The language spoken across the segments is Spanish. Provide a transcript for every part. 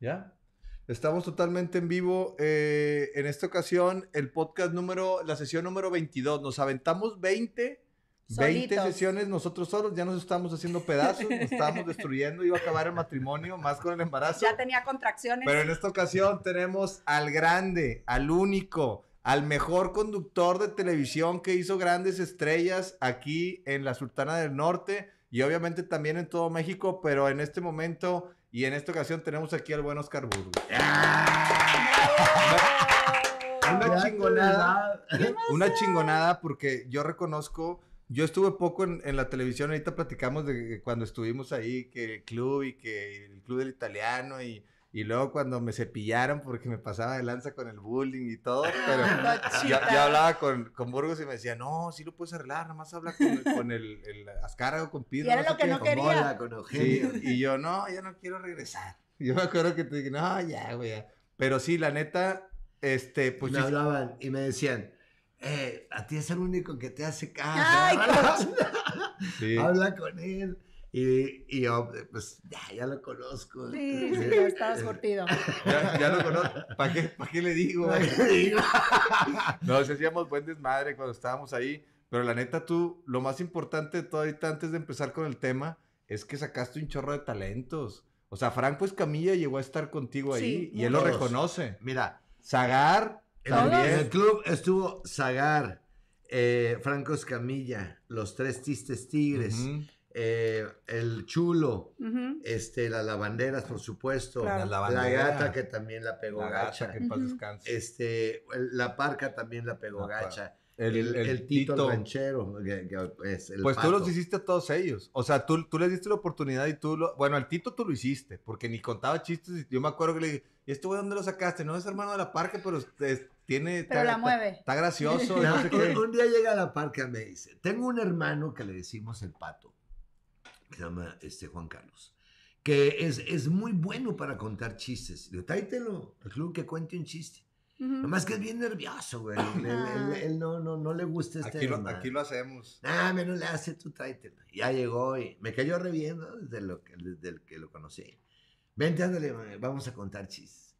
¿Ya? Estamos totalmente en vivo. En esta ocasión, la sesión número 22. Nos aventamos 20 sesiones nosotros solos. Ya nos estábamos haciendo pedazos, nos estábamos destruyendo. Iba a acabar el matrimonio, más con el embarazo. Ya tenía contracciones. Pero en esta ocasión tenemos al grande, al único, al mejor conductor de televisión que hizo grandes estrellas aquí en la Sultana del Norte y obviamente también en todo México, pero en este momento y en esta ocasión tenemos aquí al buen Oscar Burgos. Una chingonada porque yo reconozco, yo estuve poco en la televisión, ahorita platicamos de cuando estuvimos ahí, que el club y que el club del italiano y luego cuando me cepillaron porque me pasaba de lanza con el bullying y todo, pero ya hablaba con Burgos y me decía, no, sí lo puedes arreglar, nada más habla con el Ascárrago, con Pido. Y era lo que no quería. Sí, y yo, no, ya no quiero regresar. Yo me acuerdo que te dije, no, ya, güey. Pero sí, la neta, pues... Me hablaban y me decían, a ti es el único que te hace caso. Ay, sí. Habla con él. Y yo, pues, ya lo conozco. Sí, ya estabas curtido. Ya lo conozco. ¿Para qué le digo? Nos hacíamos buen desmadre cuando estábamos ahí. Pero la neta, tú, lo más importante de todo ahorita, antes de empezar con el tema, es que sacaste un chorro de talentos. O sea, Franco Escamilla llegó a estar contigo ahí y él lo reconoce. Mira, Zagar también. En el club estuvo Zagar, Franco Escamilla, los Tres Tistes Tigres. El Chulo, las lavanderas, por supuesto, claro. la Gata que también la pegó gacha, que en paz descanse. la Parca también la pegó gacha, el Tito el ranchero, que es el pues Pato. tú los hiciste a todos ellos, o sea, tú les diste la oportunidad y bueno, al Tito tú lo hiciste, porque ni contaba chistes, y yo me acuerdo que le dije, ¿y este güey dónde lo sacaste? No es hermano de la Parca, pero la mueve. Está gracioso, no sé qué. Un día llega a la Parca y me dice, tengo un hermano que le decimos el Pato, que se llama Juan Carlos, que es muy bueno para contar chistes. Le digo, tráetelo al club que cuente un chiste. Nomás que es bien nervioso, güey. Él no le gusta aquí lo hacemos. Menos le hace, tú tráetelo. Ya llegó y me cayó re bien, ¿no? Desde el que lo conocí. Vente, ándale, vamos a contar chistes.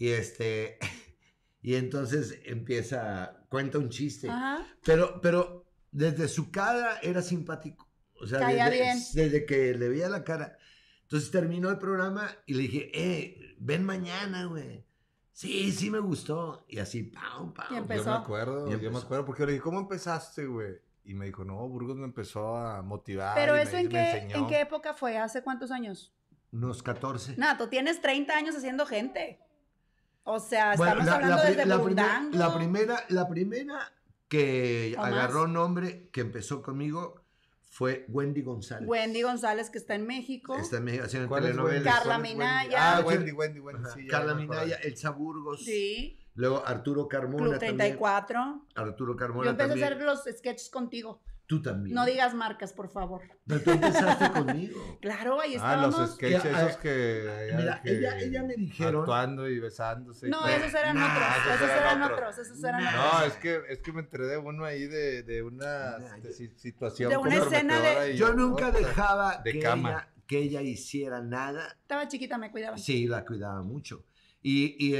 Y entonces cuenta un chiste. Pero desde su cara era simpático. O sea, desde que le veía la cara. Entonces terminó el programa y le dije, ven mañana, güey. Sí me gustó. Y así, pam. Y empezó. Yo me acuerdo porque yo le dije, ¿cómo empezaste, güey? Y me dijo, no, Burgos me empezó a motivar. Pero eso ¿en qué época fue? ¿Hace cuántos años? Unos 14. No, tú tienes 30 años haciendo gente. O sea, estamos hablando desde Burundango. La primera que agarró nombre, que empezó conmigo, fue Wendy González. Wendy González, que está en México. Está en México haciendo ¿Cuál telenovelas. Carla Minaya. Wendy. Sí, Carla Minaya, Elsa Burgos. Sí. Luego Arturo Carmona. Club 34. También. Arturo Carmona. Yo empecé también. a hacer los sketches contigo. Tú también. No digas marcas, por favor. Pero tú empezaste conmigo. Claro, ahí estábamos. Los sketches esos que... Mira, ella me dijeron... Actuando y besándose. No, esos eran otros. No, es que me enteré de uno ahí de una situación. De una escena de... Yo nunca dejaba que ella hiciera nada. Estaba chiquita, me cuidaba. Sí, la cuidaba mucho. Y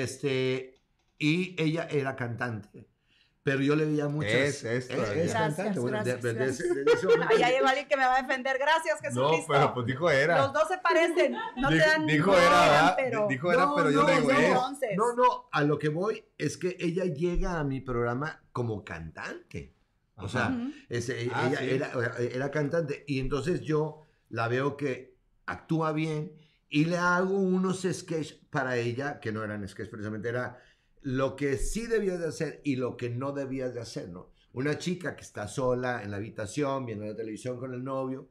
ella era cantante. Pero yo le veía muchas... Es cantante. Bueno, gracias. Ya llegó alguien que me va a defender. Gracias, Jesucristo. No, pero pues dijo era. Los dos se parecen. No te dan... Dijo era, pero yo le digo entonces. No, a lo que voy es que ella llega a mi programa como cantante. O sea, ella era cantante. Y entonces yo la veo que actúa bien y le hago unos sketches para ella, que no eran sketches precisamente, era... lo que sí debías de hacer y lo que no debías de hacer, ¿no? Una chica que está sola en la habitación viendo la televisión con el novio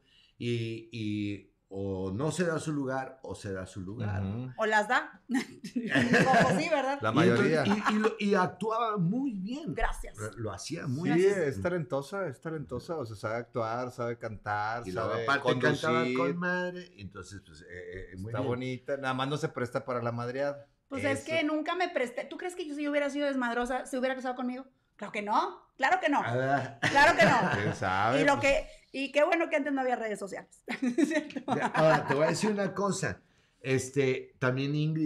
y o no se da su lugar o se da su lugar. ¿No? O las da. Como sí, ¿verdad? La mayoría. Y actuaba muy bien. Gracias. Lo hacía muy bien. Sí, es talentosa. O sea, sabe actuar, sabe cantar, y sabe aparte cantaba con madre. Entonces, pues, está bonita. Nada más no se presta para la madreada. Pues es que nunca me presté. ¿Tú crees que yo si hubiera sido desmadrosa, se hubiera casado conmigo? Claro que no. Claro que no. Claro que no. ¿Quién sabe? Y qué bueno que antes no había redes sociales. Ahora, te voy a decir una cosa. También Ingrid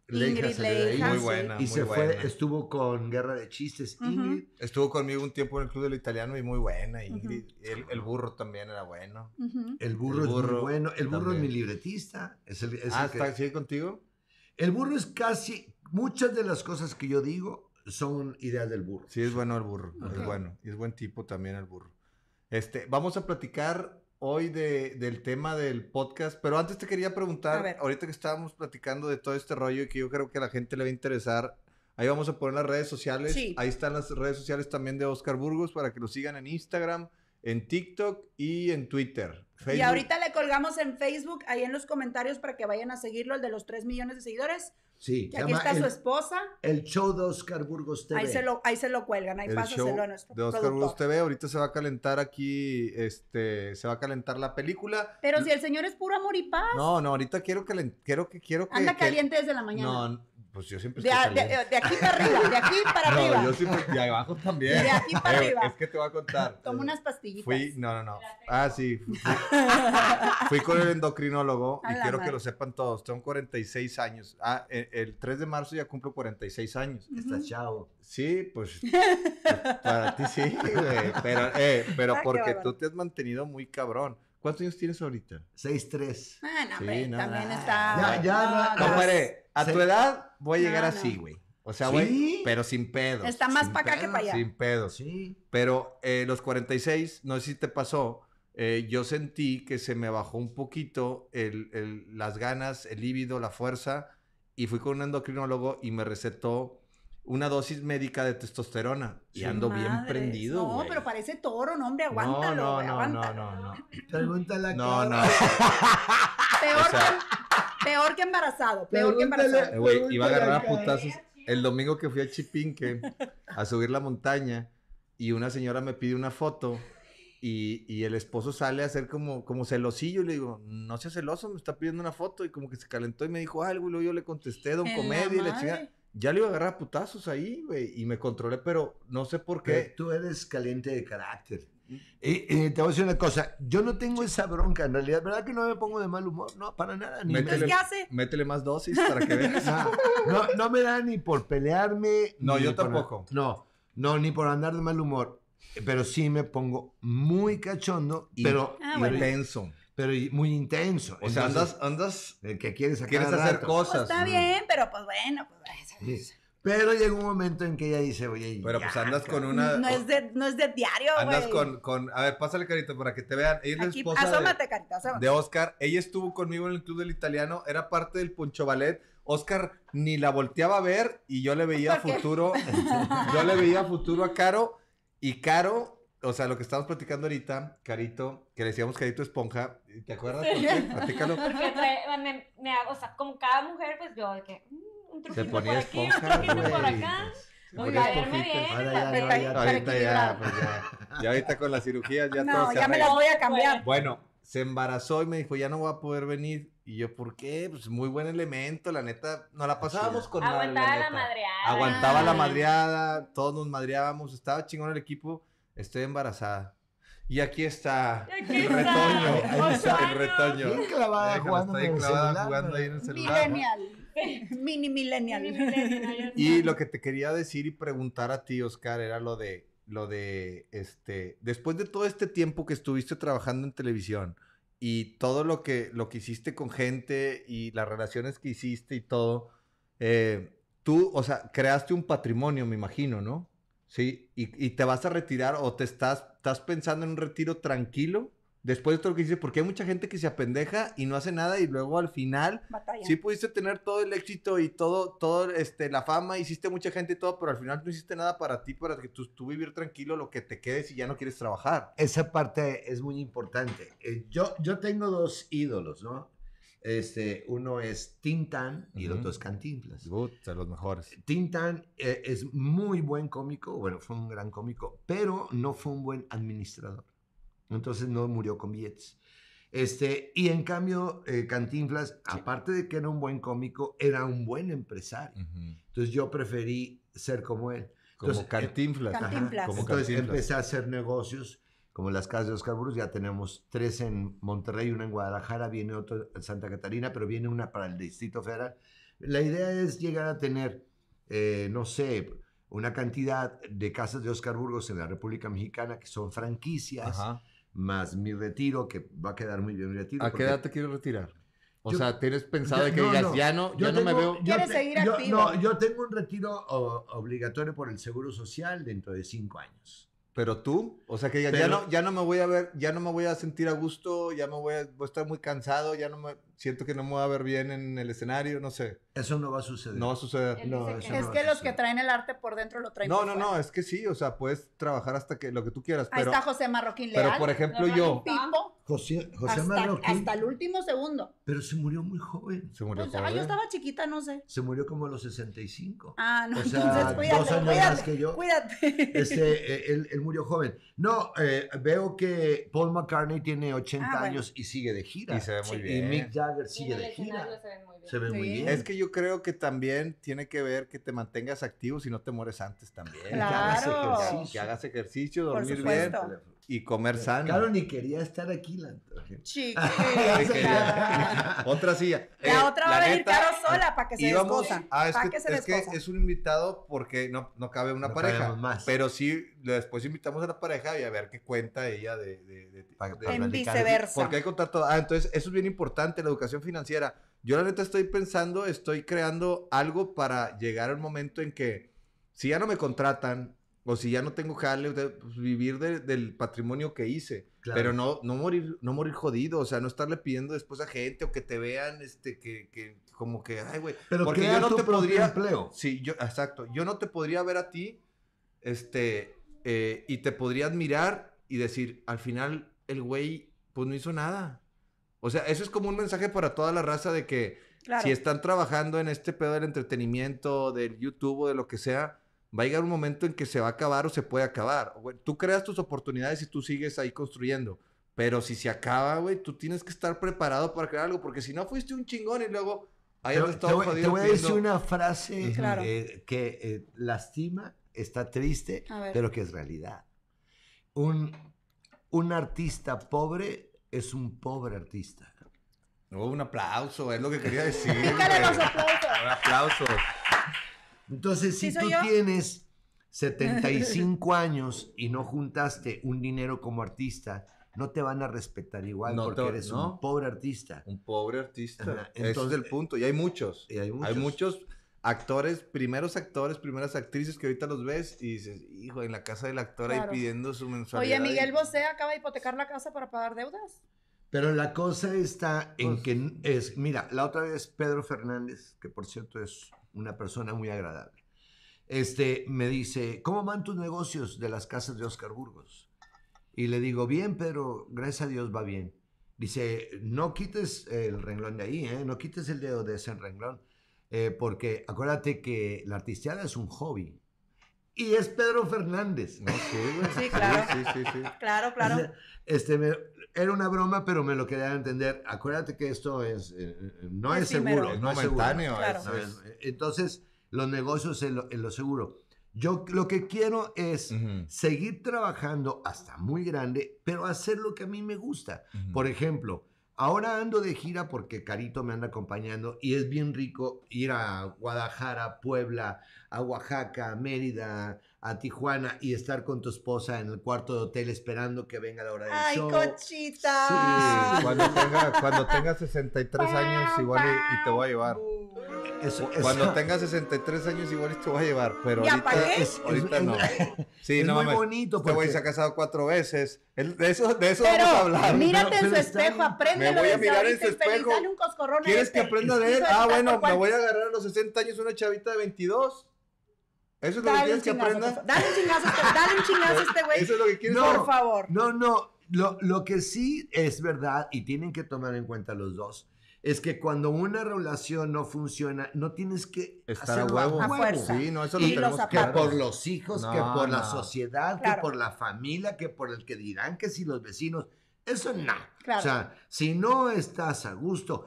Ingrid Leija. Muy buena, y muy se buena. fue, estuvo con Guerra de Chistes, Ingrid. Estuvo conmigo un tiempo en el Club del Italiano y muy buena, Ingrid. El burro también era bueno. El burro es muy bueno. El burro también. es mi libretista. ¿Sigue contigo? El burro es casi, muchas de las cosas que yo digo son ideas del burro. Sí, es bueno el burro, es bueno. Y es buen tipo también el burro. Vamos a platicar hoy del tema del podcast, pero antes te quería preguntar, ahorita que estábamos platicando de todo este rollo y que yo creo que a la gente le va a interesar, ahí vamos a poner las redes sociales, ahí están las redes sociales también de Oscar Burgos para que lo sigan en Instagram, en TikTok y en Twitter. Facebook. Y ahorita le colgamos en Facebook, ahí en los comentarios para que vayan a seguirlo, el de los 3 millones de seguidores. Sí. Y aquí está su esposa. El show de Oscar Burgos TV. Ahí se lo cuelgan, ahí pásaselo a nuestro de Oscar Burgos TV. Ahorita se va a calentar aquí, se va a calentar la película. Pero si el señor es puro amor y paz. No, ahorita quiero que anda caliente desde la mañana. No, pues yo siempre estoy caliente. De aquí para arriba, de aquí para arriba. No, yo siempre, de abajo también. De aquí para arriba. Es que te voy a contar. Toma unas pastillitas. No. Sí. Fui con el endocrinólogo y quiero que lo sepan todos. Tengo 46 años. El 3 de marzo ya cumplo 46 años. Está chavo. Sí, pues para ti sí, güey. Pero porque tú te has mantenido muy cabrón. ¿Cuántos años tienes ahorita? 6'3". No, hombre, Sí, no, también está... Compadre, a tu edad voy a llegar así, güey. O sea, güey, ¿Sí? pero sin pedos. Está más sin para acá que pedos, para allá. Sin pedos. Sí. Pero los 46, no sé si te pasó, yo sentí que se me bajó un poquito las ganas, el líbido, la fuerza, y fui con un endocrinólogo y me recetó una dosis médica de testosterona. Y ando bien prendido, güey. No, pero parece toro, no, hombre, aguántalo. No. Pregúntale a No. Peor que embarazado, peor que embarazado. Güey, iba a agarrar a putazos. El domingo que fui a Chipinque a subir la montaña y una señora me pide una foto y el esposo sale a hacer como celosillo y le digo, no seas celoso, me está pidiendo una foto y como que se calentó y me dijo algo y luego yo le contesté, don Comedia y le chingada. Ya le iba a agarrar a putazos ahí, güey, y me controlé, pero no sé por qué. Pero tú eres caliente de carácter. Te voy a decir una cosa, yo no tengo esa bronca, en realidad, ¿verdad que no me pongo de mal humor? No, para nada. Métele más dosis para que veas. No me da ni por pelearme. No, yo tampoco. No, ni por andar de mal humor, pero sí me pongo muy cachondo, pero intenso. Pero muy intenso. O sea, andas que quieres hacer cosas. Pues está bien, pero pues bueno, sí. Pero llega un momento en que ella dice, oye, pero pues andas con una... No es de diario, güey. Andas con... A ver, pásale, Carito, para que te vean. Ella es la esposa asómate, Carito, asómate. de Oscar. Ella estuvo conmigo en el Club del Italiano. Era parte del Poncho Ballet. Oscar ni la volteaba a ver y yo le veía futuro. Yo le veía futuro a Caro. Y Caro... O sea, lo que estamos platicando ahorita, Carito, que le decíamos Carito Esponja, ¿te acuerdas? Sí. Platícalo. Porque me hago, o sea, como cada mujer, pues yo de que un truquito Se ponía por aquí, esponja, un truquito güey. por acá. Muy Para verme bien. Ahorita ya, pues ya ahorita con las cirugías ya todo se ya me las voy a cambiar. Bueno, se embarazó y me dijo, ya no voy a poder venir. Y yo, ¿por qué? Pues muy buen elemento, la neta. Nos la pasábamos con madre, Aguantaba la la madreada. Aguantaba la madreada, todos nos madreábamos, estaba chingón el equipo. Estoy embarazada. Y aquí está el retoño. Ahí está el retoño. Bien clavada jugando en el celular. Jugando ahí en el celular. Millennial. Mini millennial. Y lo que te quería decir y preguntar a ti, Oscar, era lo de después de todo este tiempo que estuviste trabajando en televisión y todo lo que hiciste con gente y las relaciones que hiciste y todo, tú, o sea, creaste un patrimonio, me imagino, ¿no? Sí, y te vas a retirar o te estás pensando en un retiro tranquilo después de todo lo que hiciste, porque hay mucha gente que se apendeja y no hace nada y luego al final Batalla. sí pudiste tener todo el éxito y todo la fama, hiciste mucha gente y todo, pero al final no hiciste nada para ti, para que tú vivir tranquilo, lo que te quedes y ya no quieres trabajar. Esa parte es muy importante. Yo tengo dos ídolos, ¿no? Uno es Tintán y el otro es Cantinflas. De los mejores. Tintán es muy buen cómico, bueno, fue un gran cómico, pero no fue un buen administrador. Entonces no murió con billetes. Y en cambio, Cantinflas, aparte de que era un buen cómico, era un buen empresario. Entonces yo preferí ser como él. Como Cantinflas. Entonces empecé a hacer negocios. Como las casas de Oscar Burgos, ya tenemos 3 en Monterrey, una en Guadalajara, viene otro en Santa Catarina, pero viene una para el Distrito Federal. La idea es llegar a tener, no sé, una cantidad de casas de Oscar Burgos en la República Mexicana que son franquicias, más mi retiro, que va a quedar muy bien mi retiro. ¿A qué edad te quieres retirar? O sea, ¿tienes pensado de que digas, ya no me veo? ¿Quieres seguir activo? No, yo tengo un retiro obligatorio por el Seguro Social dentro de 5 años. Pero tú, o sea, que digas, ya no me voy a ver, ya no me voy a sentir a gusto, ya voy a estar muy cansado, siento que no me voy a ver bien en el escenario, no sé. Eso no va a suceder. No va a suceder. No, es que los que traen el arte por dentro lo traen por fuera. No, es que sí, o sea, puedes trabajar hasta que lo que tú quieras. Ahí está José Marroquín Leal. Pero, por ejemplo, yo... Pipo, José hasta, Marroquín. hasta el último segundo. Pero se murió muy joven. Se murió Pues, joven. yo estaba chiquita, no sé. Se murió como a los 65. Ah, no, o sea, entonces cuídate, 2 años más que yo. Cuídate. Él murió joven. No, veo que Paul McCartney tiene 80 años y sigue de gira. Y se ve muy bien. Y Mick Jagger sigue de gira. Se ve muy bien. Es que yo creo que también tiene que ver que te mantengas activo si no te mueres antes también. Claro. Que hagas ejercicio, dormir bien y comer sano. Claro, ni quería estar aquí la otra silla. La otra va a venir Caro sola para que se descosa. Es que es un invitado porque no cabe una pareja. Pero sí, después invitamos a la pareja y a ver qué cuenta ella en viceversa. Porque hay que contar todo. Entonces, eso es bien importante, la educación financiera. Yo la neta estoy creando algo para llegar al momento en que si ya no me contratan o si ya no tengo jale, pues vivir del patrimonio que hice. Claro. Pero no morir jodido, o sea, no estarle pidiendo después a gente o que te vean, que como que, ay, güey. Pero porque yo no te podría empleo. Sí, exacto. Yo no te podría ver a ti, y te podría admirar y decir, al final, el güey, pues no hizo nada. O sea, eso es como un mensaje para toda la raza de que si están trabajando en este pedo del entretenimiento, del YouTube o de lo que sea, va a llegar un momento en que se va a acabar o se puede acabar. Tú creas tus oportunidades y tú sigues ahí construyendo. Pero si se acaba, güey, tú tienes que estar preparado para crear algo. Porque si no, fuiste un chingón y luego... Te voy a decir una frase que lastima, está triste, pero que es realidad. Un artista pobre es un pobre artista. Un aplauso, es lo que quería decir. Pícale los aplausos. Un aplauso. Entonces, si tú tienes 75 años y no juntaste un dinero como artista, no te van a respetar igual porque eres un pobre artista. Un pobre artista. Entonces, ese es el punto. Y hay muchos. Hay muchos actores, primeras actrices que ahorita los ves y dices, hijo, en la casa del actor ahí pidiendo su mensualidad. Oye, Miguel Bosé acaba de hipotecar la casa para pagar deudas. Pero la cosa está en que mira, la otra vez Pedro Fernández, que por cierto es una persona muy agradable, me dice, ¿cómo van tus negocios de las casas de Oscar Burgos? Y le digo, bien, Pedro, gracias a Dios va bien. Dice, no quites el renglón de ahí, no quites el dedo de ese renglón, porque acuérdate que la artisteada es un hobby. Y es Pedro Fernández. No, sí, claro. Sí. Claro. Era una broma, pero me lo quería entender. Acuérdate que esto no es seguro. Es momentáneo. Claro. Entonces, los negocios en lo seguro. Yo lo que quiero es seguir trabajando hasta muy grande, pero hacer lo que a mí me gusta. Por ejemplo, ahora ando de gira porque Carito me anda acompañando y es bien rico ir a Guadalajara, Puebla, a Oaxaca, Mérida, a Tijuana y estar con tu esposa en el cuarto de hotel esperando que venga la hora del show. ¡Ay, Cochita! Sí. Cuando tenga 63 años igual y te voy a llevar. Cuando tenga 63 años igual y te voy a llevar, pero ahorita no. Sí, es no muy mames. bonito Este güey porque se ha casado 4 veces. De eso Pero vamos a hablar. mírate en su espejo, apréndelo. Me voy a mirar en su espejo. Dale un coscorrón. ¿Quieres que aprenda de él? Bueno, me voy a agarrar a los 60 años una chavita de 22. ¿Eso es lo que quieres que aprenda? Dale un chingazo a este güey. ¿Eso es lo que quieres? Por favor. No. Lo que sí es verdad y tienen que tomar en cuenta los dos es que cuando una relación no funciona, no tienes que estar a huevo. A fuerza. Sí, no, eso lo y tenemos que por los hijos, que por la sociedad, Claro. que por la familia, que por el que dirán, que si los vecinos. Eso no. Claro. O sea, si no estás a gusto,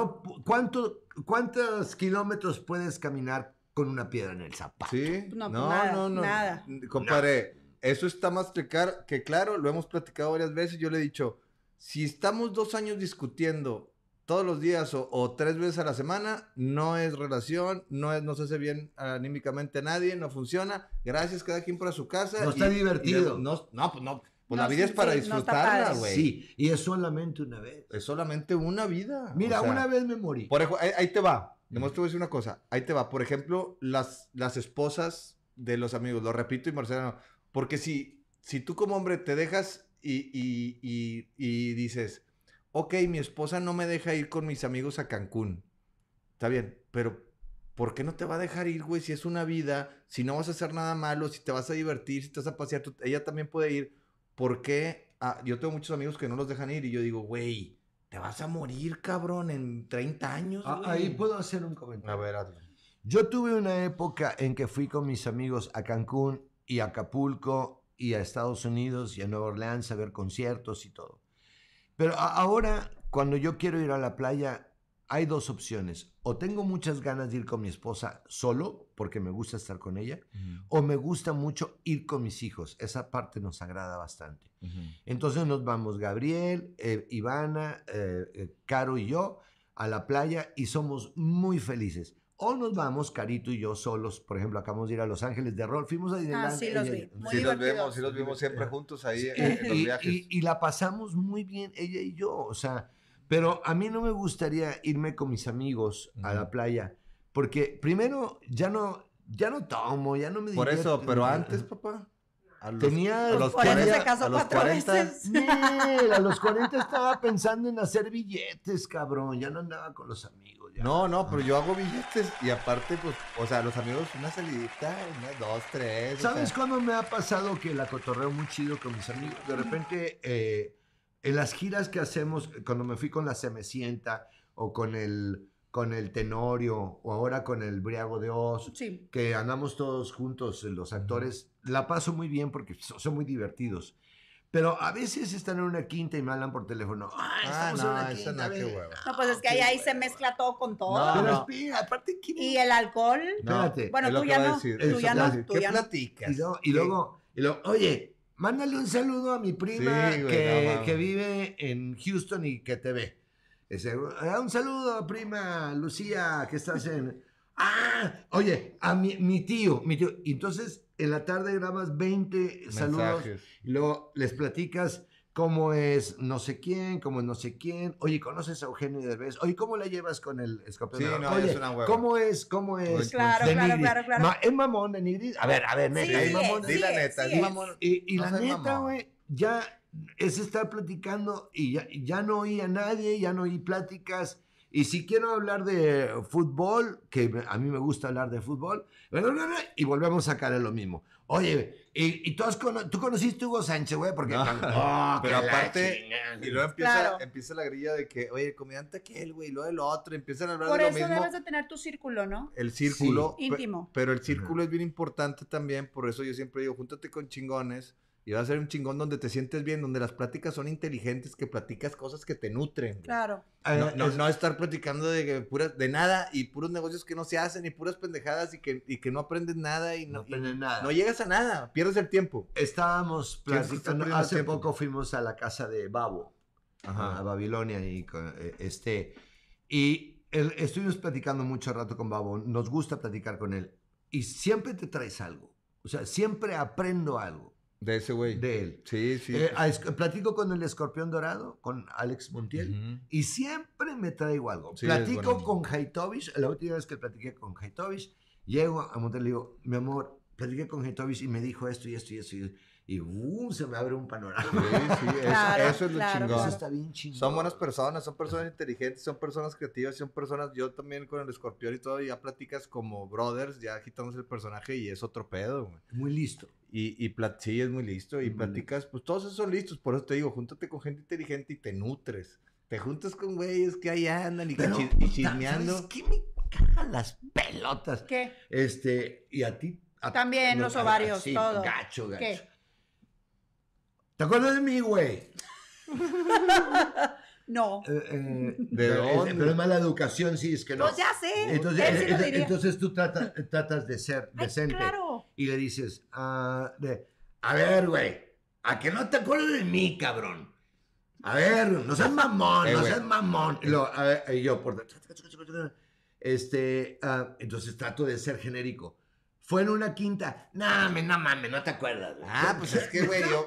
¿cuántos kilómetros puedes caminar con una piedra en el zapato? Sí. No, Nada. Compadre, eso está más que claro, lo hemos platicado varias veces. Yo le he dicho, si estamos 2 años discutiendo todos los días o 3 veces a la semana, no es relación, no se hace bien anímicamente a nadie, no funciona. Gracias cada quien por su casa. No está divertido. Pues la vida es para disfrutarla, güey. Sí, y es solamente una vez. Es solamente una vida. Mira, una vez me morí. Por ejemplo, ahí te va. Nomás te voy a decir una cosa. Ahí te va. Por ejemplo, las esposas de los amigos. Lo repito y Marcelo, porque si tú como hombre te dejas y dices, ok, mi esposa no me deja ir con mis amigos a Cancún. Está bien, pero ¿por qué no te va a dejar ir, güey? Si es una vida, si no vas a hacer nada malo, si te vas a divertir, si te vas a pasear, ella también puede ir. ¿Por qué? Yo tengo muchos amigos que no los dejan ir y yo digo, güey, te vas a morir, cabrón, en 30 años. Ahí puedo hacer un comentario. A ver, hazlo. Yo tuve una época en que fui con mis amigos a Cancún y a Acapulco y a Estados Unidos y a Nueva Orleans a ver conciertos y todo. Pero ahora, cuando yo quiero ir a la playa, hay 2 opciones. O tengo muchas ganas de ir con mi esposa solo, porque me gusta estar con ella, o me gusta mucho ir con mis hijos. Esa parte nos agrada bastante. Entonces nos vamos Gabriel, Ivana, Caro y yo a la playa y somos muy felices. O nos vamos, Carito y yo solos. Por ejemplo, acabamos de ir a Los Ángeles de Rol. Fuimos a Disneyland. Sí, los vi. Muy sí los vimos siempre juntos ahí en los viajes. Y la pasamos muy bien, ella y yo. O sea, pero a mí no me gustaría irme con mis amigos a la playa. Porque primero, ya no tomo, ya no me Por divierto. eso, pero antes, papá. A los 40 se casó 4 veces. A los 40 estaba pensando en hacer billetes, cabrón. Ya no andaba con los amigos. Ya. No, pero yo hago billetes y aparte, pues, o sea, los amigos, una salidita, 2, 3. ¿Sabes cuándo me ha pasado que la cotorreo muy chido con mis amigos? De repente, en las giras que hacemos, cuando me fui con la Semecienta o con el Tenorio o ahora con el Briago de Oz, Sí. que andamos todos juntos, los actores, la paso muy bien porque son muy divertidos. Pero a veces están en una quinta y me hablan por teléfono. Estamos en una quinta. Qué huevo. No, pues es que ahí se mezcla todo con todo. Pero espera, aparte, Y el alcohol. Espérate. Bueno, tú ya no. Tú ya no. ¿Qué platicas? Y luego, oye, mándale un saludo a mi prima que vive en Houston y que te ve. Un saludo, prima Lucía, que estás en... Oye, a mi tío. Y entonces, en la tarde grabas 20 saludos y luego les platicas cómo es no sé quién, cómo es no sé quién. Oye, ¿conoces a Eugenio Derbez? Oye, ¿cómo la llevas con el escorpión? Sí, no, oye, es una hueva. ¿cómo es? Claro. ¿Es mamón de Nigris? A ver, neta. Sí, ¿es mamón? Di la neta, sí es es. mamón. Y No la seas neta, mamón. güey, ya es estar platicando y ya no oí a nadie, ya no oí pláticas. Y si quiero hablar de fútbol, que a mí me gusta hablar de fútbol, y volvemos a sacar lo mismo. Oye, y tú conociste a Hugo Sánchez, güey, porque... Pero aparte, y luego empieza la grilla de que, oye, el comediante aquel, güey, y luego el otro, empiezan a hablar Por de lo eso mismo. debes de tener tu círculo, ¿no? El círculo. Sí. Íntimo. Pero el círculo es bien importante también, por eso yo siempre digo, júntate con chingones, y va a ser un chingón donde te sientes bien, donde las pláticas son inteligentes, que platicas cosas que te nutren. Güey. Claro. No estar platicando de nada y puros negocios que no se hacen y puras pendejadas y que no aprendes nada y No aprendes nada. No llegas a nada, pierdes el tiempo. Estábamos platicando, perdiendo hace tiempo. poco fuimos a la casa de Babo, a Babilonia, y estuvimos platicando mucho rato con Babo, nos gusta platicar con él, y siempre te traes algo, o sea, siempre aprendo algo. De ese güey. De él. Sí. Platico con el Escorpión Dorado, con Alex Montiel, y siempre me traigo algo. Sí, Platico con Haitovich, la última vez que platiqué con Haitovich, llego a Montiel y le digo, mi amor, platiqué con Haitovich y me dijo esto y esto y esto. Y se me abre un panorama. Sí, eso es lo chingón. Eso está bien chingón. Son buenas personas, son personas inteligentes, son personas creativas, son personas, yo también con el Escorpión y todo, ya platicas como brothers, ya agitamos el personaje y es otro pedo, güey. Muy listo. Sí, es muy listo, y platicas, pues todos esos son listos, por eso te digo, júntate con gente inteligente y te nutres. Te juntas con güeyes que ahí andan y chismeando. ¿Sabes qué me cagan las pelotas? ¿Qué? Y a ti... También los ovarios, sí, todo. Gacho. ¿Qué? ¿Te acuerdas de mí, güey? No. ¿De dónde? Pero es mala educación, sí, es que no. Pues ya sé. Entonces, él sí lo diría. entonces tú tratas de ser decente. Claro. Y le dices, a ver, güey, ¿a que no te acuerdas de mí, cabrón? A ver, no seas mamón, no seas mamón. Y yo, entonces trato de ser genérico. Fue en una quinta. No mames, no te acuerdas. Pues es que, güey, yo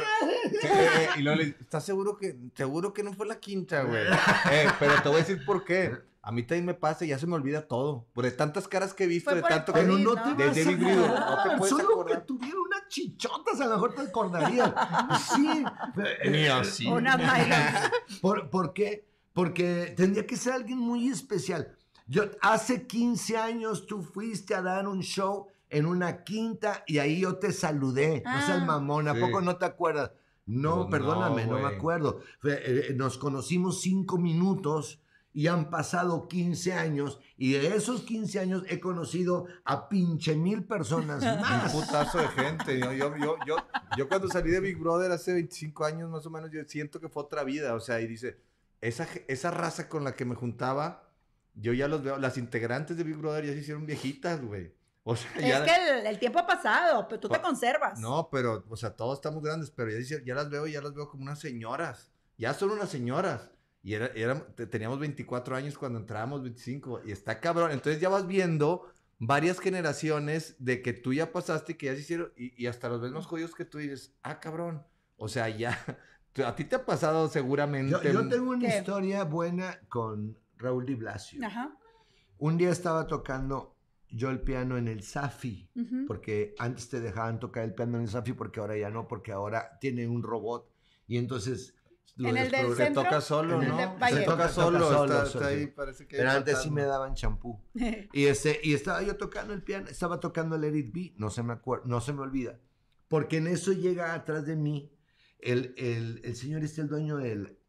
y luego le ¿estás seguro que no fue la quinta, güey? Pero te voy a decir por qué. A mí también me pasa y ya se me olvida todo. Por de tantas caras que he visto, de tanto que no te David Grido, no te puedes solo acordar. que tuviera unas chichotas, a lo mejor te acordarías. Sí. Ni así. Una baila. ¿Por qué? Porque tendría que ser alguien muy especial. Hace 15 años tú fuiste a dar un show en una quinta y ahí yo te saludé. No seas mamón, ¿a poco no te acuerdas? No, pues perdóname, no me acuerdo. Nos conocimos 5 minutos y han pasado 15 años y de esos 15 años he conocido a pinche 1000 personas más. Un putazo de gente. Yo cuando salí de Big Brother hace 25 años más o menos, yo siento que fue otra vida. O sea, y dice, esa raza con la que me juntaba, yo ya los veo, las integrantes de Big Brother ya se hicieron viejitas, güey. O sea, es que el tiempo ha pasado, pero tú te conservas. No, pero, o sea, todos estamos grandes, pero ya las veo como unas señoras. Ya son unas señoras. Y teníamos 24 años cuando entrábamos, 25. Y está cabrón. Entonces ya vas viendo varias generaciones de que tú ya pasaste y que ya se hicieron. Y hasta los ves más jodidos que tú dices, cabrón. O sea, ya. A ti te ha pasado seguramente. Yo tengo una historia buena con Raúl Di Blasio. Ajá. Un día estaba tocando yo el piano en el Safi, porque antes te dejaban tocar el piano en el Safi, porque ahora ya no, porque ahora tiene un robot. Y entonces... En el del centro, se toca solo, ¿no? Se toca solo. Está sí. ahí, parece que pero antes sí me daban champú. y estaba yo tocando el piano, estaba tocando Let It Be, no se me olvida. Porque en eso llega atrás de mí el señor el dueño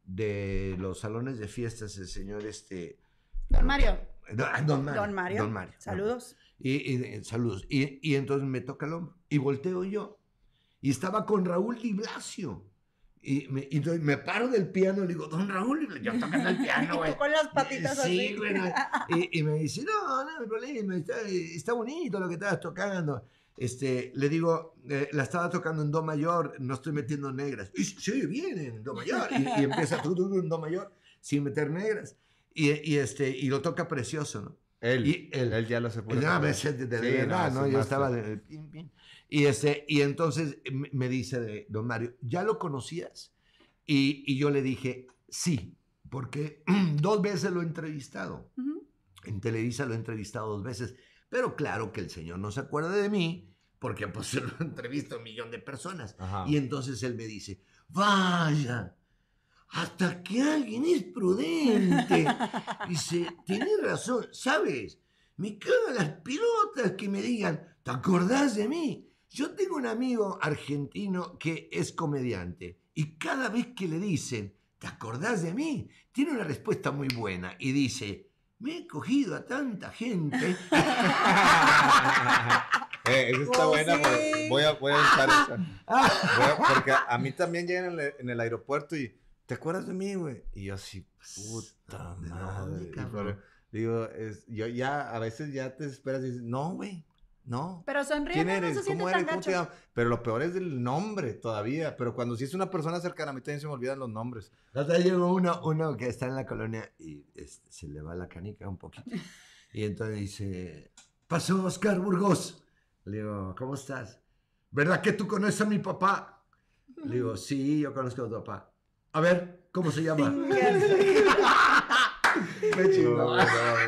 de los salones de fiestas, el señor Don Mario. Don Mario. Saludos. Saludos. Y entonces me toca el hombro. Y volteo yo. Y estaba con Raúl Di Blasio. Y entonces me paro del piano y le digo, don Raúl, yo tocando el piano, güey. Con las patitas así. Sí, güey. Y me dice, no hay problema, está bonito lo que estabas tocando. Le digo, la estaba tocando en do mayor, no estoy metiendo negras. Y sí, bien, en do mayor. Y empieza tú en do mayor, sin meter negras. Y lo toca precioso, ¿no? Él ya lo se puede. No, de verdad, ¿no? Yo estaba de pim, pim. Y entonces me dice don Mario, ¿ya lo conocías? Y yo le dije, sí, porque 2 veces lo he entrevistado. En Televisa lo he entrevistado 2 veces. Pero claro que el señor no se acuerda de mí, porque pues se lo entrevista a 1 millón de personas. Ajá. Y entonces él me dice, vaya, hasta que alguien es prudente. Dice, tienes razón, ¿sabes? Me cagan las pelotas que me digan, ¿te acordás de mí? Yo tengo un amigo argentino que es comediante y cada vez que le dicen, ¿te acordás de mí? Tiene una respuesta muy buena y dice, me he cogido a tanta gente. Esa está buena, sí. Voy a usar esa. Porque a mí también llegan en el aeropuerto y, ¿te acuerdas de mí, güey? Y yo así, puta madre. Digo, yo ya, a veces ya te esperas y dices, no, güey, no. Pero sonríe, ¿quién eres? no se ¿Cómo siente eres? tan gacho. Pero lo peor es el nombre todavía. Pero cuando sí es una persona cercana, a mí también se me olvidan los nombres. Hasta llegó uno que está en la colonia y se le va la canica un poquito. Y entonces dice, pasó Oscar Burgos. Le digo, ¿cómo estás? ¿Verdad que tú conoces a mi papá? Le digo, sí, yo conozco a tu papá. A ver, ¿cómo se llama? Me chingó.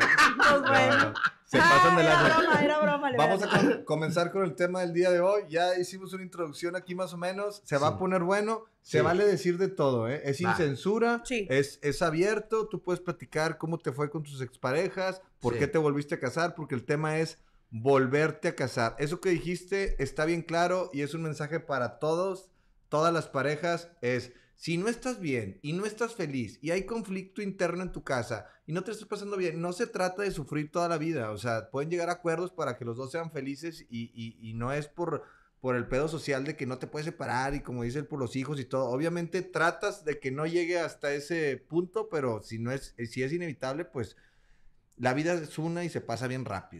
Se pasan de la... Era broma. Vamos a comenzar con el tema del día de hoy. Ya hicimos una introducción aquí más o menos. Se va a poner bueno. Se vale decir de todo, ¿eh? Es sin censura. Sí. Es abierto. Tú puedes platicar cómo te fue con tus exparejas. ¿Por qué te volviste a casar? Porque el tema es volverte a casar. Eso que dijiste está bien claro y es un mensaje para todos, todas las parejas. Es... Si no estás bien y no estás feliz y hay conflicto interno en tu casa y no te estás pasando bien, no se trata de sufrir toda la vida. O sea, pueden llegar a acuerdos para que los dos sean felices y no es por el pedo social de que no te puedes separar y como dice él, por los hijos y todo. Obviamente tratas de que no llegue hasta ese punto, pero si es inevitable, pues la vida es una y se pasa bien rápido.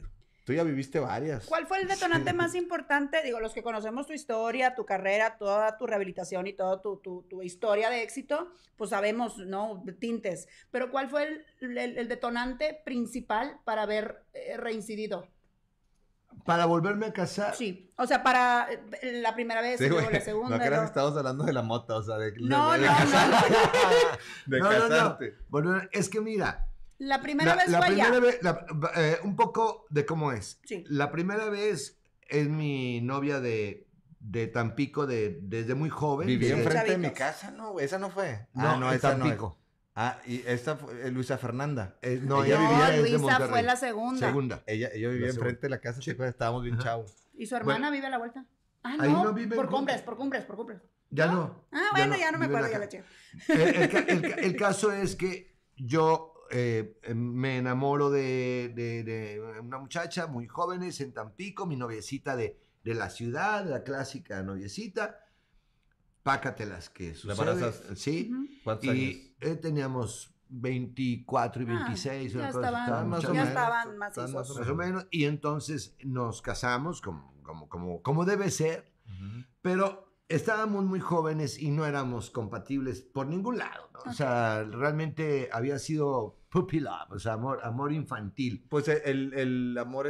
tú ya viviste varias. ¿Cuál fue el detonante más importante? Digo, los que conocemos tu historia, tu carrera, toda tu rehabilitación y toda tu historia de éxito, pues sabemos, ¿no? Tintes. Pero ¿cuál fue el detonante principal para haber reincidido? Para volverme a casar. Sí, o sea, para la primera vez, Sí, luego güey. la segunda. No creas luego- que estamos hablando de la mota, o sea, de No, casarte. De No. casarte. Bueno, es que mira, La primera vez fue primera allá. vez, un poco de cómo es. Sí. La primera vez es mi novia de Tampico desde muy joven. Vivía desde- enfrente de mi Chavitos. casa, ¿no? Esa no fue. No, en esa no es. Tampico. Y esta fue Luisa Fernanda. No, Ella ella vivía vivía No, desde Luisa Monterrey. fue la segunda. Segunda. Ella vivía La enfrente de la casa, Sí. sí, pues, estábamos bien Ajá. chavos. ¿Y su hermana vive a la vuelta? Ah, Ahí no, no viven por juntos. Cumbres. Ya no. Ah, bueno, ya no me viven acuerdo, ya acá. la chica. El caso es que yo me enamoro de una muchacha muy jóvenes en Tampico, mi noviecita de la ciudad, la clásica noviecita. Pácatelas que ¿La sucede. embarazaste? Sí. Ujú. ¿Cuántos años? Y teníamos 24 y 26. ya una cosa así, estaban, estaban más o ya menos. estaban Estaban macizos. más o menos. Y entonces nos casamos como debe ser. Ujú. Pero estábamos muy jóvenes y no éramos compatibles por ningún lado, ¿no? O sea, realmente había sido puppy love, o sea, amor infantil. Pues el amor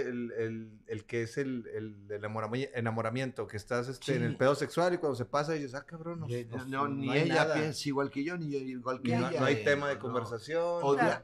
el que es el enamoramiento, que estás Sí. en el pedo sexual y cuando se pasa dices, cabrón, Ni hay ella nada. piensa igual que yo, ni yo igual que No, ella. no hay tema de no. conversación.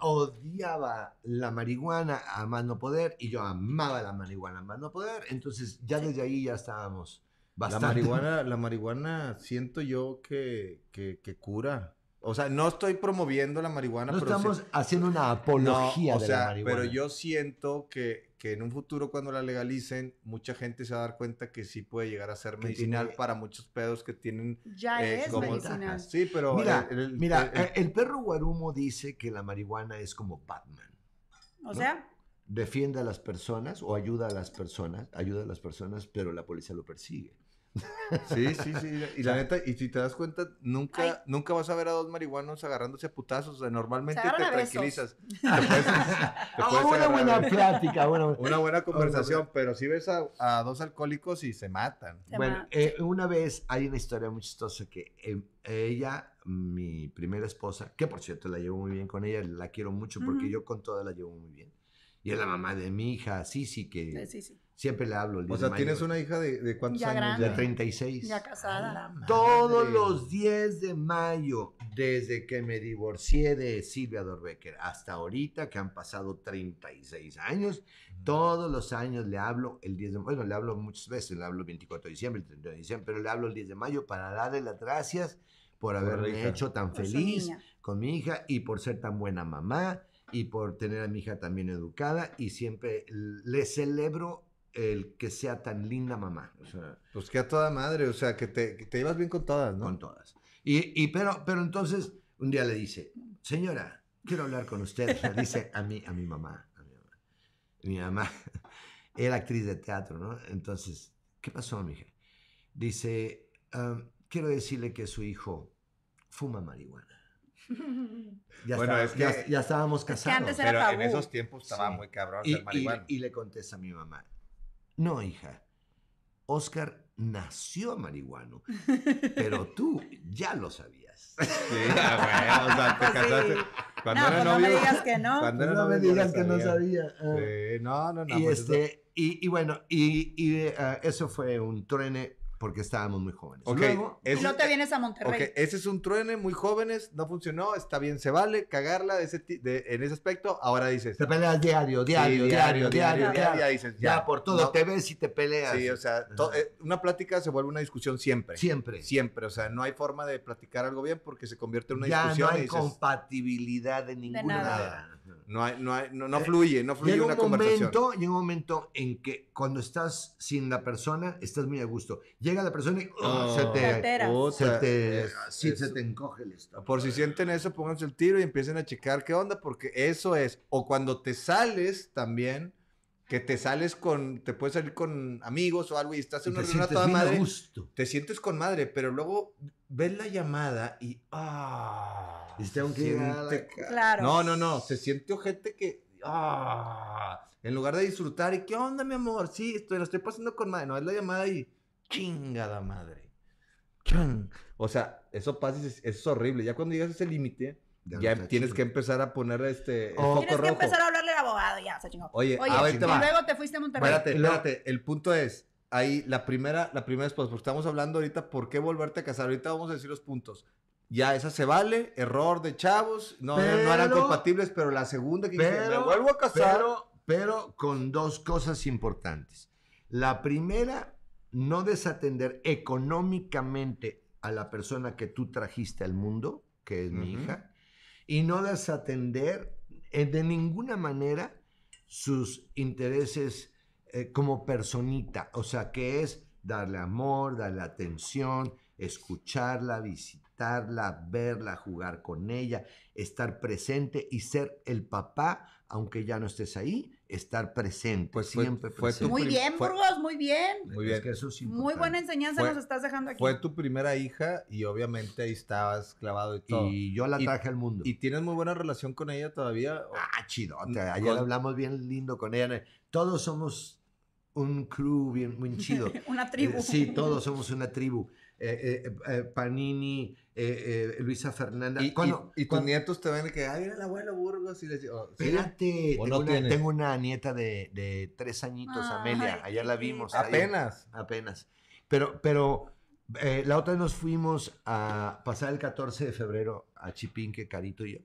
Odiaba la marihuana a más no poder y yo amaba la marihuana a más no poder. Entonces ya desde ahí ya estábamos bastante. La marihuana siento yo que cura. O sea, no estoy promoviendo la marihuana, No pero estamos haciendo una apología no, o de sea, la marihuana. pero yo siento que en un futuro cuando la legalicen, mucha gente se va a dar cuenta que sí puede llegar a ser Que medicinal tiene- para muchos pedos que tienen Ya es como medicinal. Sí, pero Mira, el- el perro Guarumo dice que la marihuana es como Batman. O sea, Defiende a las personas o ayuda a las personas, pero la policía lo persigue. sí. Y la neta, y si te das cuenta, nunca vas a ver a dos marihuanos agarrándose a putazos. O sea, normalmente Se agarran te a besos. tranquilizas. Te puedes Una agarrar buena a- plática, una buena conversación, pero si ves a dos alcohólicos y se matan. Bueno, una vez hay una historia muy chistosa que ella, mi primera esposa, que por cierto la llevo muy bien con ella, la quiero mucho porque Ujú. yo con todas la llevo muy bien. Y es la mamá de mi hija, Sisi, que sí. siempre le hablo. el 10 O sea, de tienes mayo, una hija de cuántos Ya años. grande. de 36. Ya casada. A la madre. Todos los 10 de mayo, desde que me divorcié de Silvia Dorbecker hasta ahorita, que han pasado 36 años, todos los años le hablo el 10 de mayo, bueno, le hablo muchas veces, le hablo el 24 de diciembre, el 31 de diciembre, pero le hablo el 10 de mayo para darle las gracias por la haberme hija. hecho tan Por su feliz niña. con mi hija y por ser tan buena mamá y por tener a mi hija también educada y siempre le celebro el que sea tan linda mamá, o sea, Pues que a toda madre, o sea, que te llevas bien con todas, ¿no? con todas. Pero entonces un día le dice, señora, quiero hablar con usted. Le dice a mi mamá. Mi mamá era actriz de teatro, ¿no? Entonces, ¿qué pasó, mija? Dice, quiero decirle que su hijo fuma marihuana. Ya, Bueno, estaba- es que- ya estábamos que casados. antes era Pero en tabú. esos tiempos estaba Sí. muy cabrón Y, ser marihuana. y le contesta a mi mamá, no, hija, Oscar nació marihuano, pero tú ya lo sabías. Sí, güey, o sea, te Pues sí. casaste. Cuando No, era pues no novio. me digas que no. Cuando era No me novio, digas lo que no sabía. sabía. Ah. Sí, no, Y, pues eso- y bueno, eso fue un truene porque estábamos muy jóvenes. Ok, Luego, Y no te vienes a Monterrey. Ok, ese es un truene, muy jóvenes, no funcionó, está bien, se vale cagarla en ese aspecto. Ahora dices, te peleas diario. ya dices, Ya por todo no. te ves y te peleas. Sí, o sea, una plática se vuelve una discusión siempre. Siempre. Siempre, o sea, no hay forma de platicar algo bien porque se convierte en una Ya discusión no hay y dices, compatibilidad de ninguna nada. manera. no fluye Llega una un conversación. llega un momento en que cuando estás sin la persona, estás muy a gusto. Llega la persona y se Te alteras. se te encoge el estómago. Por si sienten eso, pónganse el tiro y empiecen a checar qué onda, porque eso es. O cuando te sales también, que te puedes salir con amigos o algo y estás en Y una te reunión a sientes toda bien a madre. gusto. Te sientes con madre, pero luego ves la llamada y. Y tengo que ir a la siente- Claro. No. Se siente ojete que. En lugar de disfrutar y, ¿qué onda, mi amor? Sí, lo estoy pasando con madre. No, es la llamada y, chingada madre. O sea, eso pasa y eso es horrible. Ya cuando llegas a ese límite, ya tienes que empezar a poner el foco Tienes que rojo. empezar a hablarle al abogado, ya, se chingó. Oye, y ahorita va. luego te fuiste a Monterrey. Espérate. El punto es, ahí, la primera esposa, porque estamos hablando ahorita, ¿por qué volverte a casar? Ahorita vamos a decir los puntos. Ya, esa se vale, error de chavos, no eran compatibles, pero la segunda que dije, me vuelvo a casar. Pero con dos cosas importantes. La primera, no desatender económicamente a la persona que tú trajiste al mundo, que es mi hija, y no desatender de ninguna manera sus intereses como personita, o sea, que es darle amor, darle atención, escucharla, visitarla, verla, jugar con ella, estar presente y ser el papá, aunque ya no estés ahí, estar presente, pues siempre presente. Muy bien, Burgos, muy bien. Muy bien. Es que eso es importante. Muy buena enseñanza nos estás dejando aquí. Fue tu primera hija y obviamente ahí estabas clavado y todo. Y yo la traje al mundo. ¿Y tienes muy buena relación con ella todavía? Chidote. Ayer hablamos bien lindo con ella. Todos somos un crew muy chido. Una tribu. Sí, todos somos una tribu. Panini, Luisa Fernanda. Y tus nietos te ven que, ay, mira el abuelo Burgos. Y les digo, espérate, ¿sí? tengo una nieta de 3 añitos, Amelia. Ayer la vimos. Apenas. Pero la otra vez nos fuimos a pasar el 14 de febrero a Chipinque, Carito y yo.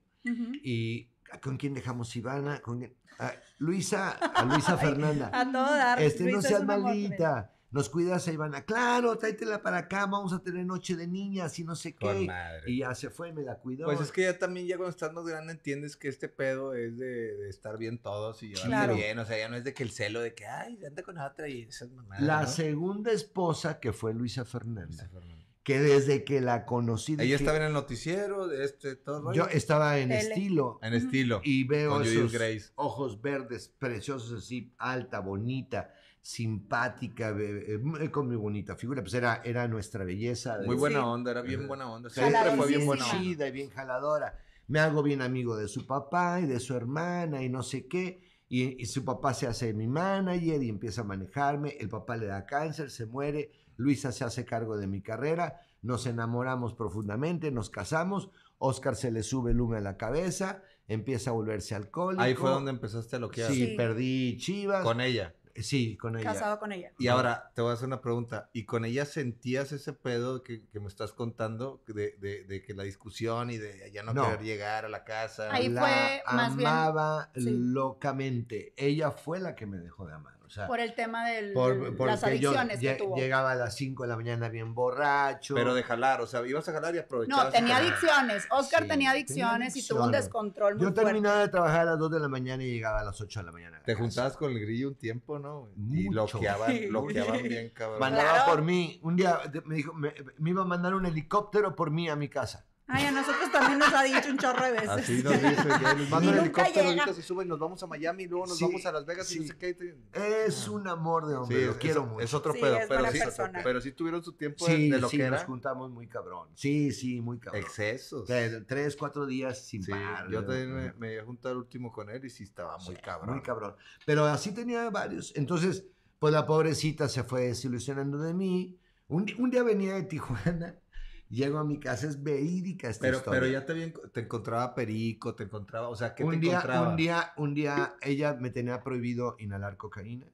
Y ¿con quién dejamos Ivana? A Luisa Fernanda. A todo dar. No seas maldita. Nos cuidas a Ivana. Claro, tráetela para acá, vamos a tener noche de niñas y no sé qué. Y ya se fue, me la cuidó. Pues es que ya también, ya cuando estás más grande, entiendes que este pedo es de estar bien todos y llevarse bien. O sea, ya no es de que el celo de que, ay, anda con otra y esas mamadas. La segunda esposa, que fue Luisa Fernanda, que desde que la conocí... Ella estaba en el noticiero, todo. Yo estaba en Estilo. En Estilo. Y veo esos Grace. Ojos verdes, preciosos así, alta, bonita, simpática, con muy bonita figura. Pues era nuestra belleza. Muy buena onda, era bien buena onda. Siempre fue bien buena onda. Y bien jaladora. Me hago bien amigo de su papá y de su hermana y no sé qué. Y su papá se hace mi manager y empieza a manejarme. El papá le da cáncer, se muere. Luisa se hace cargo de mi carrera, nos enamoramos profundamente, nos casamos, Oscar se le sube el humo a la cabeza, empieza a volverse alcohólico. Ahí fue donde empezaste a loquear. Sí, perdí Chivas. Con ella. Sí, con ella. Casado con ella. Y ahora te voy a hacer una pregunta. ¿Y con ella sentías ese pedo que me estás contando de que la discusión y de ya no querer llegar a la casa? Ahí fue más bien. Amaba locamente. Ella fue la que me dejó de amar. O sea, por el tema de las adicciones que tuvo. Llegaba a las 5 de la mañana bien borracho. Pero de jalar, o sea, ibas a jalar y aprovechabas. No, tenía adicciones. Oscar tenía adicciones y tuvo un descontrol muy fuerte. Yo terminaba de trabajar a las 2 de la mañana y llegaba a las 8 de la mañana. Te juntabas con el grillo un tiempo, ¿no? Y bloqueaban bien, cabrón. Mandaba por mí. Un día me dijo, me iba a mandar un helicóptero por mí a mi casa. Ay, a nosotros también nos ha dicho un chorro de veces. Así nos dice, ya les mando el helicóptero, ahorita se suben, nos vamos a Miami y luego nos vamos a Las Vegas y no sé qué. Es un amor de hombre, lo quiero mucho. Es otro pedo, pero sí tuvieron su tiempo de lo que era. Nos juntamos muy cabrón. Sí, muy cabrón. Excesos. 3, 4 días sin parar. Yo también me iba a juntar el último con él y sí estaba muy cabrón. Muy cabrón. Pero así tenía varios. Entonces, pues la pobrecita se fue desilusionando de mí. Un día venía de Tijuana. Llego a mi casa, es verídica esta historia. Pero ya te encontraba perico, te encontraba, o sea, ¿qué te encontraba? Un día ella me tenía prohibido inhalar cocaína.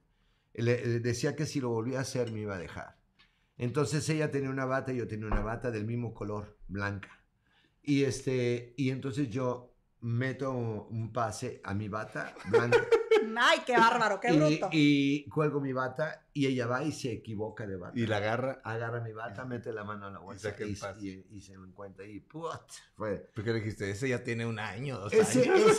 Le decía que si lo volvía a hacer me iba a dejar. Entonces ella tenía una bata y yo tenía una bata del mismo color, blanca. Y entonces yo meto un pase a mi bata blanca. Ay, qué bárbaro, qué bruto. Y cuelgo mi bata y ella va y se equivoca de bata. Y la agarra. Agarra mi bata, mete la mano en la bolsa y se me encuentra y ¡put! Fue. ¿Por qué le dijiste? Ese ya tiene 1 año, 2 años.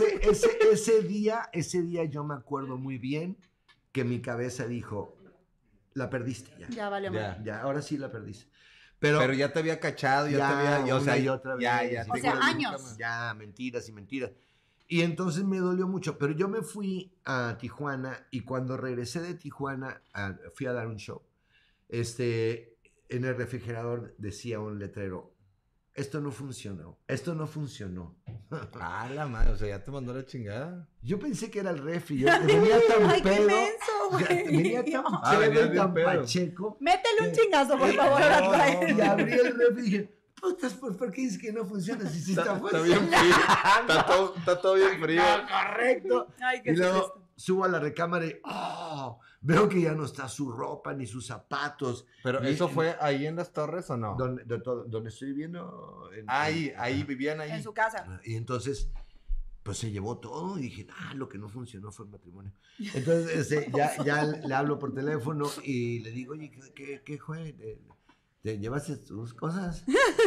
Ese día yo me acuerdo muy bien que mi cabeza dijo, la perdiste ya. Ya vale, ya, ahora sí la perdiste. Pero ya te había cachado, ya te había... O sea, y otra vez. O sea, años. Ya, mentiras y mentiras. Y entonces me dolió mucho, pero yo me fui a Tijuana y cuando regresé de Tijuana fui a dar un show. En el refrigerador decía un letrero, esto no funcionó, esto no funcionó. Ah, la madre, o sea, ya te mandó la chingada. Yo pensé que era el refri, yo venía tan Ay, qué pedo, menso, venía güey. tan Ah, pedo venías y bien tan pedo. pacheco. Métele un chingazo, por favor, a No, Rafael. y abrí el refri y dije, putas, ¿por qué dices que no funciona? Si sí está Está fuerte. bien frío. Está todo bien frío. Correcto. Ay, qué Y luego triste. subo a la recámara y veo que ya no está su ropa ni sus zapatos. Pero Y- ¿eso fue ahí en las torres o no? Donde estoy viviendo. Ahí vivían ahí. En su casa. Y entonces, pues se llevó todo y dije, lo que no funcionó fue el matrimonio. Entonces, ya le hablo por teléfono y le digo, oye, ¿qué fue? ¿Te llevaste tus cosas?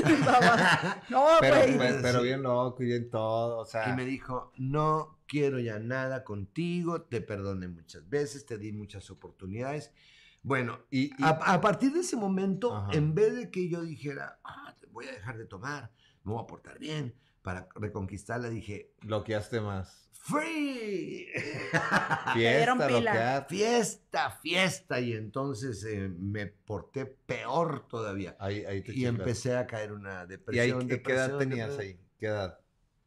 No, Pero, güey. pero bien loco y bien todo, o sea. Y me dijo, no quiero ya nada contigo, te perdoné muchas veces, te di muchas oportunidades. Bueno, Y a partir de ese momento, Ajá. en vez de que yo dijera, voy a dejar de tomar, me voy a portar bien, para reconquistarla, dije, bloqueaste más. ¡free! dieron Fiesta, pila. bloquear. Fiesta, y entonces me porté peor todavía. Ahí te Y chingaste. empecé a caer en una ¿Y ahí depresión. qué edad depresión, tenías depresión. ahí? ¿Qué edad?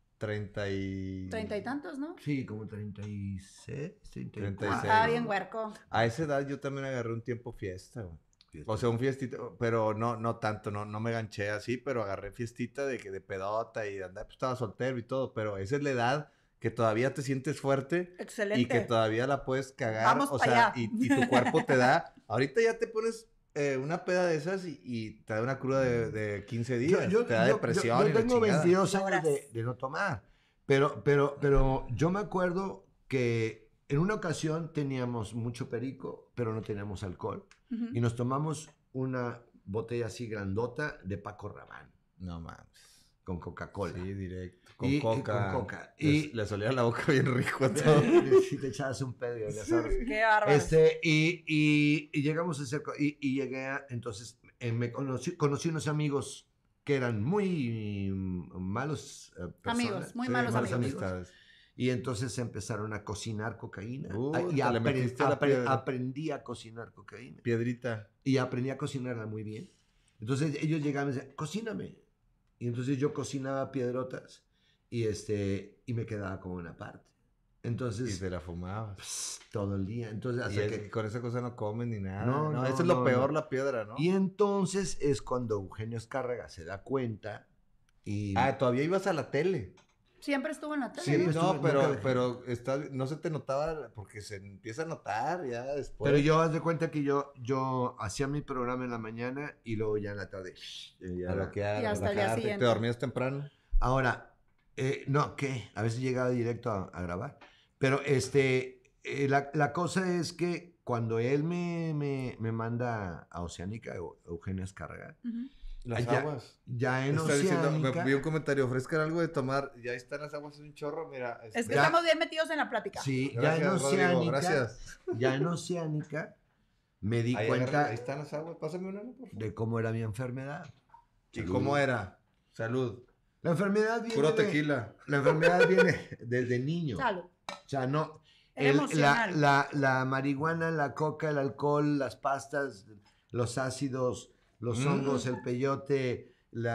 30 y tantos, ¿no? Sí, como 36, 34. 36. Estaba bien huerco. A esa edad yo también agarré un tiempo fiesta, güey. Fiesta. O sea, un fiestito, pero no tanto, no me ganché así, pero agarré fiestita de pedota y de andar, pues estaba soltero y todo, pero esa es la edad que todavía te sientes fuerte Excelente. y que todavía la puedes cagar, Vamos o pa' sea, allá. y tu cuerpo te da, ahorita ya te pones una peda de esas y te da una cruda de 15 días, te da depresión yo y la tengo chingada. 22 años Horas. de no tomar, pero yo me acuerdo que en una ocasión teníamos mucho perico, pero no teníamos alcohol, Ujú. y nos tomamos una botella así grandota de Paco Rabanne No mames. con Coca-Cola. Sí, directo. Con Y coca. con coca. Y le solía la boca bien rico a todo. Si te echabas un pedo, ya sabes. Qué bárbaro. Y llegamos a hacer, y llegué entonces, conocí unos amigos que eran muy malos personas. Amigos, muy Sí, malos malas amigos. amistades. Y entonces empezaron a cocinar cocaína. Te Y le metiste a la piedra. aprendí a cocinar cocaína. Piedrita. Y aprendí a cocinarla muy bien. Entonces ellos llegaban y me decían, cocíname. Y entonces yo cocinaba piedrotas y me quedaba como una parte. Y Entonces, te la fumabas. todo el día. Entonces, Y hasta es que... que con esa cosa no comen ni nada. No, No, no, eso es lo no, peor, no. la piedra, ¿no? Y entonces es cuando Eugenio Escárraga se da cuenta y... Todavía ibas a la tele. Siempre estuvo en la tele. Sí, ¿no? pues, No, nunca dejé. pero no se te notaba porque se empieza a notar ya después. Pero yo haz de cuenta que yo hacía mi programa en la mañana y luego ya en la tarde. Ya A bloquear, Y hasta el día relajarte. siguiente. ¿Te dormías temprano? Ahora, no, ¿qué? A veces llegaba directo a grabar. Pero la cosa es que cuando él me manda a Oceánica, Eugenio Escárraga, Ujú. Las ya, aguas. ya en Está diciendo, Oceánica... vi un comentario, ofrezcan algo de tomar. Ya están las aguas, es un chorro, mira. Es que Ya. estamos bien metidos en la plática. Sí, Gracias, ya en Rodrigo, Oceánica, gracias. ya en Oceánica me di Ahí, cuenta ahí están las aguas, pásame una, por favor. de cómo era mi enfermedad. ¿Y cómo era? Salud. La enfermedad viene Puro tequila. La enfermedad viene desde niño. Salud. O sea, no. Era emocional. La marihuana, la coca, el alcohol, las pastas, los ácidos, los hongos, el peyote,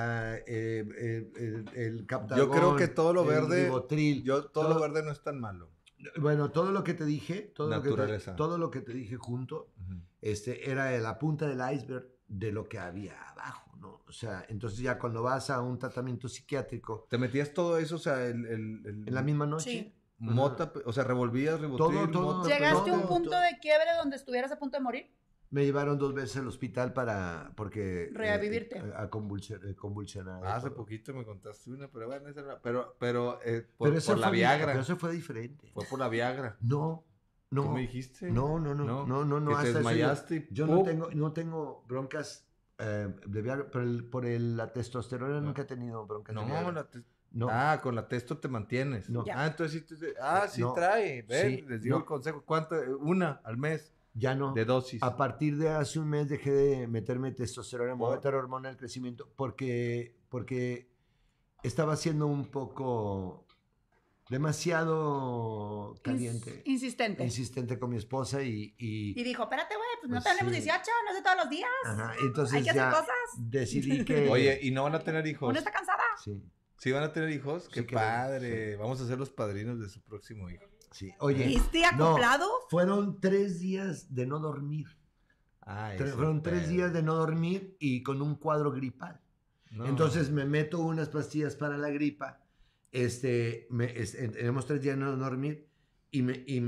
el captagón. Yo creo que todo lo el verde, Ribotril, todo lo verde no es tan malo. Bueno, todo lo que te dije, Naturaleza. todo lo que te dije junto, era la punta del iceberg de lo que había abajo, ¿no? O sea, entonces ya cuando vas a un tratamiento psiquiátrico, ¿Te metías todo eso, o sea, en la misma noche, Sí. mota, o sea, revolvías, ribotril, Todo. mota, ¿Llegaste a un todo, punto todo. de quiebre donde estuvieras a punto de morir? me llevaron 2 veces al hospital porque Revivirte. a convulsionar. Hace poquito me contaste una, pero bueno, esa no, pero por eso la fue Viagra. Pero eso fue diferente. Fue por la Viagra. No. ¿Tú me dijiste? No. Que te hasta eso desmayaste y yo ¡pum! no tengo broncas de Viagra, la testosterona nunca he tenido broncas de No, Viagra. No. con la testo te mantienes. No. Entonces sí, sí No. trae. Ven, Sí, les digo no. el consejo. ¿Cuánto? Una al mes Ya no. de dosis. A partir de hace un mes dejé de meterme testosterona, me voy a ¿Por? meter hormona del crecimiento, porque estaba siendo un poco demasiado caliente, Insistente. insistente con mi esposa Y dijo, espérate, güey, pues no Pues tenemos sí. 18, no es de todos los días. Ajá, entonces Hay que hacer ya cosas. decidí que... Oye, ¿y no van a tener hijos? Uno está cansada. Sí, ¿Sí van a tener hijos? Qué Sí, queremos, padre. Vamos a ser los padrinos de su próximo hijo. sí. Oye, ¿Viste no, acoplado? fueron 3 días de no dormir. Ay, Fueron 3 días de no dormir y con un cuadro gripal. Entonces me meto unas pastillas para la gripa. Tenemos 3 días de no dormir y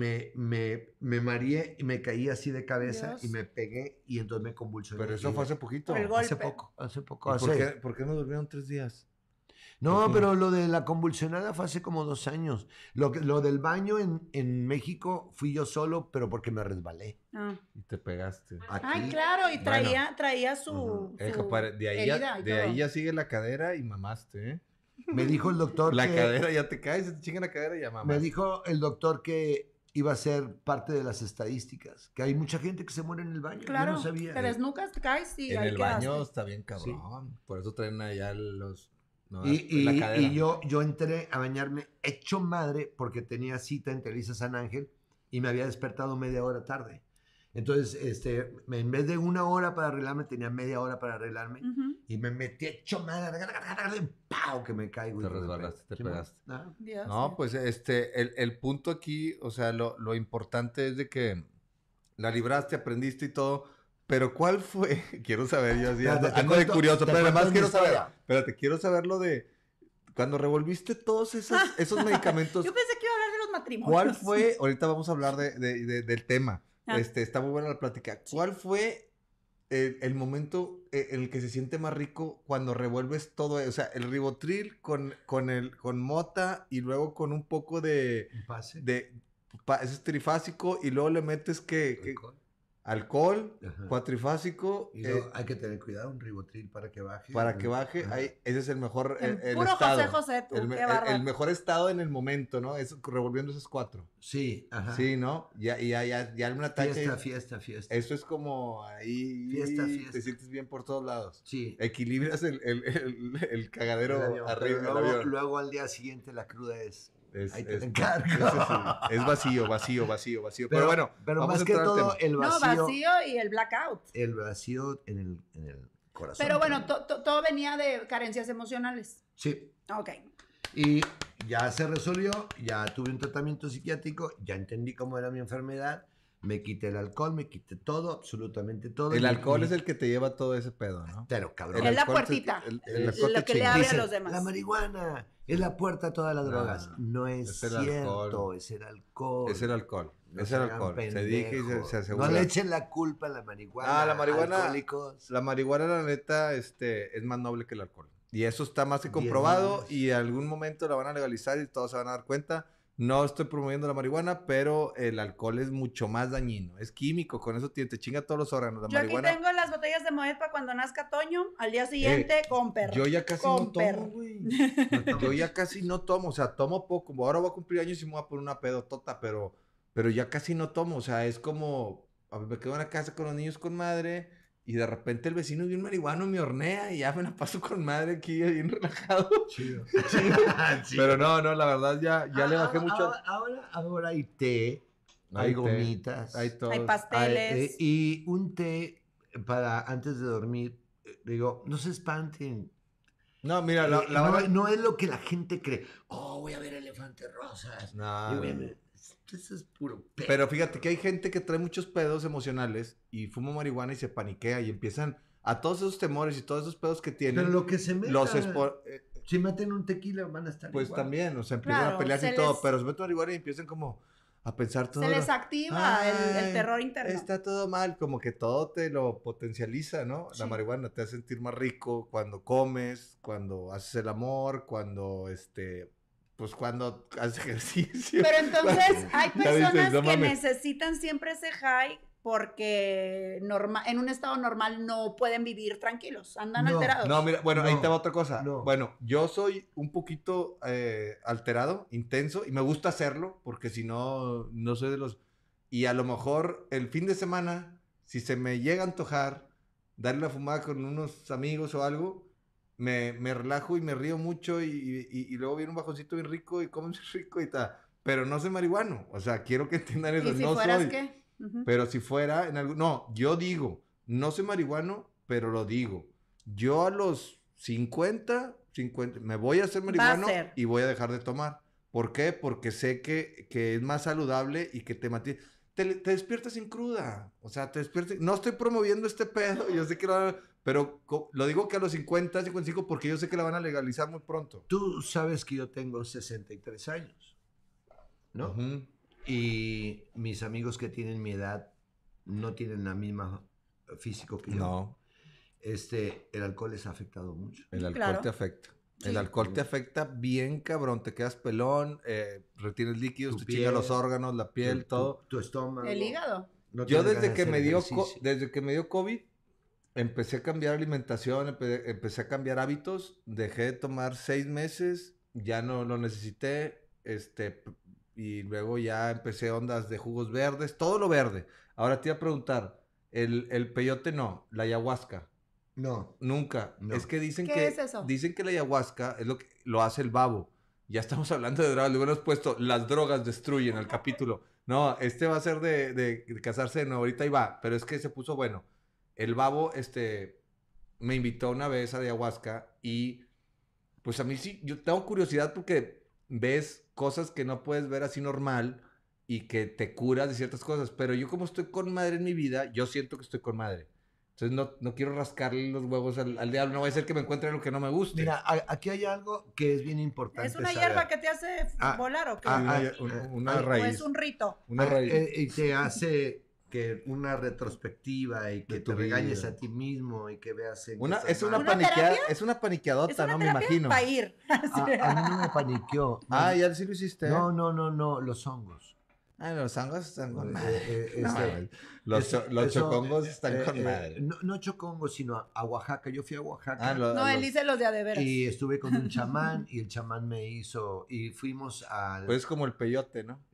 me mareé y me caí así de cabeza Dios. y me pegué y entonces me convulsioné. Pero eso fue hace poquito. Por el golpe. Hace poco. ¿Y por qué no durmieron 3 días? No, ¿Por qué? pero lo de la convulsionada fue hace como 2 años. Lo del baño en México fui yo solo, pero porque me resbalé. Ah. Y te pegaste. Aquí, Ay, claro, y traía su, Ujú. su Compadre, de ahí, herida y de todo. ahí ya sigue la cadera y mamaste, ¿eh? me dijo el doctor La que... cadera ya te caes, se te chinga la cadera y ya mamaste. Me dijo el doctor que iba a ser parte de las estadísticas, que hay mucha gente que se muere en el baño. Claro, Yo no sabía. te desnucas, te caes y En ahí el quedaste. baño está bien cabrón. Por eso traen allá los... No, la Y cadera. yo entré a bañarme hecho madre porque tenía cita en Televisa San Ángel y me había despertado media hora tarde. Entonces, en vez de 1 hora para arreglarme, tenía media hora para arreglarme. Ujú. Y me metí hecho madre, ¡pau! Que me caigo. y Te me resbalaste, pego. te Sí, pegaste. ¿no? Dios. No, pues el punto aquí, o sea, lo importante es de que la libraste, aprendiste y todo, pero ¿cuál fue? Quiero saber, yo así Espérate, te ando de cuento- curioso, te pero además cuento quiero mi saber, historia. espérate, quiero saber lo de, cuando revolviste todos esos medicamentos, Yo pensé que iba a hablar de los matrimonios. ¿cuál fue? Ahorita vamos a hablar del tema, Ah. está muy buena la plática, ¿cuál fue el momento en el que se siente más rico cuando revuelves todo, o sea, el ribotril con mota y luego con un poco Un pase. ese es trifásico y luego le metes alcohol, Ajá. cuatrifásico, Y luego hay que tener cuidado, un ribotril para que baje. para que baje, Ajá. ese es el mejor el Puro estado. José, tú, el, qué el- bárbaro. el mejor estado en el momento, ¿no? Es revolviendo esos 4. Sí, ajá. Sí, ¿no? Ya un ataque. Fiesta. Eso es como ahí. Fiesta. Te sientes bien por todos lados. Sí. Equilibras el cagadero El avión, arriba pero del avión. luego al día siguiente la cruda es... Ahí te es- encargo. es vacío. Pero bueno, pero vamos más a que entrar al todo tema. el No, vacío, vacío y el blackout. el vacío en el corazón. Pero bueno, todo venía de carencias emocionales. Sí. Ok. Y ya se resolvió, ya tuve un tratamiento psiquiátrico, ya entendí cómo era mi enfermedad, me quité el alcohol, me quité todo, absolutamente todo. El Y- alcohol y- es el que te lleva todo ese pedo, ¿no? Pero cabrón. Es la alcohol te- puertita. el alcohol Lo te que le chinga. abre a Dicen, los demás. la marihuana es la puerta a todas las No, drogas. No es es el cierto, alcohol. es el alcohol. Es el alcohol. No Es se el hagan alcohol. Se pendejos. dije y se asegura. No le echen la culpa a la marihuana. Ah, la marihuana- Alcohólicos. La marihuana, la neta, es más noble que el alcohol. Y eso está más que 10 comprobado. veces. Y en algún momento la van a legalizar y todos se van a dar cuenta. No estoy promoviendo la marihuana, pero el alcohol es mucho más dañino. Es químico, con eso te chinga todos los órganos. La Yo aquí marihuana. tengo las botellas de Moet para cuando nazca Toño. Al día siguiente, con perro. Yo ya casi Con no perro. tomo, güey. Yo ya casi no tomo, o sea, tomo poco. Como ahora voy a cumplir años y me voy a poner una pedotota, pero ya casi no tomo. O sea, es como, me quedo en la casa con los niños con madre y de repente el vecino bien marihuano me hornea y ya me la paso con madre aquí bien relajado. Chido. Sí. Pero no, la verdad ya le bajé mucho. Ahora hay té, hay té, gomitas. hay todo. Hay pasteles. Y un té para antes de dormir. Digo, no se espanten. No, mira, la no, verdad. no es lo que la gente cree. Oh, voy a ver elefantes rosas. No, Y voy a ver- Eso es puro pedo. pero fíjate que hay gente que trae muchos pedos emocionales y fuma marihuana y se paniquea y empiezan a todos esos temores y todos esos pedos que tienen. Pero lo que se meta, los si meten un tequila van a estar pues igual. también, o sea, empiezan Claro, a pelearse y se todo, les- pero se meten marihuana y empiezan como a pensar todo. Se les activa el Ay, terror interno. Está todo mal, como que todo te lo potencializa, ¿no? Sí. La marihuana te hace sentir más rico cuando comes, cuando haces el amor, cuando pues cuando haces ejercicio. Pero entonces hay Ya dices, personas no que mames. necesitan siempre ese high porque en un estado normal no pueden vivir tranquilos, andan No, alterados. No, mira, bueno, ahí No, te va otra cosa. no. Bueno, yo soy un poquito alterado, intenso, y me gusta hacerlo, porque si no, no soy de los... Y a lo mejor el fin de semana, si se me llega a antojar darle la fumada con unos amigos o algo, me relajo y me río mucho y luego viene un bajoncito bien rico y como rico y tal. Pero no soy marihuano, o sea, quiero que entiendan eso. ¿Y si no fueras soy. qué? Pero si fuera en algo... No, yo digo, no soy marihuano, pero lo digo. Yo a los 50 me voy a hacer marihuano y voy a dejar de tomar. ¿Por qué? Porque sé que es más saludable y que te mantiene... Te despiertas sin cruda. O sea, te despiertas... No estoy promoviendo este pedo, yo sé que pero lo digo que a los 50, 55, porque yo sé que la van a legalizar muy pronto. Tú sabes que yo tengo 63 años, ¿no? Y mis amigos que tienen mi edad no tienen la misma físico que yo. No. El alcohol les ha afectado mucho. El alcohol te afecta. Sí. El alcohol te afecta bien, cabrón. Te quedas pelón, retienes líquidos, te chinga los órganos, la piel, todo. Tu estómago. El hígado. No yo desde que me dio COVID, empecé a cambiar alimentación, empecé a cambiar hábitos. Dejé de tomar 6 meses, ya no lo necesité, y luego ya empecé ondas de jugos verdes, todo lo verde. Ahora te iba a preguntar, el peyote no, la ayahuasca. No. Nunca. No. Es que dicen ¿Qué es eso? Dicen que la ayahuasca es lo que lo hace el babo. Ya estamos hablando de drogas. Luego nos hemos puesto las drogas destruyen al capítulo. No, va a ser de casarse de nuevo. Ahorita ahí va. Pero es que se puso bueno. El babo, me invitó una vez a ayahuasca y pues a mí sí, yo tengo curiosidad porque ves cosas que no puedes ver así normal y que te curas de ciertas cosas. Pero yo como estoy con madre en mi vida, yo siento que estoy con madre. Entonces no quiero rascarle los huevos al diablo. No va a ser que me encuentre lo que no me guste. Mira, aquí hay algo que es bien importante. ¿Es una hierba que te hace volar o qué? Una raíz. ¿O es un rito? Una raíz. Y te hace que una retrospectiva y que te regañes a ti mismo y que veas... Es una paniqueadota, ¿no? Me imagino. Para ir. A mí no me paniqueó. Ya sí lo hiciste. No, los hongos. Los hongos están con madre. Los chocongos están con madre. No chocongos, sino a Oaxaca. Yo fui a Oaxaca. Él dice los de adeveras. Y estuve con un chamán y el chamán me hizo... Y fuimos al... Pues como el peyote, ¿no?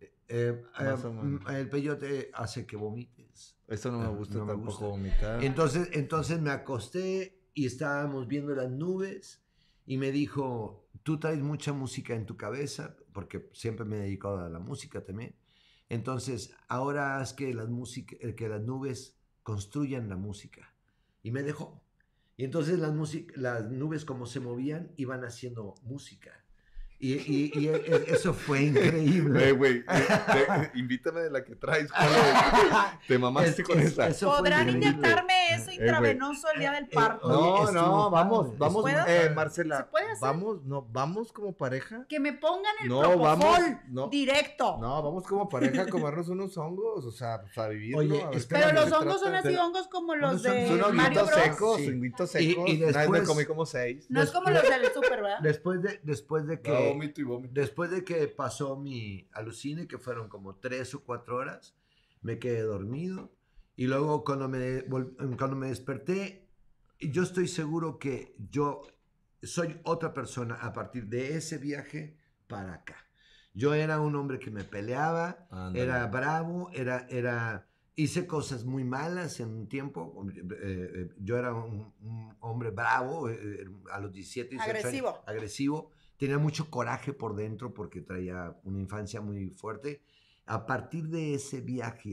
El peyote hace que vomites. Eso no me gusta tampoco vomitar. Entonces me acosté y estábamos viendo las nubes y me dijo, tú traes mucha música en tu cabeza, porque siempre me he dedicado a la música también. Entonces, ahora haz que las nubes construyan la música. Y me dejó. Y entonces las nubes como se movían, iban haciendo música. Y eso fue increíble. Güey, invítame de la que traes. Te mamaste con esa. ¿Podrán inyectarme eso intravenoso el día del parto? Vamos, Marcela. ¿Se puede hacer? Vamos como pareja. Que me pongan el propofol directo. No, vamos como pareja a comernos unos hongos, o sea, pues a vivirlo. Oye, pero los hongos son así hongos como los de Mario Bros. Honguitos secos. Y después me comí como 6. No es como los del súper, ¿verdad? Después de que... Vómito y vómito. Después de que pasó mi alucine, que fueron como 3 o 4 horas, me quedé dormido. Y luego cuando me desperté, yo estoy seguro que yo soy otra persona a partir de ese viaje para acá. Yo era un hombre que me peleaba, era bravo, hice cosas muy malas en un tiempo. Yo era un hombre bravo a los 17, 18 años. Agresivo. Tenía mucho coraje por dentro porque traía una infancia muy fuerte. A partir de ese viaje,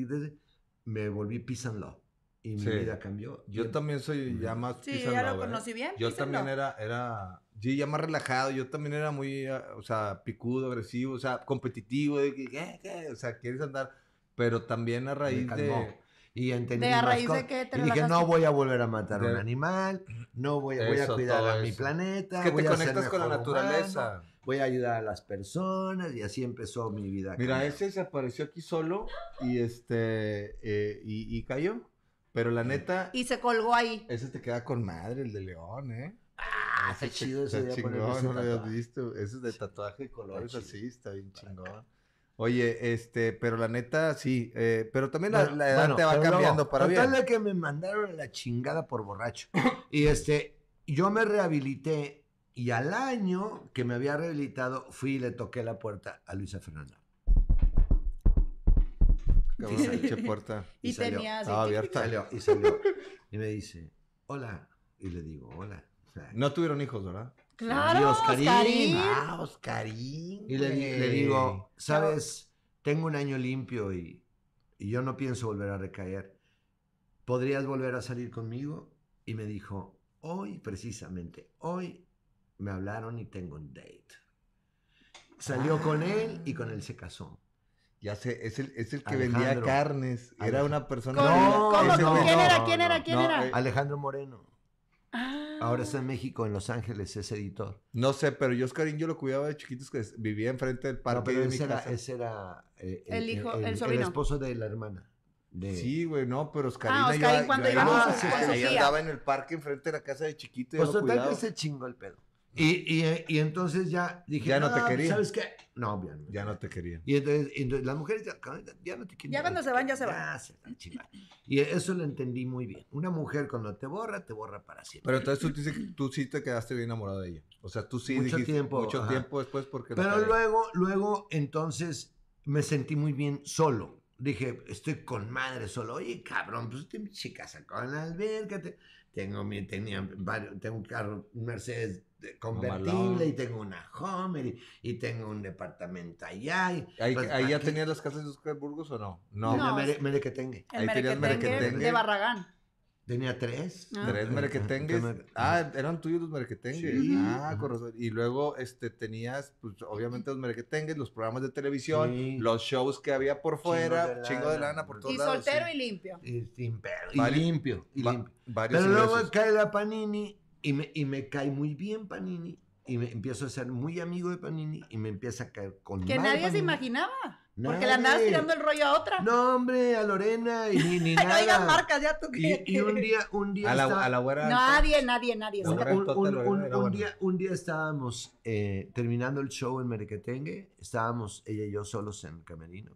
me volví peace and love. Y mi vida cambió. Yo también soy ya más peace and love. Sí, ya lo conocí bien. Yo también era ya más relajado. Yo también era muy, picudo, agresivo, o sea, competitivo. ¿Qué? O sea, quieres andar. Pero también a raíz de... Y entendí a raíz de que te y dije, no voy a volver a matar a un animal, voy a cuidar a mi planeta. Es que te conectas con la naturaleza. Humano, voy a ayudar a las personas y así empezó mi vida. Mira, ese se apareció aquí solo y y cayó. Pero la neta... Y se colgó ahí. Ese te queda con madre, el de león, ¿eh? Está chido ese día poner ese no lo habías visto. Ese es de tatuaje de colores así, está bien chingón. Oye, pero la neta, sí, pero también la edad te va cambiando para bien. Total de que me mandaron a la chingada por borracho. Y yo me rehabilité y al año que me había rehabilitado, fui y le toqué la puerta a Luisa Fernanda. Puerta. Y tenía estaba abierta. Salió. Y me dice, hola. Y le digo, hola. O sea, no tuvieron hijos, ¿verdad? Claro, y Oscarín. Oscarín. Y le digo, ¿sabes? Tengo un año limpio y y yo no pienso volver a recaer. ¿Podrías volver a salir conmigo? Y me dijo, precisamente hoy me hablaron y tengo un date. Salió con él y con él se casó. Ya sé, es el que Alejandro. vendía carnes. Era una persona... ¿Quién era? Alejandro Moreno. Ah. Ahora está en México, en Los Ángeles, es editor. No sé, pero yo Oscarín yo lo cuidaba de chiquitos, que vivía enfrente del parque de mi casa. Ese era El hijo, el sobrino. El esposo de la hermana. Sí, güey, no, pero Oscarina Oscarín cuando íbamos con Sofía. andaba en el parque enfrente de la casa de chiquito y Pues yo lo total cuidaba. que se chingó el pedo. Y entonces ya dije, Ya no te quería. ¿sabes qué? No, Ya no te quería. Y entonces las mujeres ya no te quieren. Ya cuando se van, ya se van. Ya se van, chingada. Y eso lo entendí muy bien. Una mujer cuando te borra para siempre. Pero entonces tú dices que tú sí te quedaste bien enamorado de ella. O sea, tú sí Mucho dijiste tiempo, mucho ajá. tiempo después porque... la Pero cagué. luego, entonces, me sentí muy bien solo. Dije, estoy con madre solo. Oye, cabrón, pues estoy en mi chica, sacó en la alberca. Tengo un carro, un Mercedes convertible, Mamalón. y tengo una Homer, y tengo un departamento allá. ¿Ahí, pues, ahí ya aquí- tenías las casas de Oscar Burgos o no? No, No. Merequetengue. El Ahí tenías merequetengue merequetengue. de Barragán. Tenía 3. Ah. Tres merequetengues. Eran tuyos los merequetengues. Sí. Con razón. Y luego tenías, pues, obviamente los merequetengues, los programas de televisión, Sí. los shows que había por fuera, chingo de lana, lana por todos Y lados. soltero sí. y limpio. Y Vale. limpio. Varios Pero luego ingresos. cae la Panini y me cae muy bien Panini. Y me empiezo a ser muy amigo de Panini y me empieza a caer con Que madre nadie se Panini. imaginaba. Porque Nadie. le andabas tirando el rollo a otra. No, hombre, a Lorena y ni Ay, no nada. digas marcas ya tú. Y un día A la güera. Nadie. La güera Tota Lorena era buena. un día estábamos terminando el show en Merequetengue, estábamos ella y yo solos en el camerino,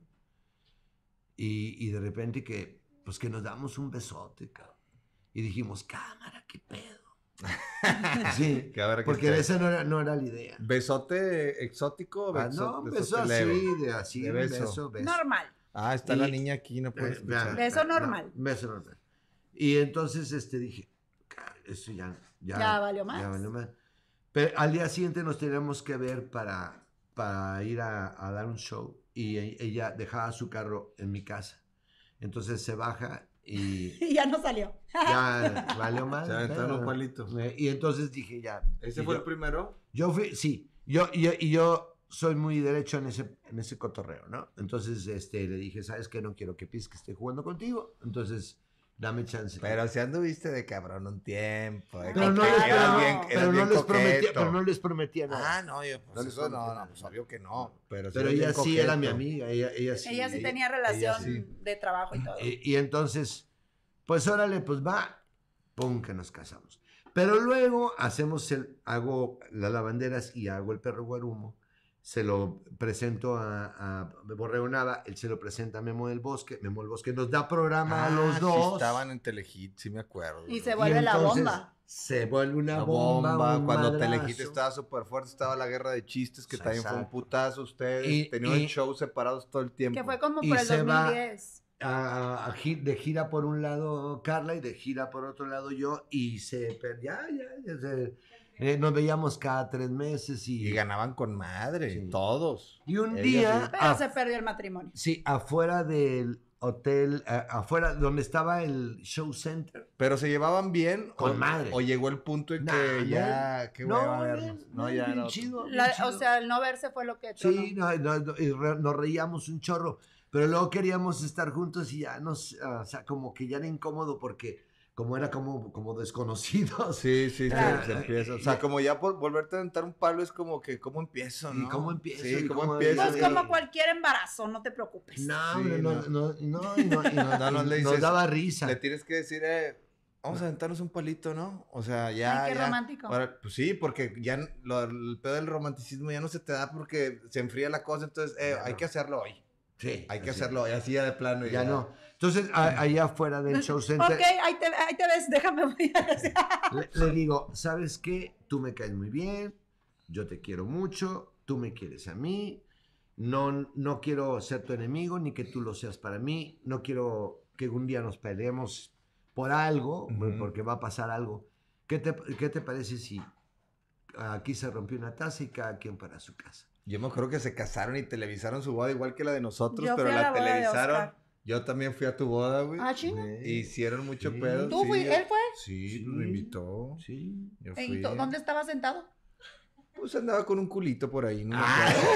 y de repente que nos damos un besote, cabrón, y dijimos, cámara, qué pedo. Sí, Que ahora que porque está- esa no era la idea. ¿Besote exótico? No, un besote beso leve? así, De un beso. beso. Normal. Ah, está Y- la niña aquí, no puede escuchar. Beso normal. Beso normal. Y entonces dije, eso ya valió más. ya valió más. Pero al día siguiente nos teníamos que ver para ir a dar un show, y ella dejaba su carro en mi casa. Entonces se baja y Y ya no salió. ya valió más. Se aventaron un palito. Y entonces dije, ya. ¿Ese y fue yo- el primero? Yo fui, sí. Yo soy muy derecho en ese cotorreo, ¿no? Entonces le dije, ¿sabes qué? No quiero que pienses que estoy jugando contigo. Entonces, dame chance. Pero si anduviste de cabrón un tiempo. Pero no, Claro. Eras bien coqueto. pero no les prometía nada. Ah, no, yo, pues No les eso prometí no, nada. pues obvio que no. Pero Pero eras ella bien sí era mi coqueto. amiga, ella sí. Ella sí tenía relación sí. de trabajo y todo. Y entonces, pues órale, pues va, pum, que nos casamos. Pero luego hago las lavanderas y hago el perro guarumo. Se lo presento a Borrego Nava, él se lo presenta a Memo del Bosque nos da programa a los Sí, dos. estaban en Telehit, sí me acuerdo. Y se Y vuelve la entonces bomba. Se vuelve una La bomba. un cuando madrazo. Telehit estaba súper fuerte, estaba la guerra de chistes, que también fue un Exacto. putazo. Ustedes Y- tenían y- shows separados todo el tiempo. Que fue como Y por el se va- 2010. De gira por un lado Carla y de gira por otro lado yo, y nos veíamos cada 3 meses Y ganaban con madre, Sí. todos. Y un Ella día, sí. Pero se perdió el matrimonio. sí, afuera del hotel, afuera donde estaba el show center. Pero se llevaban bien. Con madre. O llegó el punto en Nah, que ya, qué hueva vernos. No, ya bien no. chido, bien O chido. sea, el no verse fue lo que Sí, nos reíamos un chorro, pero luego queríamos estar juntos y ya o sea, como que ya era incómodo porque como era como desconocidos. Sí, sí, Claro. se empieza. O sea, como ya por volverte a aventar un palo es como que, ¿cómo empiezo, ¿Y no? cómo empiezo? Sí, ¿Y ¿cómo cómo- empiezo? Pues como cualquier embarazo, no te preocupes. No, Sí, hombre, no. No, le nos dices- daba risa. Le tienes que decir, vamos a aventarnos un palito, ¿no? O sea, ya. Ay, qué ya. romántico. Ahora, pues sí, porque ya el pedo del romanticismo ya no se te da porque se enfría la cosa, entonces Ya hay no. que hacerlo hoy. Sí, Hay que así. hacerlo hoy, así ya de plano. y Ya no. Entonces, allá afuera del show center, Ok, ahí te ves, déjame voy a decir. le digo, ¿sabes qué? Tú me caes muy bien, yo te quiero mucho, tú me quieres a mí, no quiero ser tu enemigo, ni que tú lo seas para mí, no quiero que un día nos peleemos por algo, Ujú. porque va a pasar algo. ¿Qué te parece si aquí se rompió una taza y cada quien para su casa? Yo me acuerdo que se casaron y televisaron su boda igual que la de nosotros, Yo pero fui a la la boda de televisaron. Oscar. Yo también fui a tu boda, güey. Ah, chinga. Hicieron mucho Sí. pedo. ¿Tú sí. él fue? Sí, pues me invitó. Sí. Yo ¿Y fui. dónde estaba sentado? Pues andaba con un culito por ahí, no me Ah. acuerdo.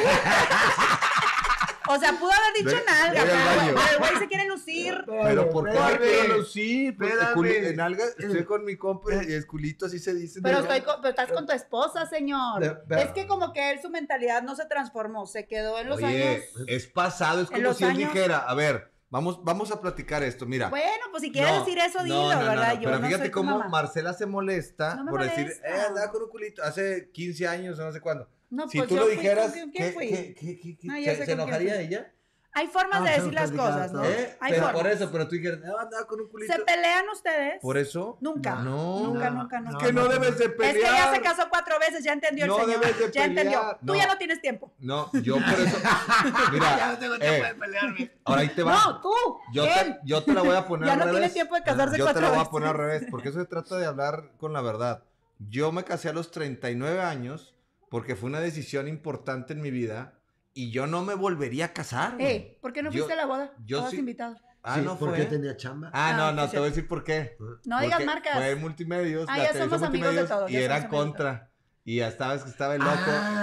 O sea, pudo haber dicho nalga, voy al pero baño. el güey se quiere lucir. Pero ¿por qué me espérame. quiero lucir? Porque Espérame. en alga estoy con mi compa y el culito así se dice. Pero, ¿no? pero estás con tu esposa, señor. Pero- Es que como que él, su mentalidad no se transformó, se quedó en los Oye, años. es pasado, es en como los si él años- dijera, a ver, vamos a platicar esto, mira. Bueno, pues si quieres decir eso, dilo, ¿verdad? Yo pero no fíjate soy tu cómo mamá. Marcela se molesta No me por decir, molesta. andaba con un culito hace 15 años o no sé cuándo. No, Si pues tú yo lo fui dijeras, ¿con quién fui? No, ya sé ¿se con quién enojaría fui. ella? Hay formas de Ah, decir las cosas, ¿no? ¿Eh? Hay Pero formas. por eso, pero tú dijeras, andaba con un culito. ¿Se pelean ustedes? ¿Por eso? Nunca. No. Nunca, No, nunca, no, nunca. Es que no debes de pelear. Es que ya se casó 4 veces, ya entendió el No señor. debes de Ya entendió. pelear. Tú No. ya no tienes tiempo. No, yo por eso. Mira, Ya no tengo tiempo de pelearme. ahora ahí te va. No, tú. él. Yo te la voy a poner Ya al no revés. tiene tiempo de casarse Yo te 4 la voy veces. a poner al revés, porque eso se trata de hablar con la verdad. Yo me casé a los 39 años porque fue una decisión importante en mi vida y yo no me volvería a casar. güey. ¿Por qué no Yo- fuiste a la boda? yo Estabas sí- invitado. Ah, Sí, no ¿por fue. qué tenía chamba? No, Ah, sí, te voy a decir por qué. No digas Porque marcas. Fue Multimedios, Ah, la ya televisión somos amigos de Multimedios, todos, y ya era somos amigos de contra. Y ya sabes que estaba el loco.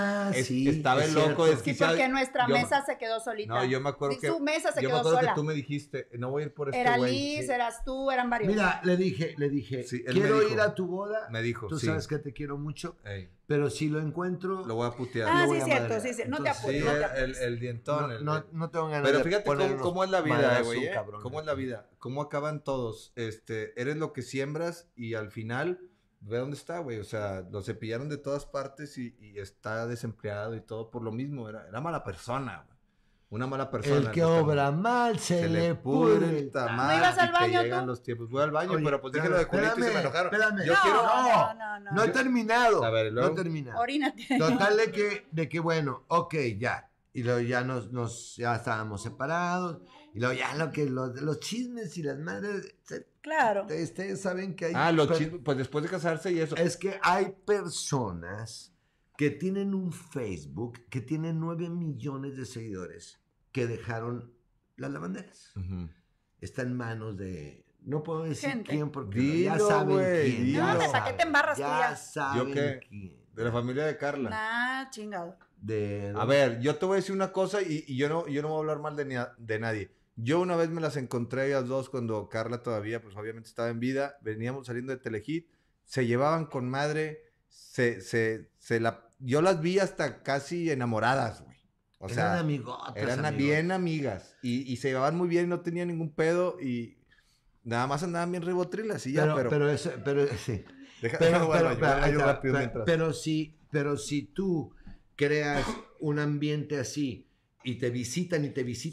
Sí, estaba es el loco cierto. Sí, desquiciado. porque nuestra Yo- mesa se quedó solita. No, yo me acuerdo que. Su mesa se yo me quedó acuerdo sola. que tú me dijiste, no voy a ir por este Era güey. Liz, Sí. eras tú, eran varios. Mira, le dije, Sí, él me quiero dijo. ir a tu boda. Me dijo, Tú sí. sabes que te quiero mucho, Ey, pero si lo encuentro, lo voy a putear. Ah, lo sí, voy es a cierto, madrear. sí. No te Entonces, apures, Sí, no te apures. el dientón. no tengo ganas Pero de fíjate ponernos cómo es la vida, madrazos, güey. cabrón. ¿Cómo es la vida? ¿Cómo acaban todos? Eres lo que siembras y al final, ve dónde está, güey. O sea, lo cepillaron de todas partes y está desempleado y todo por lo mismo. Era mala persona, güey. Una mala persona. El que obra mal se le pudre el tamal. ¿No ibas al y te baño llegan tú? los tiempos. Voy al baño, Oye, pero pues dije lo de culito y se me enojaron. Espérame, Yo No, quiero... no he terminado. A ver, ¿y luego? No he terminado. Orínate. Total de que bueno, ok, ya. Y luego ya ya estábamos separados. Y luego ya los chismes y las madres. Claro. Ustedes saben que hay. Los chismes, pues después de casarse y eso. Es que hay personas que tienen un Facebook que tiene 9 millones de seguidores que dejaron las lavanderas. Ujú. Está en manos de. No puedo decir Gente. quién porque Dilo, ya saben güey, quién. dilo. ya No, hombre, ¿para qué te embarras tú ya? Ya saben ¿Yo qué? quién. De la familia de Carla. Nah, chingado. A ver, yo te voy a decir una cosa y yo no voy a hablar mal de nadie. Yo una vez me las encontré ellas dos cuando Carla todavía, pues obviamente estaba en vida. Veníamos saliendo de Telehit, se llevaban con madre, yo las vi hasta casi enamoradas, güey. O sea, eran amigotas. eran amigos. bien amigas y se llevaban muy bien y no tenían ningún pedo y nada más andaban bien ribotrilas y ya, Pero sí. déjame voy al baño rápido mientras. Pero si tú creas un ambiente así y te visitan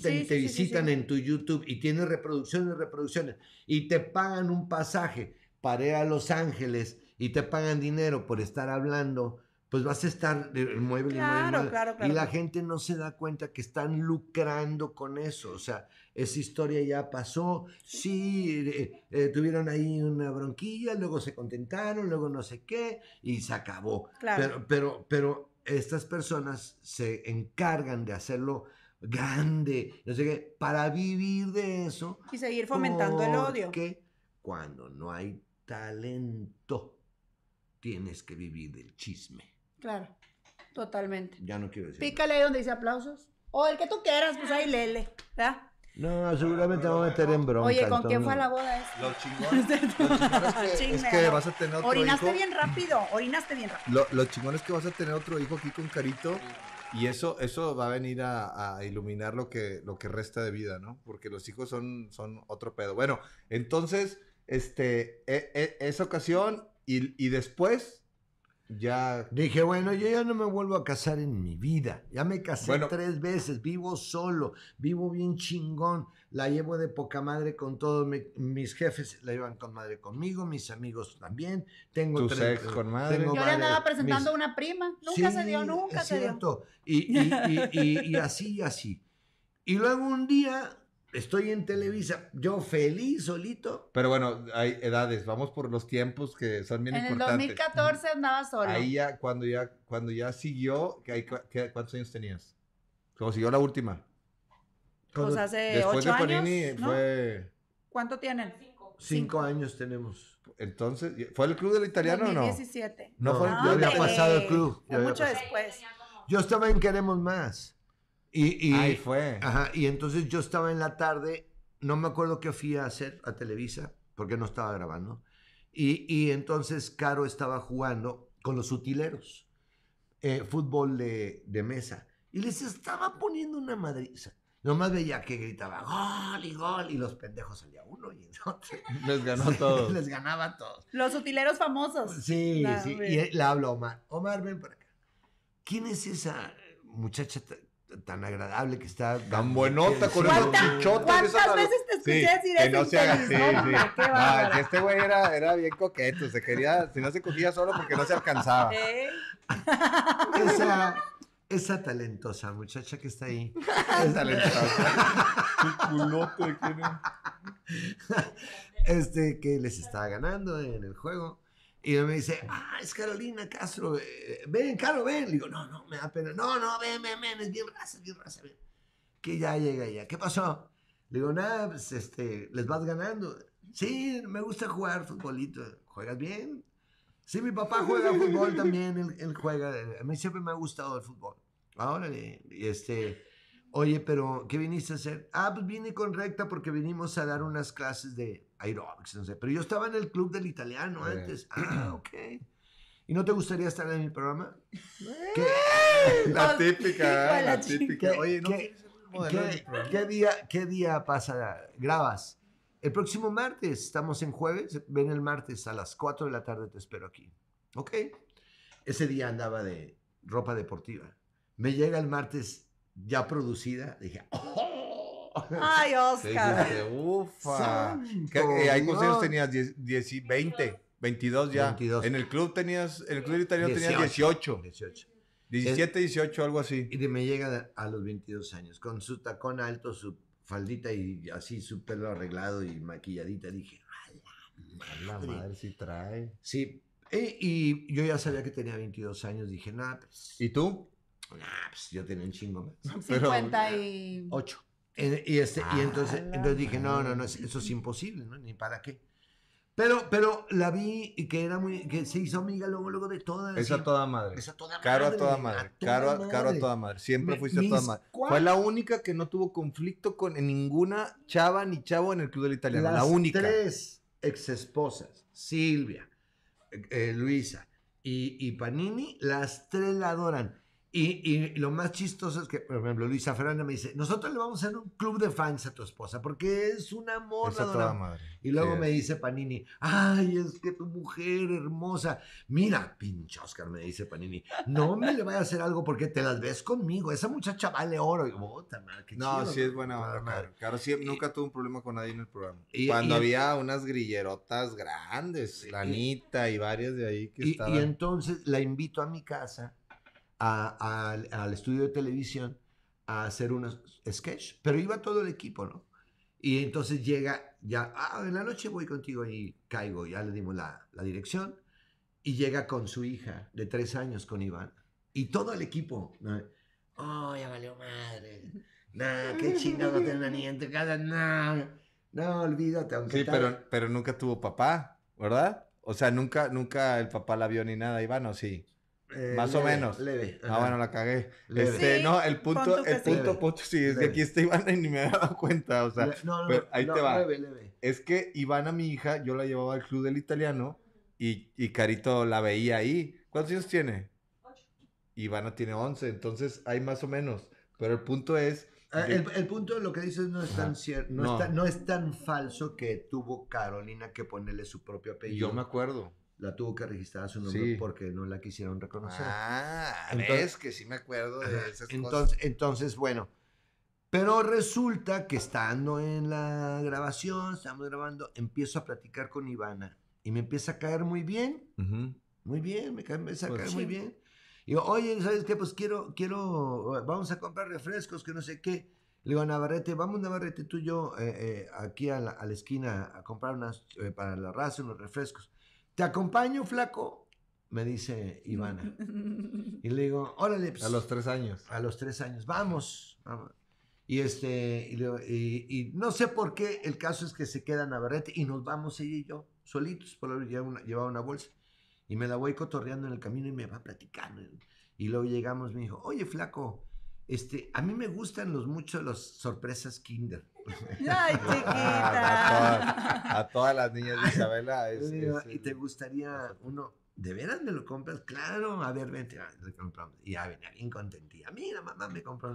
en tu YouTube y tienes reproducciones y te pagan un pasaje para ir a Los Ángeles y te pagan dinero por estar hablando, pues vas a estar mueble Claro. y la gente no se da cuenta que están lucrando con eso. O sea, esa historia ya pasó, sí, tuvieron ahí una bronquilla, luego se contentaron, luego no sé qué, y se acabó. Claro. Pero estas personas se encargan de hacerlo grande, no sé qué, para vivir de eso. Y seguir fomentando el odio. Porque cuando no hay talento, tienes que vivir del chisme. Claro, totalmente. Ya no quiero decir. Pícale ahí donde dice aplausos. O el que tú quieras, pues ahí lele, ¿verdad? No, seguramente me voy a meter en bronca. Oye, ¿con quién Antonio. fue a la boda esa? Lo chingón es que vas a tener otro Orinaste hijo. bien rápido, orinaste bien rápido. Lo chingón es que vas a tener otro hijo aquí con Carito y eso va a venir a iluminar lo que resta de vida, ¿no? Porque los hijos son otro pedo. Bueno, entonces, esa ocasión y después ya... Dije, bueno, yo ya no me vuelvo a casar en mi vida. Ya me casé Bueno. 3 veces, vivo solo, vivo bien chingón. La llevo de poca madre con todos mis jefes, la llevan con madre conmigo, mis amigos también. Tengo Tus ex con madre. tengo Yo le andaba madre, presentando mis- una prima. Nunca Sí, se dio, nunca es se dio. cierto. Y así. Y luego un día estoy en Televisa, yo feliz, solito. Pero bueno, hay edades, vamos por los tiempos que son bien En el importantes. 2014 andaba solo. Ahí ya, cuando ya siguió, ¿cuántos años tenías? Como siguió la última. Pues hace Después 8 de Panini años, ¿no? fue... ¿Cuánto tienen? 5 años tenemos. Entonces, ¿fue el club del italiano o no? 2017. No fue el ya club había del pasado el club. Fue mucho después. Yo estaba en Queremos Más. Ahí fue. Ajá, y entonces yo estaba en la tarde, no me acuerdo qué fui a hacer a Televisa, porque no estaba grabando. Y entonces Caro estaba jugando con los utileros, fútbol de mesa. Y les estaba poniendo una madriza. Nomás veía que gritaba gol y gol, y los pendejos salía uno y entonces Les ganó a todos. les ganaba a todos. Los utileros famosos. Sí, No, sí. hombre. Y le hablo a Omar. Omar, ven para acá. ¿Quién es esa muchacha tan agradable que está... Tan buenota con esos esos chichotes. ¿Cuántas veces te escuché decir que eso? no se haga infeliz? así, No, hombre, sí. qué No, bárbaro. que este güey era bien coqueto, si no se cogía solo porque no se alcanzaba. Esa talentosa muchacha que está ahí. Es talentosa. Su culote, ¿quién es? Que les estaba ganando en el juego. Y me dice, es Carolina Castro. Ven, Caro, ven. Le digo, no, me da pena. No, ven. Es bien raza, ven. Que ya llega ella. ¿Qué pasó? Le digo, nada, pues, les vas ganando. Sí, me gusta jugar futbolito. ¿Juegas bien? Sí, mi papá juega fútbol también, él juega, a mí siempre me ha gustado el fútbol. Ahora, oye, pero ¿qué viniste a hacer? Pues vine con Recta porque vinimos a dar unas clases de aeróbics, no sé, pero yo estaba en el club del italiano antes. Ok. ¿Y no te gustaría estar en mi programa? La típica, hijo de la la típica. Oye, ¿no quieres ser modelo de mi programa? ¿Qué día pasa? ¿Grabas? El próximo martes, estamos en jueves, ven el martes a las 4 de la tarde, te espero aquí. ¿Ok? Ese día andaba de ropa deportiva. Me llega el martes ya producida, dije, ¡oh! Ay, Oscar. Dijiste, ufa. Santo ¿Ahí cuántos años Dios. tenías? 20, 22 ya. 22. En el club del italiano tenías 18. 18. 17, 18, algo así. Y me llega a los 22 años, con su tacón alto, su faldita y así su pelo arreglado y maquilladita. Dije, La madre sí trae. sí. Y yo ya sabía que tenía 22 años. Dije, pues... ¿Y tú? pues yo tenía un chingo más. 58. Y entonces dije, no, eso es imposible, ¿no? Ni para qué. Pero la vi y que se hizo amiga luego de todas. Esa a toda madre. Esa toda Caro a madre, toda madre. Caro a toda madre. Siempre fuiste a toda madre. Fue la única que no tuvo conflicto con ninguna chava ni chavo en el club del italiano. La única. Las 3 exesposas, Silvia, Luisa y Panini, las 3 la adoran. Y lo más chistoso es que, por ejemplo, Luisa Fernanda me dice, nosotros le vamos a hacer un club de fans a tu esposa porque es un amor. Esa toda madre. Y luego Sí, me dice Panini, ay, es que tu mujer hermosa. Mira, pinche Oscar, me dice Panini, no me le vaya a hacer algo porque te las ves conmigo. Esa muchacha vale oro. Y, madre, qué No, chido, sí es buena onda, madre. Caro. Caro sí, nunca tuvo un problema con nadie en el programa. Y había unas grillerotas grandes, la Anita y varias de ahí que estaban. Y entonces la invito a mi casa, al estudio de televisión, a hacer unos sketch, pero iba todo el equipo, ¿no? Y entonces llega, ya, en la noche voy contigo y caigo, ya le dimos la dirección, y llega con su hija de 3 años, con Iván, y todo el equipo, ¿no? Oh, ya valió madre, nah, qué chingado tener una niña en tu casa, no, olvídate, aunque Sí, pero nunca tuvo papá, ¿verdad? O sea, nunca el papá la vio ni nada, Iván, ¿o sí? Más o menos. Leve. Bueno, la cagué. Leve. Sí, no, el punto, sí, es que Leve. aquí está Iván y ni me había dado cuenta, o sea, pero ahí te va. Leve. Es que Ivana, mi hija, yo la llevaba al club del italiano y Carito la veía ahí. ¿Cuántos años tiene? 8. Ivana tiene 11, entonces hay más o menos. Pero el punto es... El punto de lo que dices no es tan cierto, No. no es tan falso que tuvo Carolina que ponerle su propio apellido. Yo me acuerdo. La tuvo que registrar a su nombre Sí. porque no la quisieron reconocer. Entonces, ves que sí me acuerdo de esas cosas. Entonces, bueno. Pero resulta que estando en la grabación, estamos grabando, empiezo a platicar con Ivana y me empieza a caer muy bien. Ujú. Muy bien, me empieza a Pues caer sí. muy bien. Y digo, oye, ¿sabes qué? Pues quiero, vamos a comprar refrescos, que no sé qué. Le digo a Navarrete, vamos Navarrete, tú y yo, aquí a la esquina a comprar unas, para la raza, unos refrescos. ¿Te acompaño, flaco? Me dice Ivana. Y le digo, órale. Pues, A los 3 años. a los 3 años, vamos. Y no sé por qué, el caso es que se queda Navarrete y nos vamos ella y yo, solitos, por lo llevaba una bolsa. Y me la voy cotorreando en el camino y me va platicando. Y luego llegamos, me dijo, oye, flaco, a mí me gustan mucho las sorpresas Kinder. Ay, chiquita. A todas las niñas de Isabela. ¿Y te gustaría uno? ¿De veras me lo compras? Claro, a ver, vente, le compramos. Y ya venía bien contentía. Mira, mamá, me compró.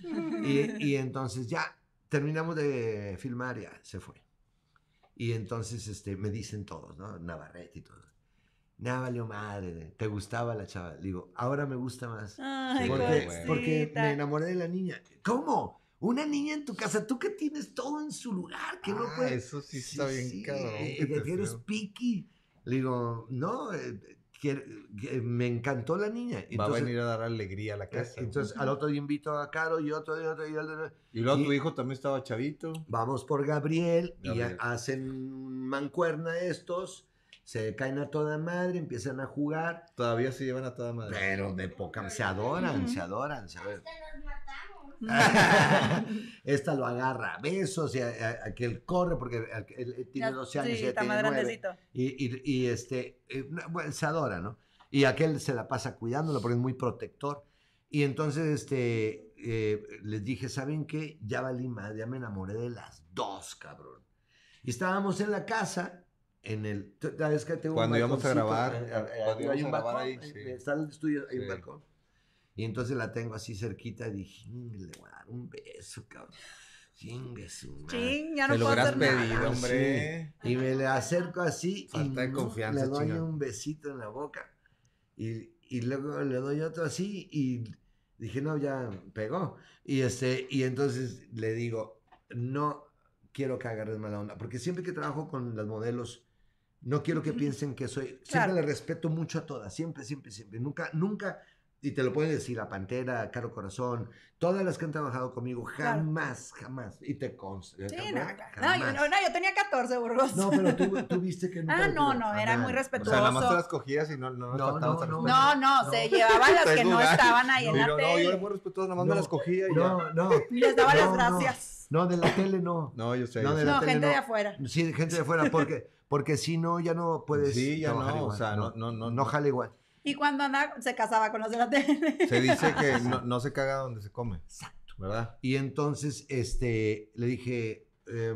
Y entonces ya terminamos de filmar, ya se fue. Y entonces me dicen todos, ¿no? Navarrete y todo. Nada valió madre, ¿te gustaba la chava? Le digo, ahora me gusta más. Ay, porque me enamoré de la niña. ¿Cómo? Una niña en tu casa, tú que tienes todo en su lugar, que no puedes. Eso sí está bien cabrón. Que eres picky. Le digo, no, me encantó la niña. Entonces, va a venir a dar alegría a la casa. Entonces, al otro día invito a Caro y otro. Y luego tu hijo también estaba chavito. Vamos por Gabriel. Y hacen mancuerna estos. Se caen a toda madre, empiezan a jugar. Todavía se llevan a toda madre. Pero de poca, se adoran. Hasta nos matamos. Esta lo agarra a besos, y aquel corre porque él tiene 12 años y está tiene más 9. grandecito. Bueno, se adora, ¿no? Y aquel se la pasa cuidándolo porque es muy protector. Y entonces les dije, ¿saben qué? Ya valí más, ya me enamoré de las dos, cabrón. Y estábamos en la casa. ¿Sabes qué? Cuando íbamos a grabar, hay un balcón, ahí, sí. está el estudio, hay un Sí. balcón. Y entonces la tengo así cerquita y dije, le voy a dar un beso, cabrón. Chingue su madre. Ching, ya no Te lo puedo hubieras hacer nada. pedido, hombre. Sí. Y me le acerco así Falta de confianza, le doy chingado. un besito en la boca. Y luego le doy otro así y dije, no, ya pegó. Y entonces le digo, no quiero que agarres mala onda, porque siempre que trabajo con las modelos, no quiero que piensen que soy... Siempre Claro. le respeto mucho a todas. Siempre. Nunca... Y te lo pueden decir, La Pantera, Caro Corazón, todas las que han trabajado conmigo, jamás. Y te consta. Sí, ¿te acuerdas? yo tenía 14, Burgos. No, pero tú viste que nunca... no, era muy O respetuoso. sea, nada más te las cogías y no nos faltabas al respeto. No, se llevaban las que no estaban ahí en la No, yo tele. era muy respetuoso, nada más me las cogía y ya. No. Y les daba las gracias. No, de la tele no. No, yo sé. No, yo de sé. la No, tele gente no. de afuera. Sí, gente de fuera, porque si no, ya no puedes Sí, ya trabajar no, igual. o sea, no jala igual. Y cuando anda, se casaba con los de la tele. Se dice que no se caga donde se come. Exacto. ¿Verdad? Y entonces, le dije,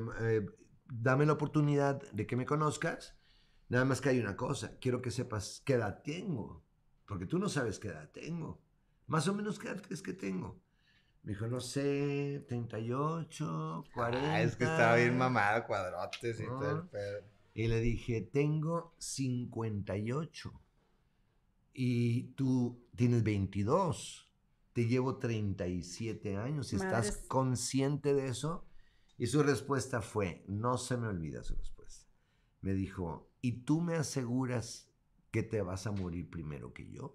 dame la oportunidad de que me conozcas, nada más que hay una cosa, quiero que sepas qué edad tengo, porque tú no sabes qué edad tengo. Más o menos, ¿qué edad crees que tengo? Me dijo, no sé, 38, 40. Es que estaba bien mamada, cuadrotes y No. todo el pedo. Y le dije, tengo 58. Y tú tienes 22. Te llevo 37 años. ¿Estás Madres. consciente de eso? Y su respuesta fue, no se me olvida su respuesta. Me dijo, ¿y tú me aseguras que te vas a morir primero que yo?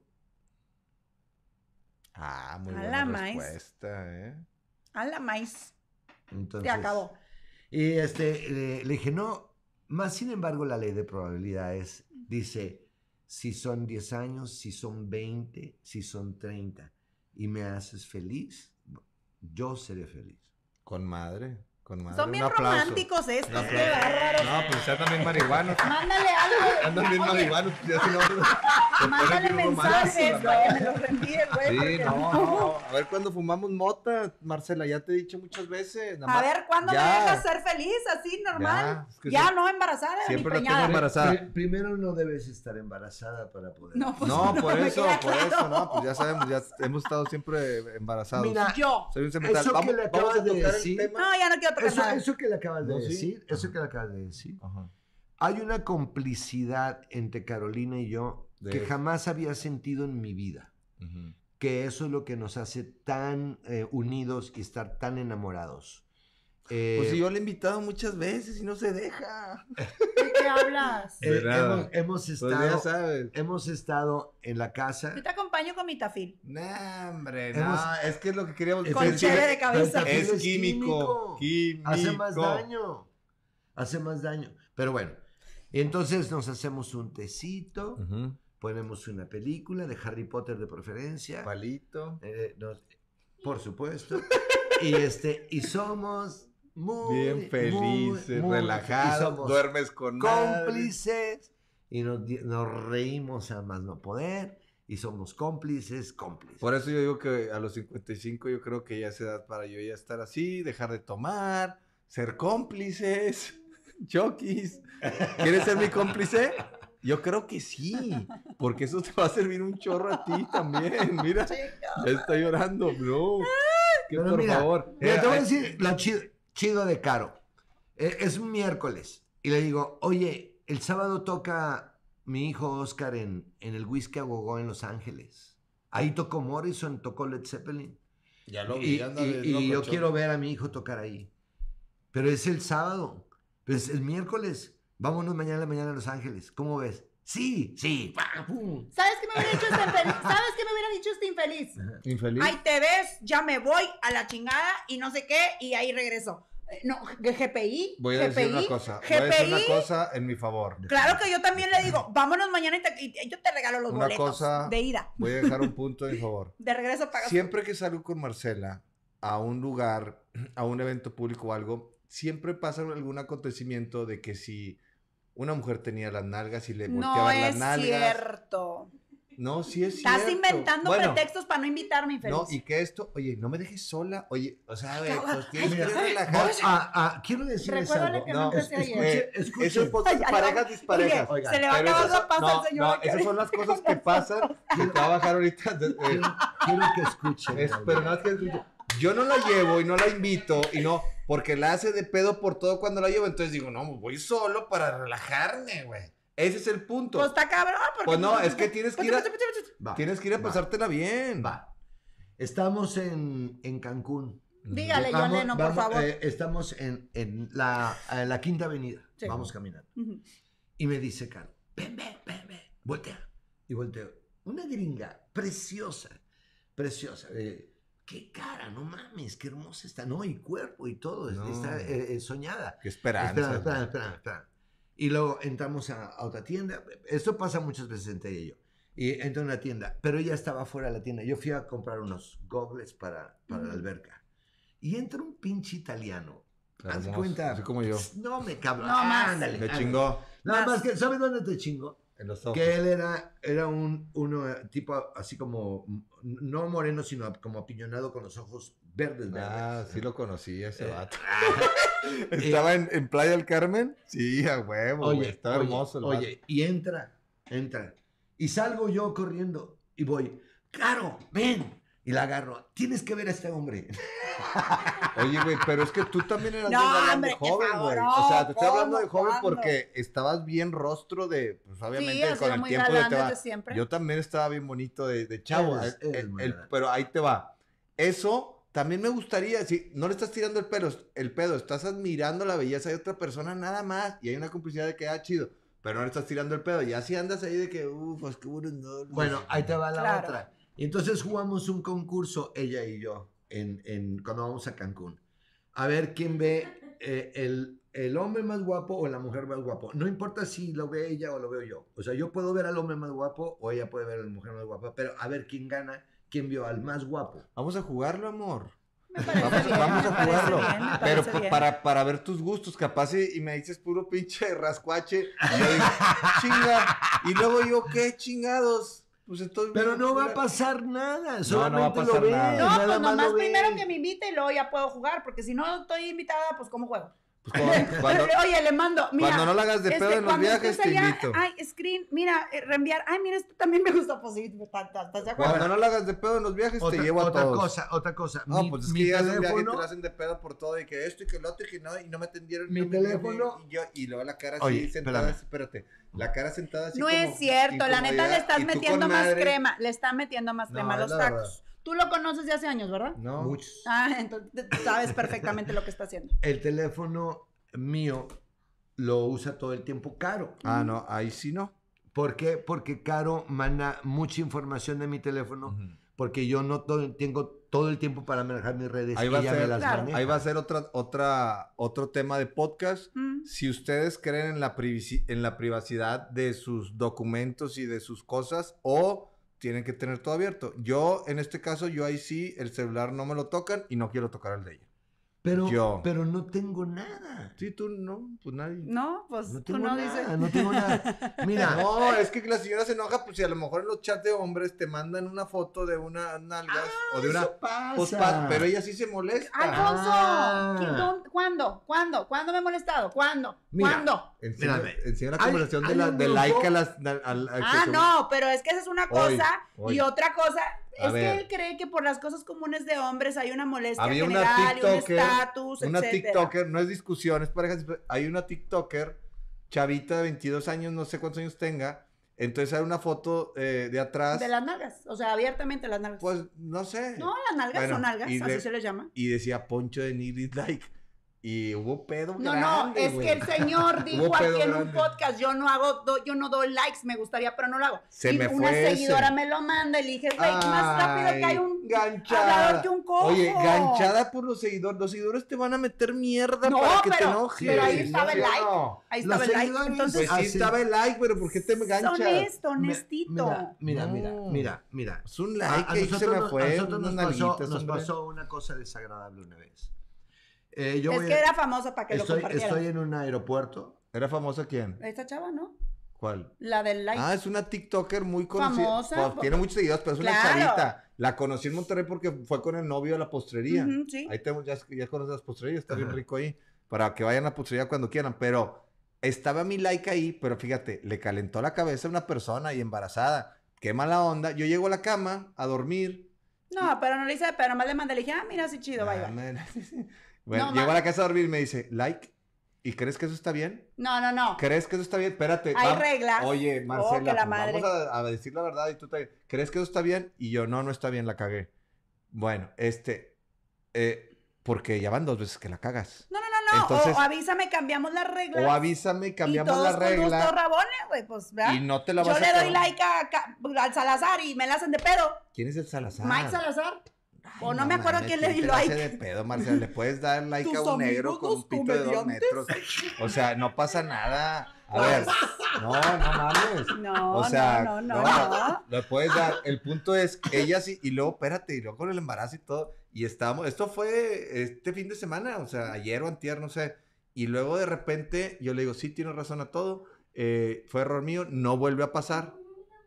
Ah, muy A buena la maíz. respuesta, ¿eh? A la maíz. Entonces, Se acabó. Y le dije, no, más sin embargo la ley de probabilidades dice, si son 10 años, si son 20, si son 30, y me haces feliz, yo seré feliz. Con madre. Son bien Un aplauso. románticos estos, Un qué aplauso. bárbaros. No, pues ya también marihuanos. Mándale algo. Andan bien Oye, marihuanos, pues ya si no. se mándale ponen bien mensajes románticos, para que me los reenvíe, güey. Sí, porque no. A ver cuándo fumamos mota, Marcela, ya te he dicho muchas veces. nada A más- ver, ¿cuándo me ya. dejas ser feliz? Así, normal. es que Ya, sí. no embarazada, ni Siempre la tengo preñada. embarazada. Primero no debes estar embarazada para poder... No, pues, No, por me eso, queda claro. no, pues ya sabemos, ya hemos estado siempre embarazados. Mira, Yo. Soy un cemental. eso que Vamos, le vamos acabas a de tocar decir- el tema. No, ya no quiero tocar nada. Eso que le acabas de No, sí. decir, eso que le acabas de decir, Ajá. hay una complicidad entre Carolina y yo De que eso. jamás había sentido en mi vida. Ujú. Que eso es lo que nos hace tan unidos y estar tan enamorados. Pues sí, yo le he invitado muchas veces y no se deja. ¿De qué hablas? De nada. hemos Pues ya estado, sabes. hemos estado en la casa. Yo te acompaño con mi tafil. No, hombre, Hemos- no, es que es lo que queríamos Con Con decir. cheve de cabeza. Pero el Es tafil químico. Hace más daño. Hace más daño. Pero bueno, entonces nos hacemos un tecito, Ujú. ponemos una película de Harry Potter de preferencia. Palito. Por supuesto. Y somos muy bien felices, muy, relajados, duermes con cómplices y nos reímos a más no poder y somos cómplices. Por eso yo digo que a los 55 yo creo que ya es edad para yo ya estar así, dejar de tomar, ser cómplices, Chokis. ¿Quieres ser mi cómplice? Yo creo que sí, porque eso te va a servir un chorro a ti también. Mira, ya está llorando, bro. Que Pero por mira, favor. Mira, te voy a decir lo chido de Caro. Es un miércoles y le digo, oye, el sábado toca mi hijo Oscar en el Whisky a Gogó en Los Ángeles. Ahí tocó Morrison, tocó Led Zeppelin. Ya lo vi, y yo quiero ver a mi hijo tocar ahí. Pero es el sábado. Pues el miércoles. Vámonos mañana a la mañana a Los Ángeles. ¿Cómo ves? Sí. ¡Pum! ¿Sabes qué me hubiera dicho este infeliz? ¿Sabes qué me hubiera dicho este infeliz? ¿Infeliz? Ahí te ves, ya me voy a la chingada y no sé qué, y ahí regreso. No, GPI. Voy a decir una cosa. Voy a decir una cosa en mi favor. Claro que yo también le digo, vámonos mañana y yo te regalo los Una boletos cosa, de ida. Voy a dejar un punto en mi favor. De regreso pagas. Siempre que salgo con Marcela a un lugar, a un evento público o algo, siempre pasa algún acontecimiento de que si una mujer tenía las nalgas y le No volteaban las es nalgas. cierto. No, sí es cierto. Estás inventando Bueno, pretextos para no invitarme, infeliz. no, y que esto, oye, no me dejes sola. Oye, o sea, a ver, Acaba- pues tienes Mira, que relajar. quiero decirles Recuérdale algo. que No, no empecé ayer. Escuche. Eso es podcast Ay, parejas oye, disparejas. Oigan, se le va a Pero acabar esas- la paz al señor. No, esas son las cosas que pasan que te va a bajar ahorita. Quiero que escuchen. Pero nada más que escuche. Yo no la llevo y no la invito y no, porque la hace de pedo por todo cuando la llevo. Entonces digo, no, voy solo para relajarme, güey. Ese es el punto. Pues está cabrón. Porque Pues no, es que tienes que ir a, Va, tienes que ir a va, pasártela bien. va. Estamos en Cancún. Dígale, John Lennon, por favor. Estamos en la Quinta Avenida. Sí. Vamos caminando. Ujú. Y me dice Caro, ven. Voltea. Y volteo. Una gringa preciosa. Qué cara, no mames, qué hermosa está. No, y cuerpo y todo. No. Está soñada. Qué esperanza. Espera. Y luego entramos a otra tienda. Esto pasa muchas veces entre ella y yo. Y entro a una tienda, pero ella estaba fuera de la tienda. Yo fui a comprar unos goggles para la alberca. Y entra un pinche italiano. Haz Hermoso, cuenta. así como yo. No me cabrón. No más. Ándale. Me ándale. chingó Nada Más. más que, ¿sabes dónde te chingó? en los ojos. Que él era uno tipo así como, no moreno, sino como apiñonado con los ojos verdes. Ah, sí lo conocí ese Eh, vato. ¿Estaba en Playa del Carmen? Sí, a huevo, güey. Estaba hermoso el vato. Oye, y entra. Y salgo yo corriendo y voy, Caro, ven. Y la agarro. Tienes que ver a este hombre. Oye, güey, pero es que tú también eras No, bien galán hombre, de qué joven, favor, güey. no, O sea, te estoy hablando de ¿cómo? joven ¿Cuándo? porque estabas bien rostro de, pues obviamente Sí, ha con sido el muy tiempo galán te va. desde siempre. Yo también estaba bien bonito de chavo. Eres muy galán. Pero ahí te va. Eso también me gustaría, si no le estás tirando el pedo, estás admirando la belleza de otra persona nada más y hay una complicidad de que chido, pero no le estás tirando el pedo. Ya si andas ahí de que, pues qué bueno, no. Bueno, ahí te va la Claro. otra. Y entonces jugamos un concurso, ella y yo, cuando vamos a Cancún. A ver quién ve el hombre más guapo o la mujer más guapo. No importa si lo ve ella o lo veo yo. O sea, yo puedo ver al hombre más guapo o ella puede ver a la mujer más guapa, pero a ver quién gana, quién vio al más guapo. Vamos a jugarlo, amor. Me parece Vamos, bien, vamos me a parece jugarlo. bien, me Pero parece bien. para ver tus gustos, capaz y me dices puro pinche rascuache. Y yo digo, chinga. Y luego yo, ¿qué chingados? Pues estoy Pero no va a mira. pasar nada, no solamente va a pasar lo ve. nada. No, nada pues más nomás lo ve. primero que me invite y luego ya puedo jugar, porque si no estoy invitada, pues ¿cómo juego? Pues cuando, Oye, le mando, mira. cuando no la hagas de pedo en los cuando viajes, estés te allá, invito. Ay, screen, mira, reenviar. Ay, mira, esto también me gusta, pues sí, ¿estás de acuerdo? Cuando no la hagas de pedo en los viajes, te llevo a todos. Otra cosa. No, pues es que llegas a un viaje y te teléfono, la hacen de pedo por todo y que esto y que lo otro y que no, y no me atendieron. Mi no me- teléfono- y luego la cara así Oye, sentada, espérame. espérate, la cara sentada así No como es cierto, la neta incomodidad, le estás y tú metiendo con más madre. crema, le está metiendo más No, crema a es los la tacos. verdad. Tú lo conoces de hace años, ¿verdad? No. muchos. Ah, entonces sabes perfectamente lo que está haciendo. El teléfono mío lo usa todo el tiempo Caro. Ah, no, ahí sí no. ¿Por qué? Porque Caro manda mucha información de mi teléfono, porque yo no tengo todo el tiempo para manejar mis redes. Ahí va a ella ser- me las Claro. maneja. Ahí va a ser otro tema de podcast. Si ustedes creen en la privacidad de sus documentos y de sus cosas o tienen que tener todo abierto. Yo, en este caso, yo ahí sí, el celular no me lo tocan y no quiero tocar el de ella. Pero no tengo nada. Sí, tú no, pues nadie. No, pues No tú tengo no nada, dices. no tengo nada. Mira, No, es que la señora se enoja, pues si a lo mejor en los chats de hombres te mandan una foto de unas nalgas o de una... eso pasa. Pues, pero ella sí se molesta. Alfonso, Ah. ¿Cuándo me he molestado? ¿Cuándo? Mira, ¿Cuándo? Enseña la Hay- conversación hay de, un de grupo- like a las... No, pero es que esa es una Hoy, cosa hoy. y otra cosa A es ver. que él cree que por las cosas comunes de hombres hay una molestia Había una general y un TikToker, estatus, una etcétera. TikToker, no es discusiones, parejas, hay una TikToker, chavita de 22 años, no sé cuántos años tenga, entonces hay una foto de atrás, De las nalgas, o sea, abiertamente las nalgas. pues no sé, No, las nalgas Bueno, son nalgas, y así se les llama. y decía Poncho de Nigris like, y hubo pedo No, grande, es güey. que el señor dijo Hubo aquí pedo en un grande. podcast, yo no doy likes, me gustaría, pero no lo hago. Se y me una fue seguidora ese. me lo manda y le dije, güey, más rápido que hay un ganchada. hablador que un cojo. Oye, ganchada por los seguidores te van a meter mierda No, para que te pero- enojes. pero ahí ¿no? estaba el ¿Sí o like. no? Ahí Los estaba el like. seguidores, Entonces, Pues sí Así. estaba el like, pero ¿por qué te ganchas? honesto. Mira, No. mira. Es un A like que se me nosotros, fue. a nosotros unas nos nalguitas, nos hombre. pasó una cosa desagradable una vez. es que era famosa para que lo compartiera. Estoy en un aeropuerto. ¿Era famosa quién? Esta chava, ¿no? ¿Cuál? La del like. Ah, es una TikToker muy conocida. Famosa. Pues, tiene muchos seguidores, pero es una Claro. chavita. La conocí en Monterrey porque fue con el novio de la postrería. Ujú, sí. Ahí tenemos, ya conoces las postrerías, está bien Ajá. rico ahí. Para que vayan a la postrería cuando quieran. Pero estaba mi like ahí, pero fíjate, le calentó la cabeza a una persona y embarazada. Qué mala onda. Yo llego a la cama a dormir. No, pero no le hice, pero nomás le mandé, le dije, mira, sí chido, bye, Ah, bye. man. Bueno, No, llego ma- a la casa a dormir y me dice, like. ¿Y crees que eso está bien? No. ¿Crees que eso está bien? Espérate. Hay reglas. Oye, Oh, Marcela, que la pues madre. vamos a decir la verdad y tú ¿crees que eso está bien? Y yo, no está bien, la cagué. Bueno, porque ya van 2 veces que la cagas. No. Entonces- o avísame, cambiamos las reglas. O avísame, cambiamos y la todos con gusto regla rabones, güey, pues, ¿verdad? y no te la Yo vas a le doy acabar. like al Salazar y me la hacen de pedo. ¿Quién es el Salazar? Mike Salazar. Ay, o no me acuerdo mames, quién le di te la hace like. de pedo, Marcela. Le puedes dar like Tus a un negro amigos, con un los pito de 2 comediantes. metros. O sea, no pasa nada. A ver, no mames. No, O sea, no. le puedes dar. El punto es, ella sí, y luego, espérate, y luego con el embarazo y todo, y estábamos, esto fue este fin de semana, o sea, ayer o antier, no sé, y luego de repente yo le digo, sí, tienes razón a todo, fue error mío, no vuelve a pasar.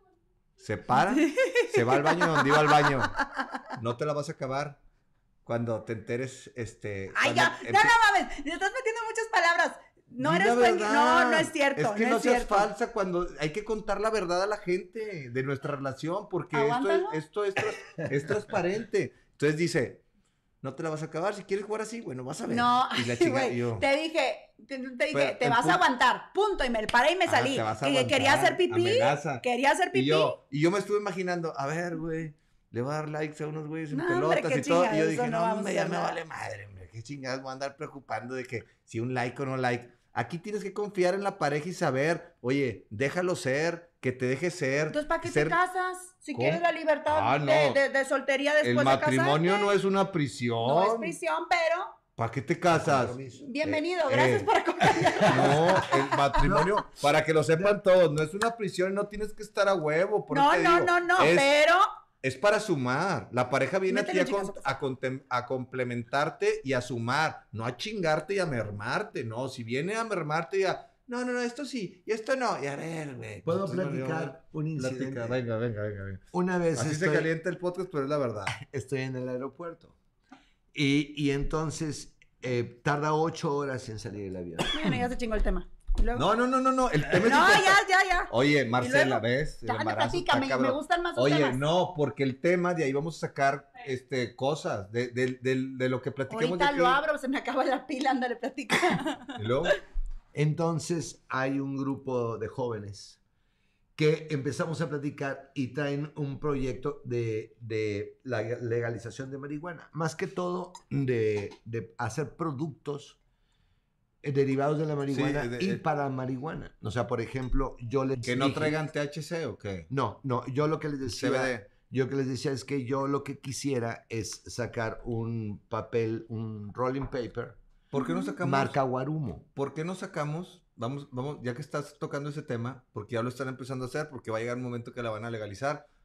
Se para, se va al baño donde iba al baño. No te la vas a acabar cuando te enteres, Ay, cuando ya, no mames, le estás metiendo muchas palabras. No Di eres la buen... verdad. No es cierto, Es que no no es seas cierto. falsa cuando hay que contar la verdad a la gente de nuestra relación, porque Aguántalo. esto es transparente. Entonces dice, no te la vas a acabar, si quieres jugar así, bueno, vas a ver. No, y la chica, güey, y yo, te dije, Pero te el vas a punto- aguantar, punto, y me paré y me salí. te vas a Que quería aguantar, hacer pipí, amenaza. quería hacer pipí. Y yo me estuve imaginando, a ver, güey, le voy a dar likes a unos güeyes en No, hombre, pelotas qué y todo. Y yo chingados, dije, eso no no, vamos hombre, a ya hacer me nada. vale madre, hombre, qué chingadas voy a andar preocupando de que si un like o no like. Aquí tienes que confiar en la pareja y saber, oye, déjalo ser, que te deje ser. Entonces, ¿para qué ser- te casas? Si ¿Cómo? quieres la libertad Ah, no. de soltería después El de matrimonio casarte. no es una prisión. No es prisión, pero ¿Para qué te casas? Compromiso. bienvenido, gracias por acompañarme. No, el matrimonio, para que lo sepan todos, no es una prisión, no tienes que estar a huevo. por eso No, te no, digo, no, es, pero es para sumar. La pareja viene Métele, aquí chicas, a complementarte y a sumar, no a chingarte y a mermarte. No, si viene a mermarte y a, no, esto sí, y esto no. Y a ver, güey. ¿Puedo pues, no, platicar un incidente? Platica, venga. Una vez Así se calienta el podcast, pero es la verdad. estoy en el aeropuerto. Y entonces tarda 8 horas en salir el avión. bueno, ya se chingó el tema. ¿Y luego? No, el tema es No, importante. ya. Oye, Marcela, luego? ¿ves? El Dale, embarazo platícame, está me cabrón. gustan más sus Oye, temas. no, porque el tema de ahí vamos a sacar cosas de lo que platicamos de Ahorita aquí. lo abro, se me acaba la pila, ándale, platica. Y luego, Entonces hay un grupo de jóvenes que empezamos a platicar y traen un proyecto de la legalización de marihuana. Más que todo de hacer productos derivados de la marihuana Sí, y para marihuana. O sea, por ejemplo, yo les ¿que no dije- traigan THC o qué? No, yo lo que les decía... CBD. Yo que les decía es que yo lo que quisiera es sacar un papel, un rolling paper, ¿Por qué no sacamos? marca Guarumo. ¿Por qué no sacamos? Vamos, ya que estás tocando ese tema, porque ya lo están empezando a hacer, porque va a llegar un momento que la van a legalizar.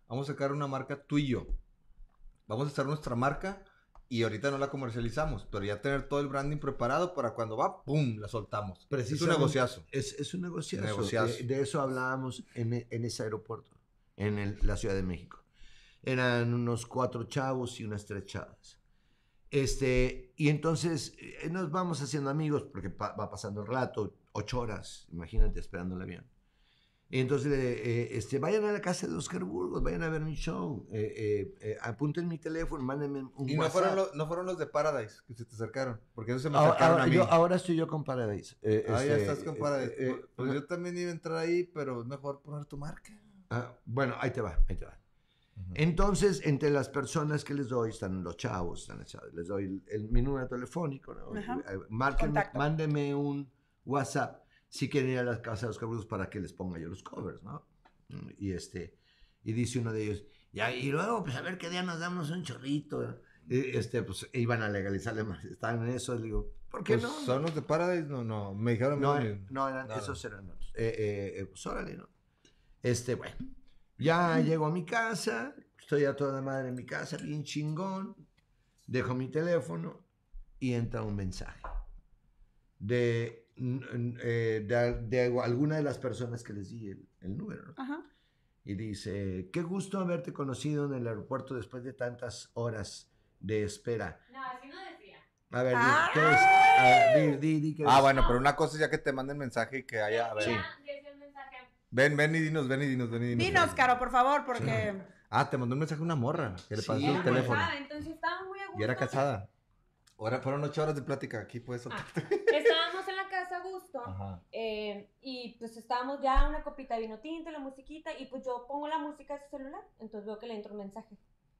vamos a sacar una marca tú y yo. Vamos a hacer nuestra marca y ahorita no la comercializamos, pero ya tener todo el branding preparado para cuando va, ¡pum!, la soltamos. Es un negociazo. Es un negociazo. De eso hablábamos en ese aeropuerto, en la Ciudad de México. Eran unos 4 chavos y unas 3 chavas. Y entonces nos vamos haciendo amigos porque va pasando el rato, 8 horas, imagínate, esperando el avión. Y entonces, vayan a la casa de Oscar Burgos, vayan a ver mi show, apunten mi teléfono, mándenme un y WhatsApp. no fueron los de Paradise que se te acercaron, porque eso se me acercaron a mí. Ahora estoy yo con Paradise. Ya estás con Paradise. Pues yo también iba a entrar ahí, pero es mejor poner tu marca. Bueno, ahí te va. Entonces, entre las personas que les doy, están los chavos, les doy mi número telefónico, ¿no? Mándenme un WhatsApp si quieren ir a la casa de Oscar Burgos para que les ponga yo los covers, ¿no? Y dice uno de ellos, y luego, pues a ver qué día nos damos un chorrito, ¿no? Pues iban a legalizarle más, estaban en eso, les digo, ¿por qué pues no? ¿Son los de Paradise? No, me dijeron. No, esos eran otros. Pues órale, ¿no? Bueno, ya llego a mi casa, estoy a toda madre en mi casa, bien chingón, dejo mi teléfono y entra un mensaje de alguna de las personas que les di el número, ¿no? Ajá. Y dice, qué gusto haberte conocido en el aeropuerto después de tantas horas de espera. No, así no decía. A ver, ¿qué es? Di ¿qué es? Bueno, pero una cosa es ya que te manden mensaje y que haya, a ver. Decía el mensaje. Ven y dinos. Dinos, Caro, por favor, porque... Te mandó un mensaje una morra, que le pasó Era el teléfono. casada, entonces estábamos muy a gusto. Y era casada. Ahora fueron 8 horas de plática, aquí puedes soltar. Estábamos en la casa a gusto. Ajá. Y pues estábamos ya una copita de vino tinto, la musiquita, y pues yo pongo la música de su celular, entonces veo que le entra un mensaje.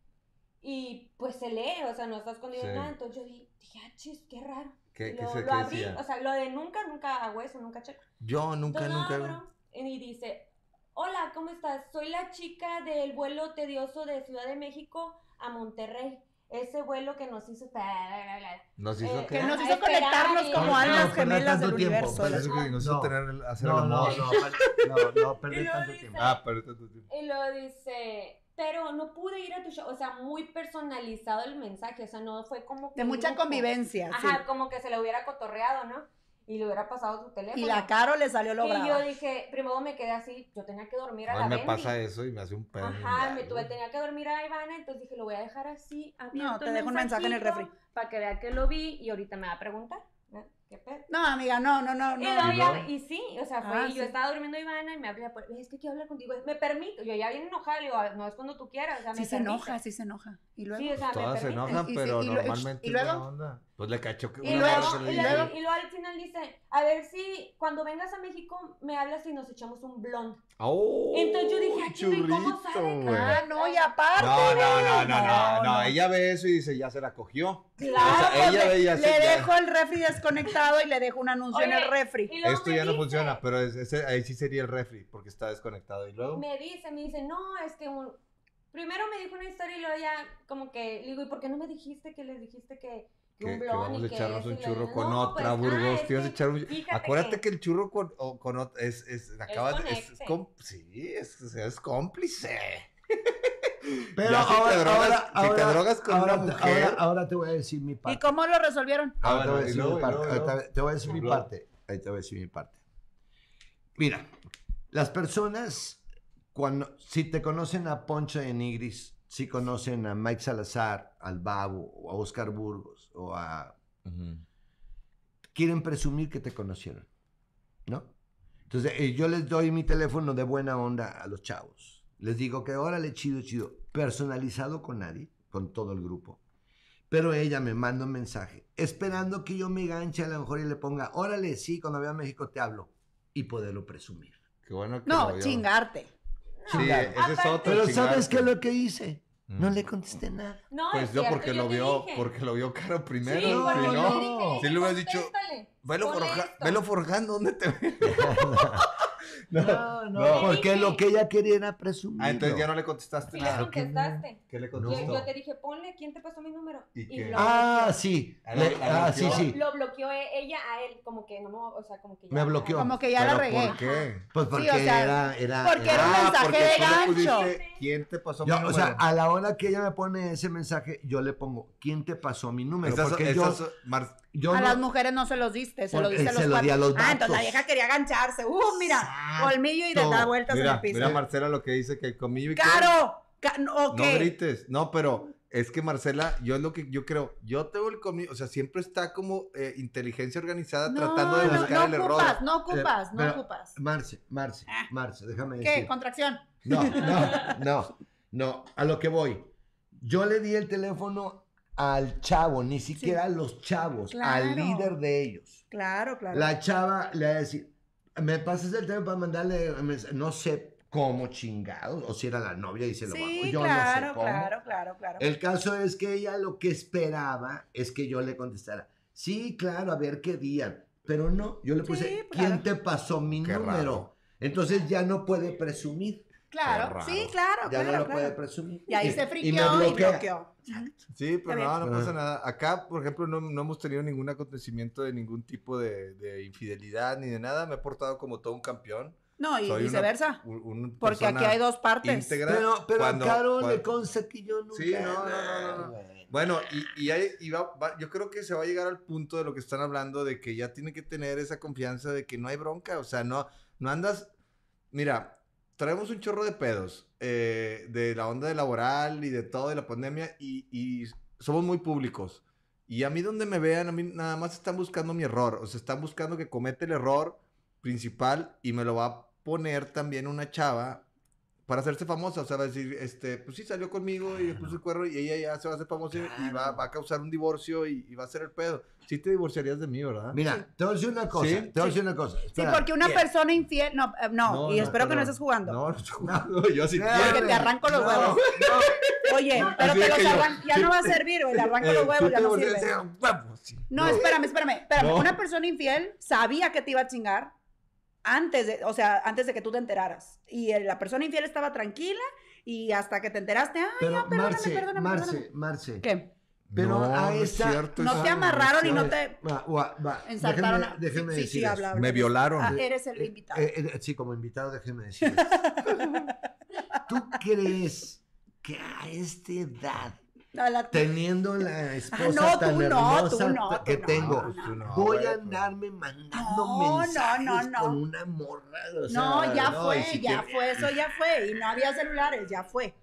Y pues se lee, o sea, no está escondido nada, entonces yo dije, chis, qué raro. ¿Qué lo abrí, decía? O sea, lo de nunca hago eso, nunca checo. Yo nunca abro, y dice, hola, ¿cómo estás? Soy la chica del vuelo tedioso de Ciudad de México a Monterrey. Ese vuelo que nos hizo... ¿Nos hizo qué? Que nos hizo conectarnos como almas gemelas del universo. Parece que nos hizo hacer el amor. No, perder tanto tiempo. Perder tanto tiempo. Y luego dice... Pero no pude ir a tu show, o sea, muy personalizado el mensaje, o sea, no fue como que... De mucha convivencia, Ajá, sí. como que se le hubiera cotorreado, ¿no? Y le hubiera pasado su teléfono. Y la Caro le salió lo brava. Y yo dije, primero me quedé así, yo tenía que dormir a la me Bendy. pasa eso y me hace un pedo. Ajá, tenía que dormir a Ivana, entonces dije, lo voy a dejar así. No, te dejo un mensaje en el refri. Para que vea que lo vi y ahorita me va a preguntar. ¿Qué pedo? No, amiga, no. Y sí, o sea, yo estaba durmiendo Ivana y me habla, es que quiero hablar contigo, me permito, yo ya bien enojada, le digo, no es cuando tú quieras, o sea, sí se enoja. Y luego, sí, o sea, todas se enojan, pero normalmente ¿y luego? Es buena onda. Pues le cachó que y luego al final dice, a ver si cuando vengas a México me hablas y nos echamos un blond. Entonces yo dije, ¿y cómo sabe? No, y aparte. No, ella ve eso y dice, ya se la cogió. Claro, o sea, ella ve ya le dejo el refri desconectado y le dejo un anuncio en el refri. Esto ya no funciona, pero ahí sí sería el refri, porque está desconectado. Y luego me dice, no, es que primero me dijo una historia y luego ya como que, le digo, ¿y por qué no me dijiste que les dijiste que un blond vamos a echarnos un churro con no, otra, pues, Burgos? Te ibas a echar un... Acuérdate que el churro con otra es cómplice. Pero si te drogas con una mujer. Ahora te voy a decir mi parte. ¿Y cómo lo resolvieron? Te voy a decir mi parte. Ahí te voy a decir mi parte. Mira, las personas, si te conocen a Poncho de Nigris, si conocen a Mike Salazar, al Babo, o a Oscar Burgos, o a... quieren presumir que te conocieron, ¿no? Entonces, yo les doy mi teléfono de buena onda a los chavos. Les digo que órale, chido, personalizado con nadie, con todo el grupo. Pero ella me manda un mensaje, esperando que yo me ganche a lo mejor y le ponga, órale, sí, cuando vaya a México te hablo, y poderlo presumir. Qué bueno que no, chingarte. Sí, ese es otro. Pero ¿sabes qué es lo que hice? No le contesté nada. No, pues yo porque lo vio Caro primero. Sí, si le hubieras dicho, velo forjando, ¿dónde te ves? No, porque lo que ella quería era presumir. Entonces ya no le contestaste nada. Sí, le contestaste. ¿Qué le contestó? Yo te dije, ponle, ¿quién te pasó mi número? Sí. Sí. Lo bloqueó ella a él, como que no, o sea, como que ya. Me bloqueó. Como que ya la regué. ¿Por qué? Pues porque sí, o sea, era porque era un mensaje de gancho. ¿quién te pasó mi Yo, número? o sea, a la hora que ella me pone ese mensaje, yo le pongo, ¿quién te pasó mi número? Porque yo a no- las mujeres no se los diste, se los Porque diste a los se lo di a los cuates. Entonces la vatos. vieja quería agancharse. Mira, Exacto. colmillo y de dar vueltas en Mira, el piso. mira Marcela lo que dice, que conmigo y ¡Caro! ¿O no qué? grites. No, pero es que Marcela, yo es lo que yo creo, yo tengo el conmigo, o sea, siempre está como inteligencia organizada tratando de buscar el error. No ocupas. Marce, déjame ¿Qué? decir. ¿Contracción? No, a lo que voy. Yo le di el teléfono al chavo, ni siquiera a los chavos, Claro. al líder de ellos. Claro. La chava le va a decir, ¿me pasas el teléfono para mandarle un mensaje? No sé cómo chingados, o si era la novia y se lo Sí, yo claro, no sé cómo. claro. El caso es que ella lo que esperaba es que yo le contestara, sí, claro, a ver qué día. Pero no, yo le puse, Sí, ¿quién claro. te pasó mi Qué número? raro. Entonces ya no puede presumir. Claro, raro. sí, claro, Ya no lo claro. puede presumir. Y ahí se me friqueó y bloqueó. Sí, pero Está no bien. pasa nada. Acá, por ejemplo, no hemos tenido ningún acontecimiento de ningún tipo de infidelidad ni de nada. Me he portado como todo un campeón. No, y Soy una- viceversa. un Porque persona aquí hay dos partes. íntegra. Pero Cuando- a Caro cuando- le consta que yo nunca... Sí, no. Bueno, yo creo que se va a llegar al punto de lo que están hablando, de que ya tiene que tener esa confianza de que no hay bronca, o sea, no andas, mira, traemos un chorro de pedos, de la onda de laboral y de todo, de la pandemia, y somos muy públicos, y a mí donde me vean, a mí nada más están buscando mi error, o sea, están buscando que cometa el error principal, y me lo va a poner también una chava, para hacerse famosa, o sea, va a decir, pues sí, salió conmigo y le puso el cuerno y ella ya se va a hacer famosa y va a causar un divorcio y va a ser el pedo. Sí te divorciarías de mí, ¿verdad? Mira, Sí. te voy a decir una cosa, Sí, Espera, porque una bien. persona infiel, y espero que no estés jugando. No estoy jugando, yo sí No, quiero. Porque te arranco los huevos. Oye, pero así te de los que yo- arranco, ya no va a servir, güey, le arranco los huevos, ya no sirve. No, espérame. No. Una persona infiel sabía que te iba a chingar antes de que tú te enteraras. Y la persona infiel estaba tranquila y hasta que te enteraste, Pero perdóname. Marce, ¿Qué? pero no, a no es esa... cierto, No te amarraron y no te Va, ensartaron. déjeme Sí, decir sí, esto. habla. Me violaron. Eres el invitado. Sí, como invitado, déjeme decir esto. ¿Tú crees que a esta edad, teniendo la esposa tan hermosa que tengo, voy a andarme mandando mensajes con una morra? O sea, No, ya fue, y si eso ya fue. Y no había celulares, ya fue.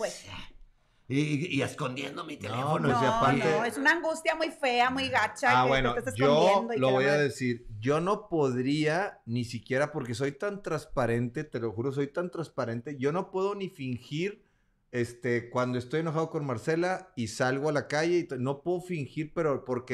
Y escondiendo mi teléfono. No, No, si aparte- no, es una angustia muy fea, muy gacha. que Bueno, te estés yo escondiendo y lo que la voy a madre- decir, yo no podría ni siquiera, porque soy tan transparente, te lo juro, soy tan transparente, yo no puedo ni fingir, cuando estoy enojado con Marcela y salgo a la calle, no puedo fingir, pero porque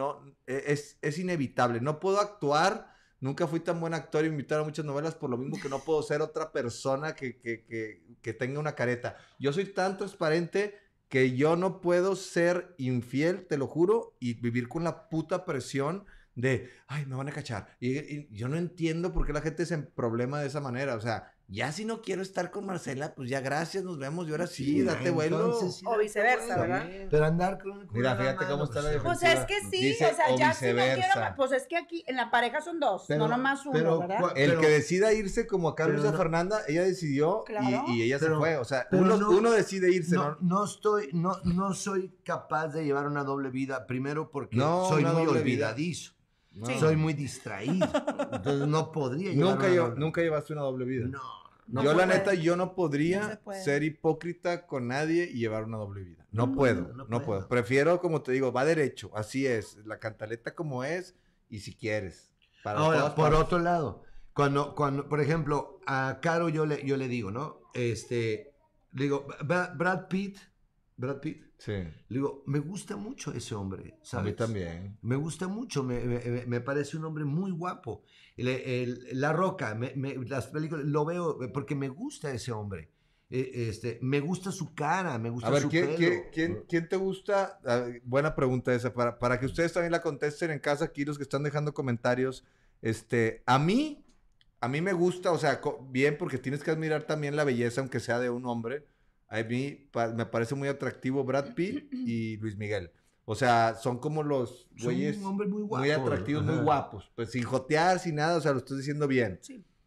es inevitable, no puedo actuar, nunca fui tan buen actor y me invitaron a muchas novelas por lo mismo que no puedo ser otra persona que tenga una careta. Yo soy tan transparente que yo no puedo ser infiel, te lo juro, y vivir con la puta presión de, ay, me van a cachar. Y yo no entiendo por qué la gente se problema de esa manera. O sea, ya si no quiero estar con Marcela, pues ya gracias, nos vemos y ahora sí, date vuelo. Entonces, sí, O viceversa, date ¿verdad? vuelo. Pero andar con Mira, una fíjate mano, cómo está la pues, Pues defensiva. es que sí, Dice, o sea, o ya si no quiero, viceversa. pues es que aquí en la pareja son dos, Pero- no nomás uno, pero ¿verdad? cua- El pero- que decida irse como acá pero Luisa no- Fernanda, ella decidió Claro. y ella Pero- se fue. O sea, pero uno, no- uno decide irse, ¿no? No soy capaz de llevar una doble vida, primero porque No, soy una muy doble vida. olvidadizo, No. Sí. soy muy distraído, entonces no podría llevar una doble- Nunca llevaste una doble vida. No Yo la puede. neta, yo no No se podría puede. ser hipócrita con nadie y llevar una doble vida. No No, puedo, no no puedo. puedo. Prefiero, como te digo, va derecho, así es, la cantaleta como es y si quieres. Para Ahora, todas por partes. otro lado, cuando, por ejemplo, a Caro yo le digo, ¿no? Le digo, Brad Pitt, Sí, le digo, me gusta mucho ese hombre, a ¿sabes? mí también. Me gusta mucho, me parece un hombre muy guapo. La Roca, las películas, lo veo porque me gusta ese hombre. Me gusta su cara, me gusta A ver, su ¿quién, pelo. quién te gusta? Buena pregunta esa, para que ustedes también la contesten en casa, aquí los que están dejando comentarios. A mí me gusta, o sea, bien, porque tienes que admirar también la belleza, aunque sea de un hombre. A mí me parece muy atractivo Brad Pitt y Luis Miguel. O sea, son como los Es güeyes un hombre muy guapo. muy atractivos, muy Ajá. guapos. Pues sin jotear, sin nada, o sea, lo estoy diciendo bien. Sí.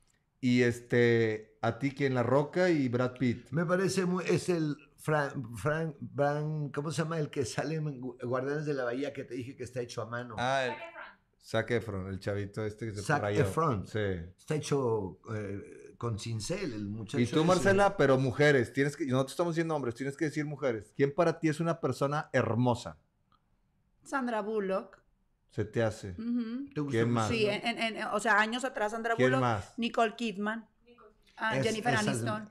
Y a ti, ¿quién? La Roca y Brad Pitt. Me parece es el Frank, ¿cómo se llama? El que sale en Guardianes de la Bahía que te dije que está hecho a mano. Ah, Zac Efron, el chavito que se Zac rayó. Efron. Sí. Está hecho con cincel, el muchacho. Y tú, Marcela, pero mujeres, no te estamos diciendo hombres, tienes que decir mujeres. ¿Quién para ti es una persona hermosa? Sandra Bullock. Se te hace. ¿Quién más? Sí, o sea, años atrás Sandra Bullock. ¿Quién más? Nicole Kidman. Jennifer Aniston.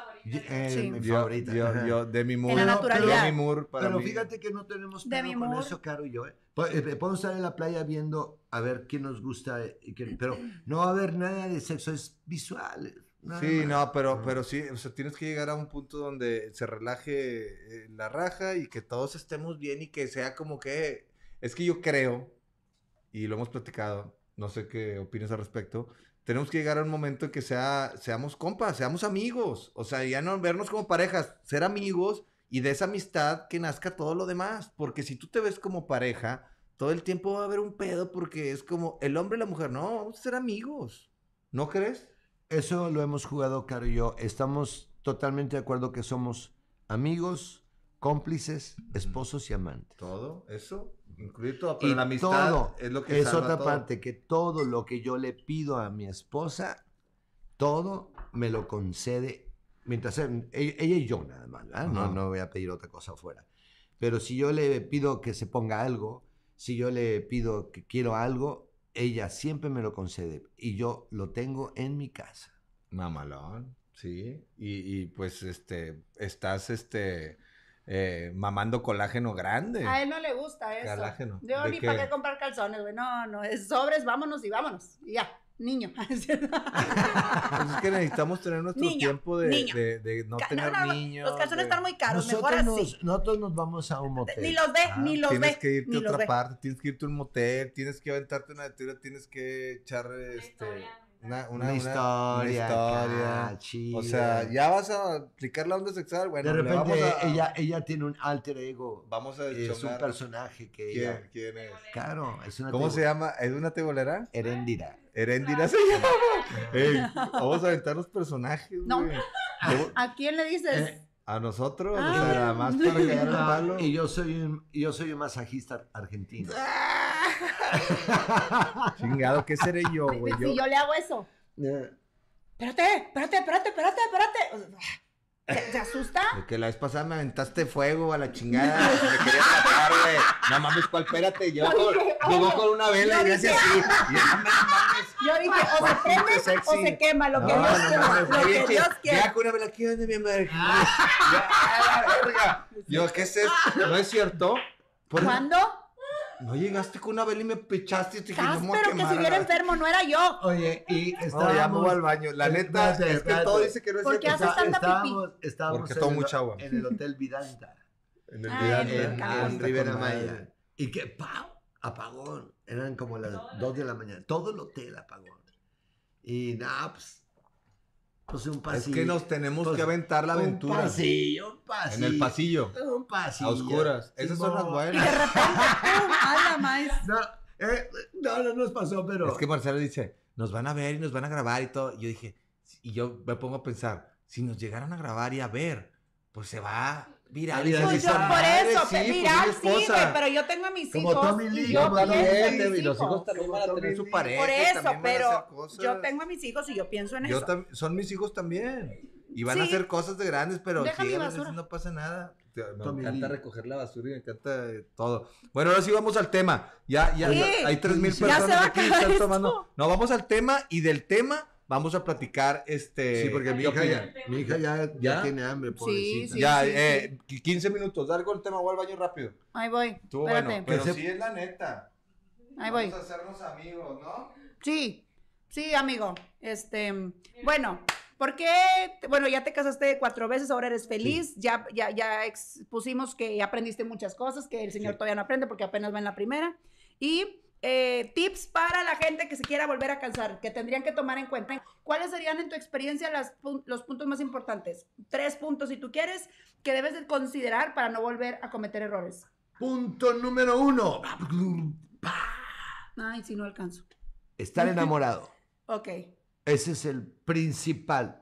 Mi favorita. Yo, Demi Moore. En la naturalidad. Demi Moore para Pero mí. fíjate que no tenemos Demi pedo con Moore. eso, Caro y yo. Podemos estar en la playa viendo a ver quién nos gusta, pero no va a haber nada de sexo, es visual. Sí, no, pero sí, o sea, tienes que llegar a un punto donde se relaje la raja y que todos estemos bien y que sea como que... Es que yo creo, y lo hemos platicado, no sé qué opinas al respecto, tenemos que llegar a un momento en que seamos compas, seamos amigos, o sea, ya no vernos como parejas, ser amigos y de esa amistad que nazca todo lo demás, porque si tú te ves como pareja, todo el tiempo va a haber un pedo porque es como el hombre y la mujer, no, vamos a ser amigos, ¿no crees? Eso lo hemos jugado, Caro y yo. Estamos totalmente de acuerdo que somos amigos, cómplices, esposos y amantes. Todo eso, incluir todo, pero la amistad todo es lo que es salva otra todo. parte, que todo lo que yo le pido a mi esposa, todo me lo concede, mientras ella y yo nada más, ¿verdad? No voy a pedir otra cosa afuera. Pero si yo le pido que se ponga algo, si yo le pido que quiero algo, ella siempre me lo concede y yo lo tengo en mi casa. Mamalón, sí. Y pues estás mamando colágeno grande. A él no le gusta eso. Colágeno. Yo ¿De ni qué? para qué comprar calzones, güey. No, es sobres, vámonos y vámonos. Y ya, niño. Pues es que necesitamos tener nuestro Niño, tiempo de no tener No, niños. los calzones están muy caros, mejor así. Nosotros nos vamos a un motel. Ni los ve, ni los ve. Tienes que irte ni a los otra ve. parte, tienes que irte a un motel, tienes que aventarte una aventura, tienes que echar una historia. Acá, O sea, ya vas a aplicar la onda sexual, bueno, de repente vamos a, ella tiene un alter ego. vamos a Es un deschongar. personaje que ella... ¿Quién es? Claro, es una... ¿Cómo se llama? ¿Es una tebolera? Heréndira. Heréndira se llama. Ey, vamos a aventar los personajes, No. güey. ¿A quién le dices? A nosotros, Ah. o sea, nada más para caer el palo. Y yo soy un masajista argentino. Chingado, ¿qué seré yo, güey? Si yo le hago eso. Espérate. O sea, ¿te asusta? De que la vez pasada me aventaste fuego a la chingada. Me querías matar, güey. No mames, ¿cuál? Espérate. Llegó con una vela y hace así. Y no mames. Yo dije, o se prende sexy. o se quema, lo que No, Dios no quiera. mames. Lo Oye, que Dios quiera. ya con una vela aquí, ¿dónde mi madre? Verga. Yo, ¿qué es esto? ¿No es cierto? ¿Cuándo? No llegaste con una vela y me pichaste y te dije, no me voy a Pero que quemar. siguiera enfermo, no era yo. Oye, y No, ya me voy al baño. La neta, es que todo dice que no es ¿Por qué cierto. haces tanta Estábamos Porque tomo mucha agua. en el Hotel Vidanta, En el Ay, Vidanta. me en encanta. Está Rivera con madre. Maya. Y que, ¡pau! Apagón. Eran como las 2 de la mañana. Todo el hotel apagón. Y nada, pues un Es pasillo. que nos tenemos Pues, que aventar la aventura. Un pasillo. En el pasillo. Un pasillo. A oscuras. Esas son las Y de buenas. repente, ¡pum! ¡Hala, maíz! No nos pasó, pero... Es que Marcelo dice, nos van a ver y nos van a grabar y todo. Y yo dije, y yo me pongo a pensar, si nos llegaran a grabar y a ver, pues se va a viralizar. Pues yo esa por madre, eso, sí, pues viral, es sí, mi güey, esposa. pero yo tengo a mis Como hijos. Tommy Lee, y yo como Tommy pienso en Lee, mis y los hijos hijos. también van a Como tener Tommy su Lee. pareja. Por y eso, también van a hacer pero cosas. yo tengo a mis hijos y yo pienso en eso. Son mis hijos también. Y van a Sí. hacer cosas de grandes, pero Deja mi síganme, basura. así no pasa nada. Me Tommy encanta Lee. recoger la basura y me encanta todo. Bueno, ahora sí vamos al tema. Ya Sí. hay 3,000 Ya se personas va a aquí acabar están esto. tomando. No, vamos al tema y del tema vamos a platicar Sí, porque mi ¿qué hija, opinan? ya ¿Ya? tiene hambre, pobrecita. sí. Ya, 15 minutos, largo el tema, voy al baño rápido. Ahí voy. Estuvo Espérate. bueno, pero Que se- sí es la neta. Ahí voy. Vamos a hacernos amigos, ¿no? Sí, amigo. Bueno, ¿por qué? Bueno, ya te casaste 4 veces, ahora eres feliz. Ya expusimos que aprendiste muchas cosas que el señor Sí. todavía no aprende porque apenas va en la primera. Y tips para la gente que se quiera volver a casar, que tendrían que tomar en cuenta. ¿Cuáles serían en tu experiencia los puntos más importantes? 3 puntos, si tú quieres, que debes de considerar para no volver a cometer errores. Punto número 1. Ay, si no alcanzo. Estar enamorado. Ok. Ese es el principal.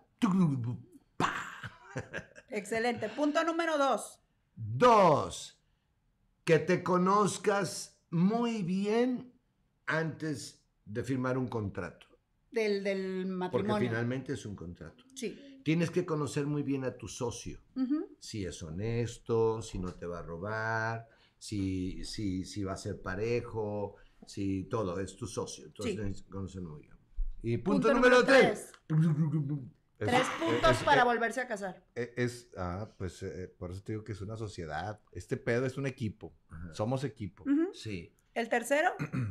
Excelente. Punto número 2. 2, que te conozcas muy bien antes de firmar un contrato. Del matrimonio. Porque finalmente es un contrato. Sí. Tienes que conocer muy bien a tu socio. Si es honesto, si no te va a robar, si va a ser parejo, si todo, es tu socio. Entonces tienes que conocerlo muy bien. Y punto número 3. 3 puntos para volverse a casar. Por eso te digo que es una sociedad. Este pedo es un equipo. Ajá. Somos equipo. Sí. ¿El tercero?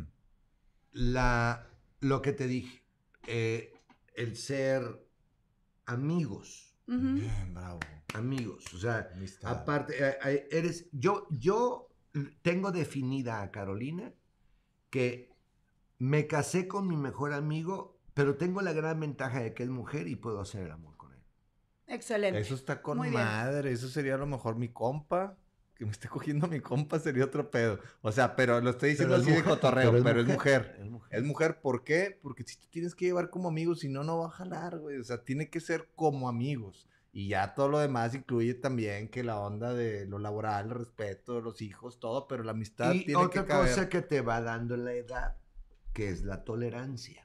Lo que te dije, el ser amigos. Bien, bravo. Amigos, o sea, amistad. Aparte, yo tengo definida a Carolina que me casé con mi mejor amigo, pero tengo la gran ventaja de que es mujer y puedo hacer el amor con él. Excelente. Eso está con muy madre, bien. Eso sería a lo mejor mi compa. Que me esté cogiendo a mi compa sería otro pedo. O sea, pero lo estoy diciendo así de cotorreo, pero es mujer. Es mujer, ¿por qué? Porque si tú tienes que llevar como amigos, si no, no va a jalar, güey. O sea, tiene que ser como amigos. Y ya todo lo demás incluye también que la onda de lo laboral, el respeto, los hijos, todo, pero la amistad tiene que caber. Y otra cosa que te va dando la edad, que es la tolerancia.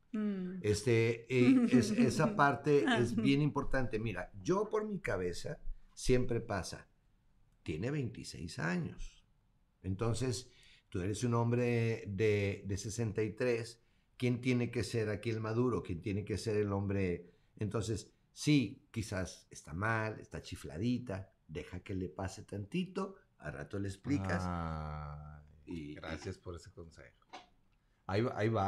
Esa parte es bien importante. Mira, yo por mi cabeza siempre pasa, tiene 26 años. Entonces, tú eres un hombre de 63. ¿Quién tiene que ser aquí el maduro? ¿Quién tiene que ser el hombre? Entonces, sí, quizás está mal, está chifladita, deja que le pase tantito, al rato le explicas. Gracias por ese consejo. Ahí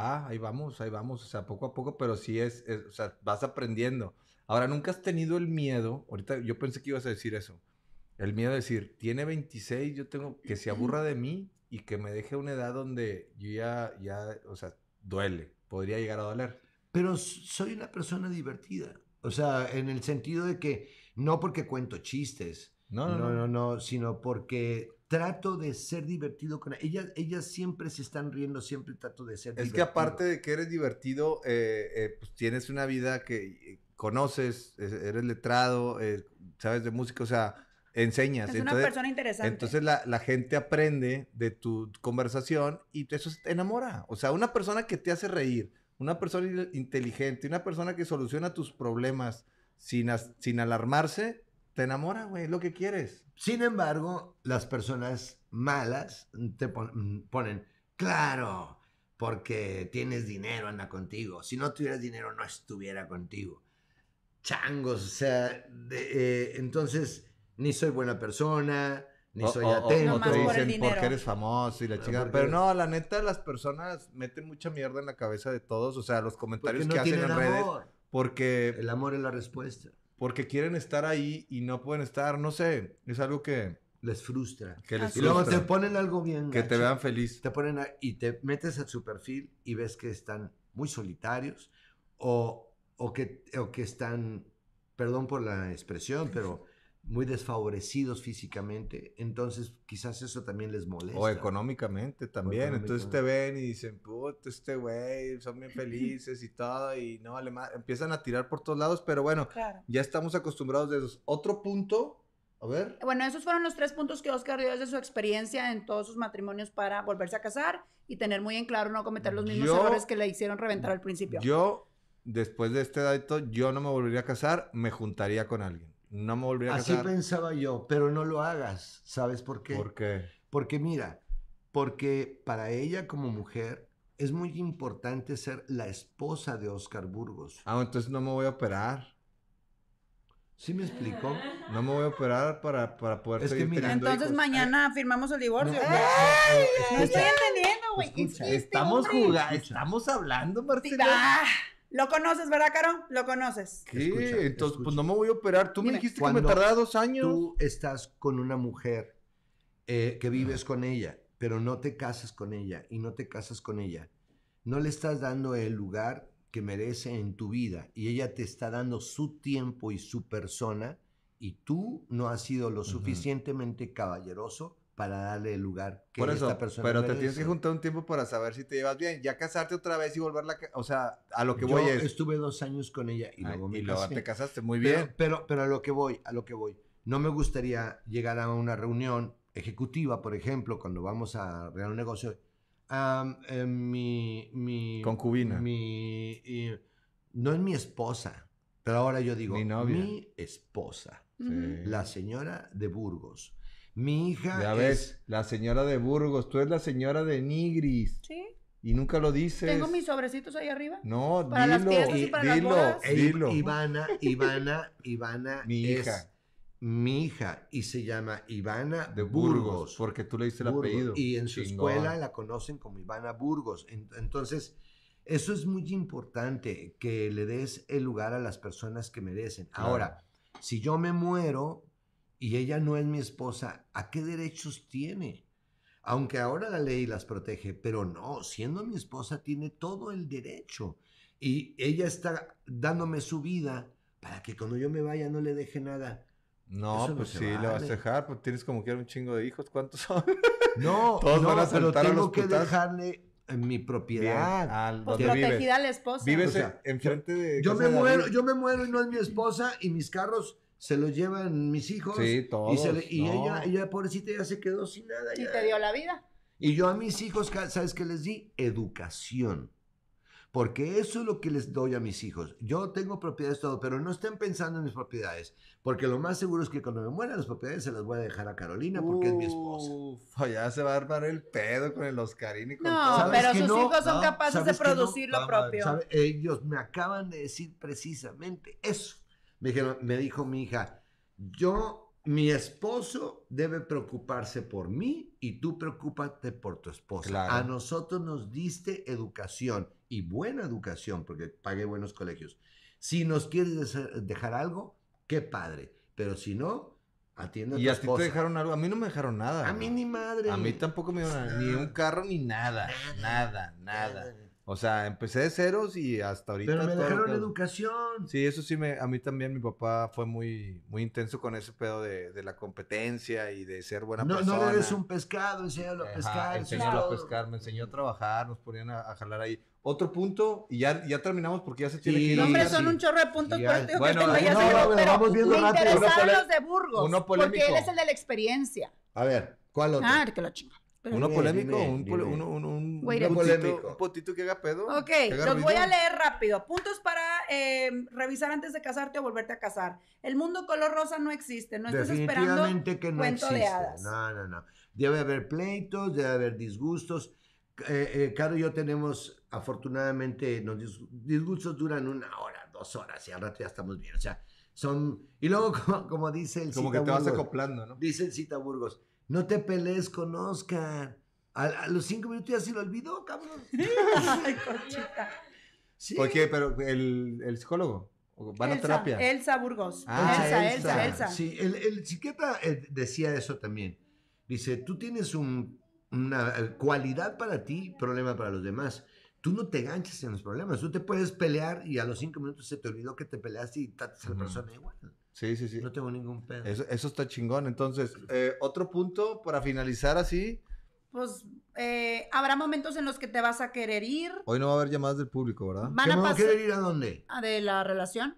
vamos, o sea, poco a poco, pero sí o sea, vas aprendiendo. Ahora, ¿nunca has tenido el miedo? Ahorita yo pensé que ibas a decir eso. El miedo de decir, tiene 26, yo tengo que se aburra de mí y que me deje a una edad donde yo ya, o sea, duele, podría llegar a doler. Pero soy una persona divertida. O sea, en el sentido de que no porque cuento chistes, no, sino porque trato de ser divertido con ellas. Ellas siempre se están riendo, siempre trato de ser divertido. Es que aparte de que eres divertido, pues tienes una vida que conoces, eres letrado, sabes de música, o sea, enseñas. Es una persona interesante. Entonces la gente aprende de tu conversación y eso te enamora. O sea, una persona que te hace reír, una persona inteligente, una persona que soluciona tus problemas sin alarmarse, te enamora, güey, es lo que quieres. Sin embargo, las personas malas te ponen, claro, porque tienes dinero, anda contigo. Si no tuvieras dinero, no estuviera contigo. Changos, o sea, entonces, ni soy buena persona, ni soy atento. O te dicen porque eres famoso y la chica. Pero no, la neta, las personas meten mucha mierda en la cabeza de todos. O sea, los comentarios que hacen en redes. Porque el amor es la respuesta. Porque quieren estar ahí y no pueden estar, no sé, es algo que les frustra. Y luego te ponen algo bien que gacho, te vean feliz. Te ponen y te metes a su perfil y ves que están muy solitarios o que están, perdón por la expresión, pero muy desfavorecidos físicamente. Entonces, quizás eso también les molesta. O económicamente también. Entonces te ven y dicen, puta, este güey, son bien felices y todo. Y no vale más. Empiezan a tirar por todos lados, pero bueno, ya estamos acostumbrados de esos. Otro punto, a ver. Bueno, esos fueron los 3 puntos que Oscar dio desde su experiencia en todos sus matrimonios para volverse a casar y tener muy en claro no cometer los mismos errores que le hicieron reventar al principio. Yo, después de este dato, yo no me volvería a casar, me juntaría con alguien. No me volvería a casar. Así pensaba yo, pero no lo hagas. ¿Sabes por qué? ¿Por qué? Porque mira, porque para ella como mujer es muy importante ser la esposa de Oscar Burgos. Entonces no me voy a operar. ¿Sí me explico? No me voy a operar para poder seguir teniendo entonces hijos. mañana firmamos el divorcio. No estoy entendiendo, güey. Estamos jugando, estamos hablando, Marcela. ¿Lo conoces, verdad, Caro? ¿Lo conoces? ¿Qué? Entonces, pues no me voy a operar. Tú me dijiste que me tardaba 2 años. Tú estás con una mujer que vives con ella, pero no te casas con ella y no te casas con ella. No le estás dando el lugar que merece en tu vida y ella te está dando su tiempo y su persona y tú no has sido lo suficientemente caballeroso para darle el lugar que Por eso, esta persona pero te merece. tienes que juntar un tiempo para saber si te llevas bien. Ya casarte otra vez y volverla, o sea, a lo que Yo voy es... estuve 2 años con ella y luego me casé. te casaste, muy bien. Pero a lo que voy. No me gustaría llegar a una reunión ejecutiva, por ejemplo, cuando vamos a realizar un negocio. Concubina. No es mi esposa, pero ahora yo digo, Mi novia. mi esposa, Sí. la señora de Burgos. Mi hija Ya es... ves, la señora de Burgos, tú eres la señora de Nigris. Sí. Y nunca lo dices. Tengo mis sobrecitos ahí arriba. No, Para las dilo, fiestas y para las dilo, bodas. dilo. Ivana Mi es hija. mi hija y se llama Ivana De Burgos, porque tú le diste el Burgos. apellido. Y en su Chingón. escuela la conocen como Ivana Burgos. Entonces, eso es muy importante, que le des el lugar a las personas que merecen. Claro. Ahora, si yo me muero y ella no es mi esposa, ¿a qué derechos tiene? Aunque ahora la ley las protege, pero no, siendo mi esposa tiene todo el derecho. Y ella está dándome su vida para que cuando yo me vaya no le deje nada. No, Eso no pues se sí, le vas a vale. dejar, pues tienes como que un chingo de hijos. ¿Cuántos son? No, Todos van a pero saltar a tengo los que putazos. dejarle mi propiedad. Al Pues donde vives. protegida a la esposa. Vives O sea, enfrente de Yo casa me de muero, David. yo me muero y no es mi esposa y mis carros se los llevan mis hijos. Sí, todos, Y no. ella, pobrecita, ya se quedó sin nada. Y ya. te dio la vida. Y yo a mis hijos, ¿sabes qué les di? Educación. Porque eso es lo que les doy a mis hijos. Yo tengo propiedades todo, pero no estén pensando en mis propiedades. Porque lo más seguro es que cuando me mueran las propiedades se las voy a dejar a Carolina porque es mi esposa. Ya se va a armar el pedo con el Oscarín y con No, todo. ¿Sabes pero que sus no? hijos son No, capaces de ¿sabes que no? producir lo propio. ¿Sabe? Ellos me acaban de decir precisamente eso. Me dijo mi hija, mi esposo debe preocuparse por mí y tú preocúpate por tu esposa. Claro. A nosotros nos diste educación y buena educación porque pagué buenos colegios. Si nos quieres dejar algo, qué padre. Pero si no, atiende a tu ¿Y a ti esposa. te dejaron algo? A mí no me dejaron nada. A mí güey. ni madre. A mí tampoco me dieron nada, ni un carro ni nada. Nada. O sea, empecé de ceros y hasta ahorita. Pero me todo lo dejaron que- educación. Sí, eso sí, a mí también mi papá fue muy, muy intenso con ese pedo de la competencia y de ser buena No, persona. no le des un pescado, enséñalo a Ajá, pescar. eso es enseñarlo a todo. pescar, me enseñó a trabajar, nos ponían a jalar ahí. Otro punto, y ya terminamos porque ya se tiene Sí. que ir. No, hombre, Sí, son sí. un chorro de puntos, Ya. por eso digo Bueno, que el tema ya no, se dio, bueno, pero vamos viendo me rápido. interesaron Uno los de Burgos, uno porque polémico. él es el de la experiencia. A ver, ¿cuál otro? Ah, que la chinga. Pero- Uno Dime, polémico, dime, un Güey, puntito, polémico. un puntito que haga pedo. Ok, que haga los voy ruido. a leer rápido. Puntos para revisar antes de casarte o volverte a casar. El mundo color rosa no existe. No estás esperando Definitivamente que no cuento existe. de hadas. No. Debe haber pleitos, debe haber disgustos. Caro y yo tenemos, afortunadamente, los disgustos duran 1 hora, 2 horas y al rato ya estamos bien. O sea, son... Y luego, como dice el Como que Cita te vas Burgos, acoplando, ¿no? dice el Cita Burgos, no te pelees con Oscar. A los 5 minutos ya se lo olvidó, cabrón. Ay, Conchita. Sí. ¿Por qué? Pero el psicólogo. ¿Van a terapia? Elsa Burgos. Ah, Elsa. Sí, el psiquiatra decía eso también. Dice, tú tienes una cualidad para ti, problema para los demás. Tú no te ganches en los problemas. Tú te puedes pelear y a los 5 minutos se te olvidó que te peleaste y tratas a la Ujú. persona igual. Sí. No tengo ningún pedo. Eso está chingón. Entonces, otro punto para finalizar así. Pues habrá momentos en los que te vas a querer ir. Hoy no va a haber llamadas del público, ¿verdad? Van ¿Que a me voy a pasar querer ir a dónde? de la relación.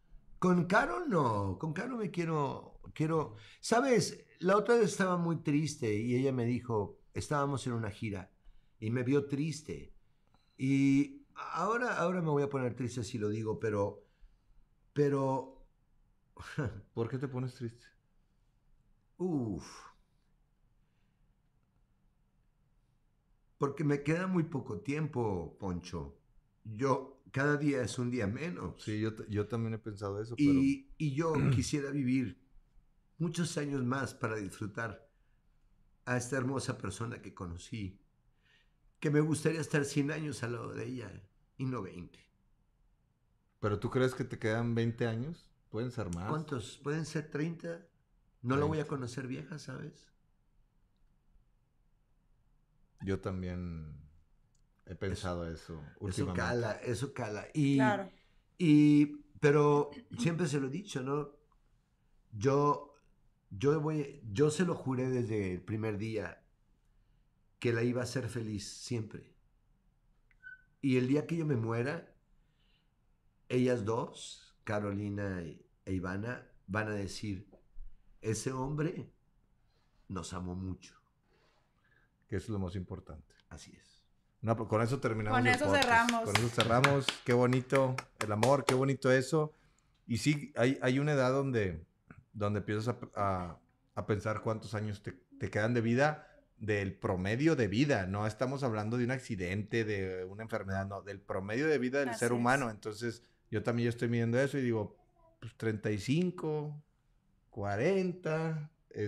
Con Caro no. Con Caro me quiero... ¿Sabes? La otra vez estaba muy triste y ella me dijo, estábamos en una gira y me vio triste. Y ahora me voy a poner triste si lo digo, pero ¿Por qué te pones triste? Porque me queda muy poco tiempo, Poncho. Cada día es un día menos. Sí, yo también he pensado eso, Y yo quisiera vivir muchos años más para disfrutar a esta hermosa persona que conocí. Que me gustaría estar 100 años al lado de ella y no 20. pero ¿tú crees que te quedan 20 años? ¿Pueden ser más? ¿Cuántos? ¿Pueden ser 30? No la voy a conocer vieja, ¿sabes? Yo también he pensado eso últimamente. Eso cala. Claro. Pero siempre se lo he dicho, ¿no? Yo yo se lo juré desde el primer día que la iba a hacer feliz siempre. Y el día que yo me muera, ellas dos, Carolina e Ivana, van a decir, ese hombre nos amó mucho. Que es lo más importante. Así es. No, pues con eso terminamos. Con eso cerramos. Con eso cerramos. Qué bonito el amor, qué bonito eso. Y sí, hay una edad donde empiezas a pensar cuántos años te quedan de vida, del promedio de vida. No estamos hablando de un accidente, de una enfermedad, no, del promedio de vida del Así ser es. humano. Entonces, yo también estoy midiendo eso y digo, pues 35, 40,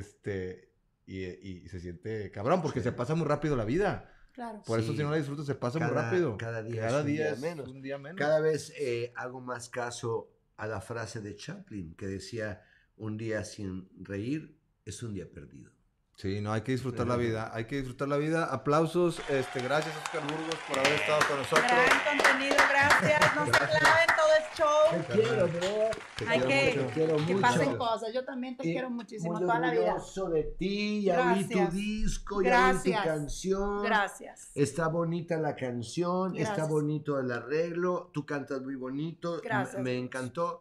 y se siente cabrón, porque se pasa muy rápido la vida. Claro. Por eso Sí. si no la disfrutas se pasa muy rápido. Cada día, Cada es un día día es menos. un día menos. Cada vez hago más caso a la frase de Chaplin que decía, un día sin reír es un día perdido. Sí, no, hay que disfrutar la vida. Hay que disfrutar la vida. Aplausos. Gracias, Oscar Burgos, por haber estado con nosotros. Gran contenido, gracias. No se claven, todo es show. Te quiero, bro. Hay que mucho. pasen cosas. Yo también te quiero muchísimo toda la vida. orgulloso de ti, ya vi tu Gracias. disco, ya vi tu Gracias. canción. Gracias. Está bonita la canción, está Gracias. bonito el arreglo, tú cantas muy bonito, Gracias, me Dios. encantó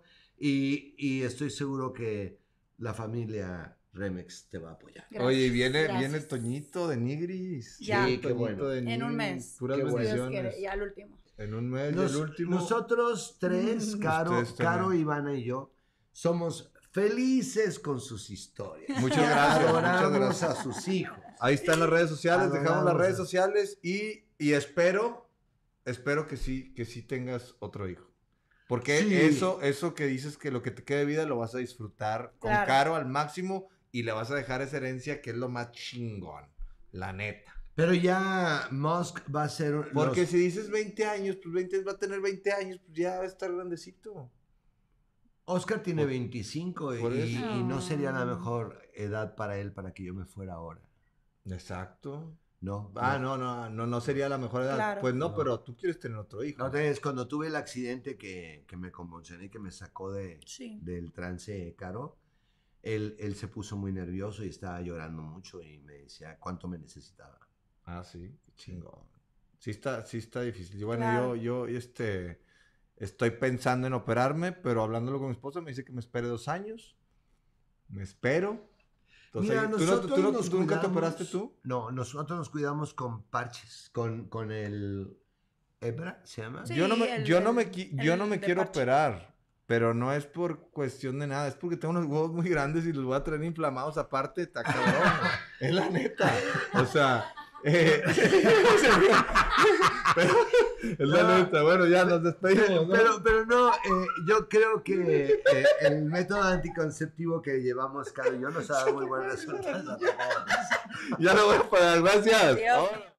y estoy seguro que la familia Remex te va a apoyar. Gracias. Oye, viene Gracias. Toñito de Nigris. Ya. Sí, qué Toñito bueno. de En un Nigris. mes. Puras Qué bueno. Si Dios bendiciones. quiere, ya el último. En un mes, el último. Nosotros tres, Caro, Ustedes también. Caro, Ivana y yo, somos felices con sus historias. Muchas gracias, Adoramos muchas gracias. a sus hijos. Ahí están las redes sociales, dejamos las Adoramos. redes sociales y espero que sí tengas otro hijo. Porque Sí. eso que dices que lo que te quede de vida lo vas a disfrutar con Claro. Caro al máximo y le vas a dejar esa herencia que es lo más chingón, la neta. Pero ya Musk va a ser... Porque los- si dices 20 años, pues 20 va a tener 20 años, pues ya va a estar grandecito. Oscar tiene Por- 25 por y eso. no sería la mejor edad para él para que yo me fuera ahora. Exacto. No. No sería la mejor edad. Claro. Pues no, No. pero tú quieres tener otro hijo. Entonces, cuando tuve el accidente que me convulsioné, que me sacó Sí. del trance Caro, él se puso muy nervioso y estaba llorando mucho y me decía cuánto me necesitaba. Ah, sí, qué chingón. Sí está difícil. Y bueno, Claro. yo estoy pensando en operarme, pero hablándolo con mi esposa me dice que me espere 2 años. Me espero. Entonces, Mira, ahí- nosotros nos ¿tú nunca te cuidamos- operaste tú? No, nosotros nos cuidamos con parches, con el hebra, ¿se llama? Sí, yo no me el de quiero parche. operar, pero no es por cuestión de nada, es porque tengo unos huevos muy grandes y los voy a traer inflamados aparte, está cabrón, güey. Es la neta. O sea, pero, es la No. neta. Bueno, ya nos despedimos, ¿no? Pero no, yo creo que el método anticonceptivo que llevamos, Caro y yo, nos ha dado muy buenos resultados. Ya lo voy a parar, gracias. Dios. Ahora.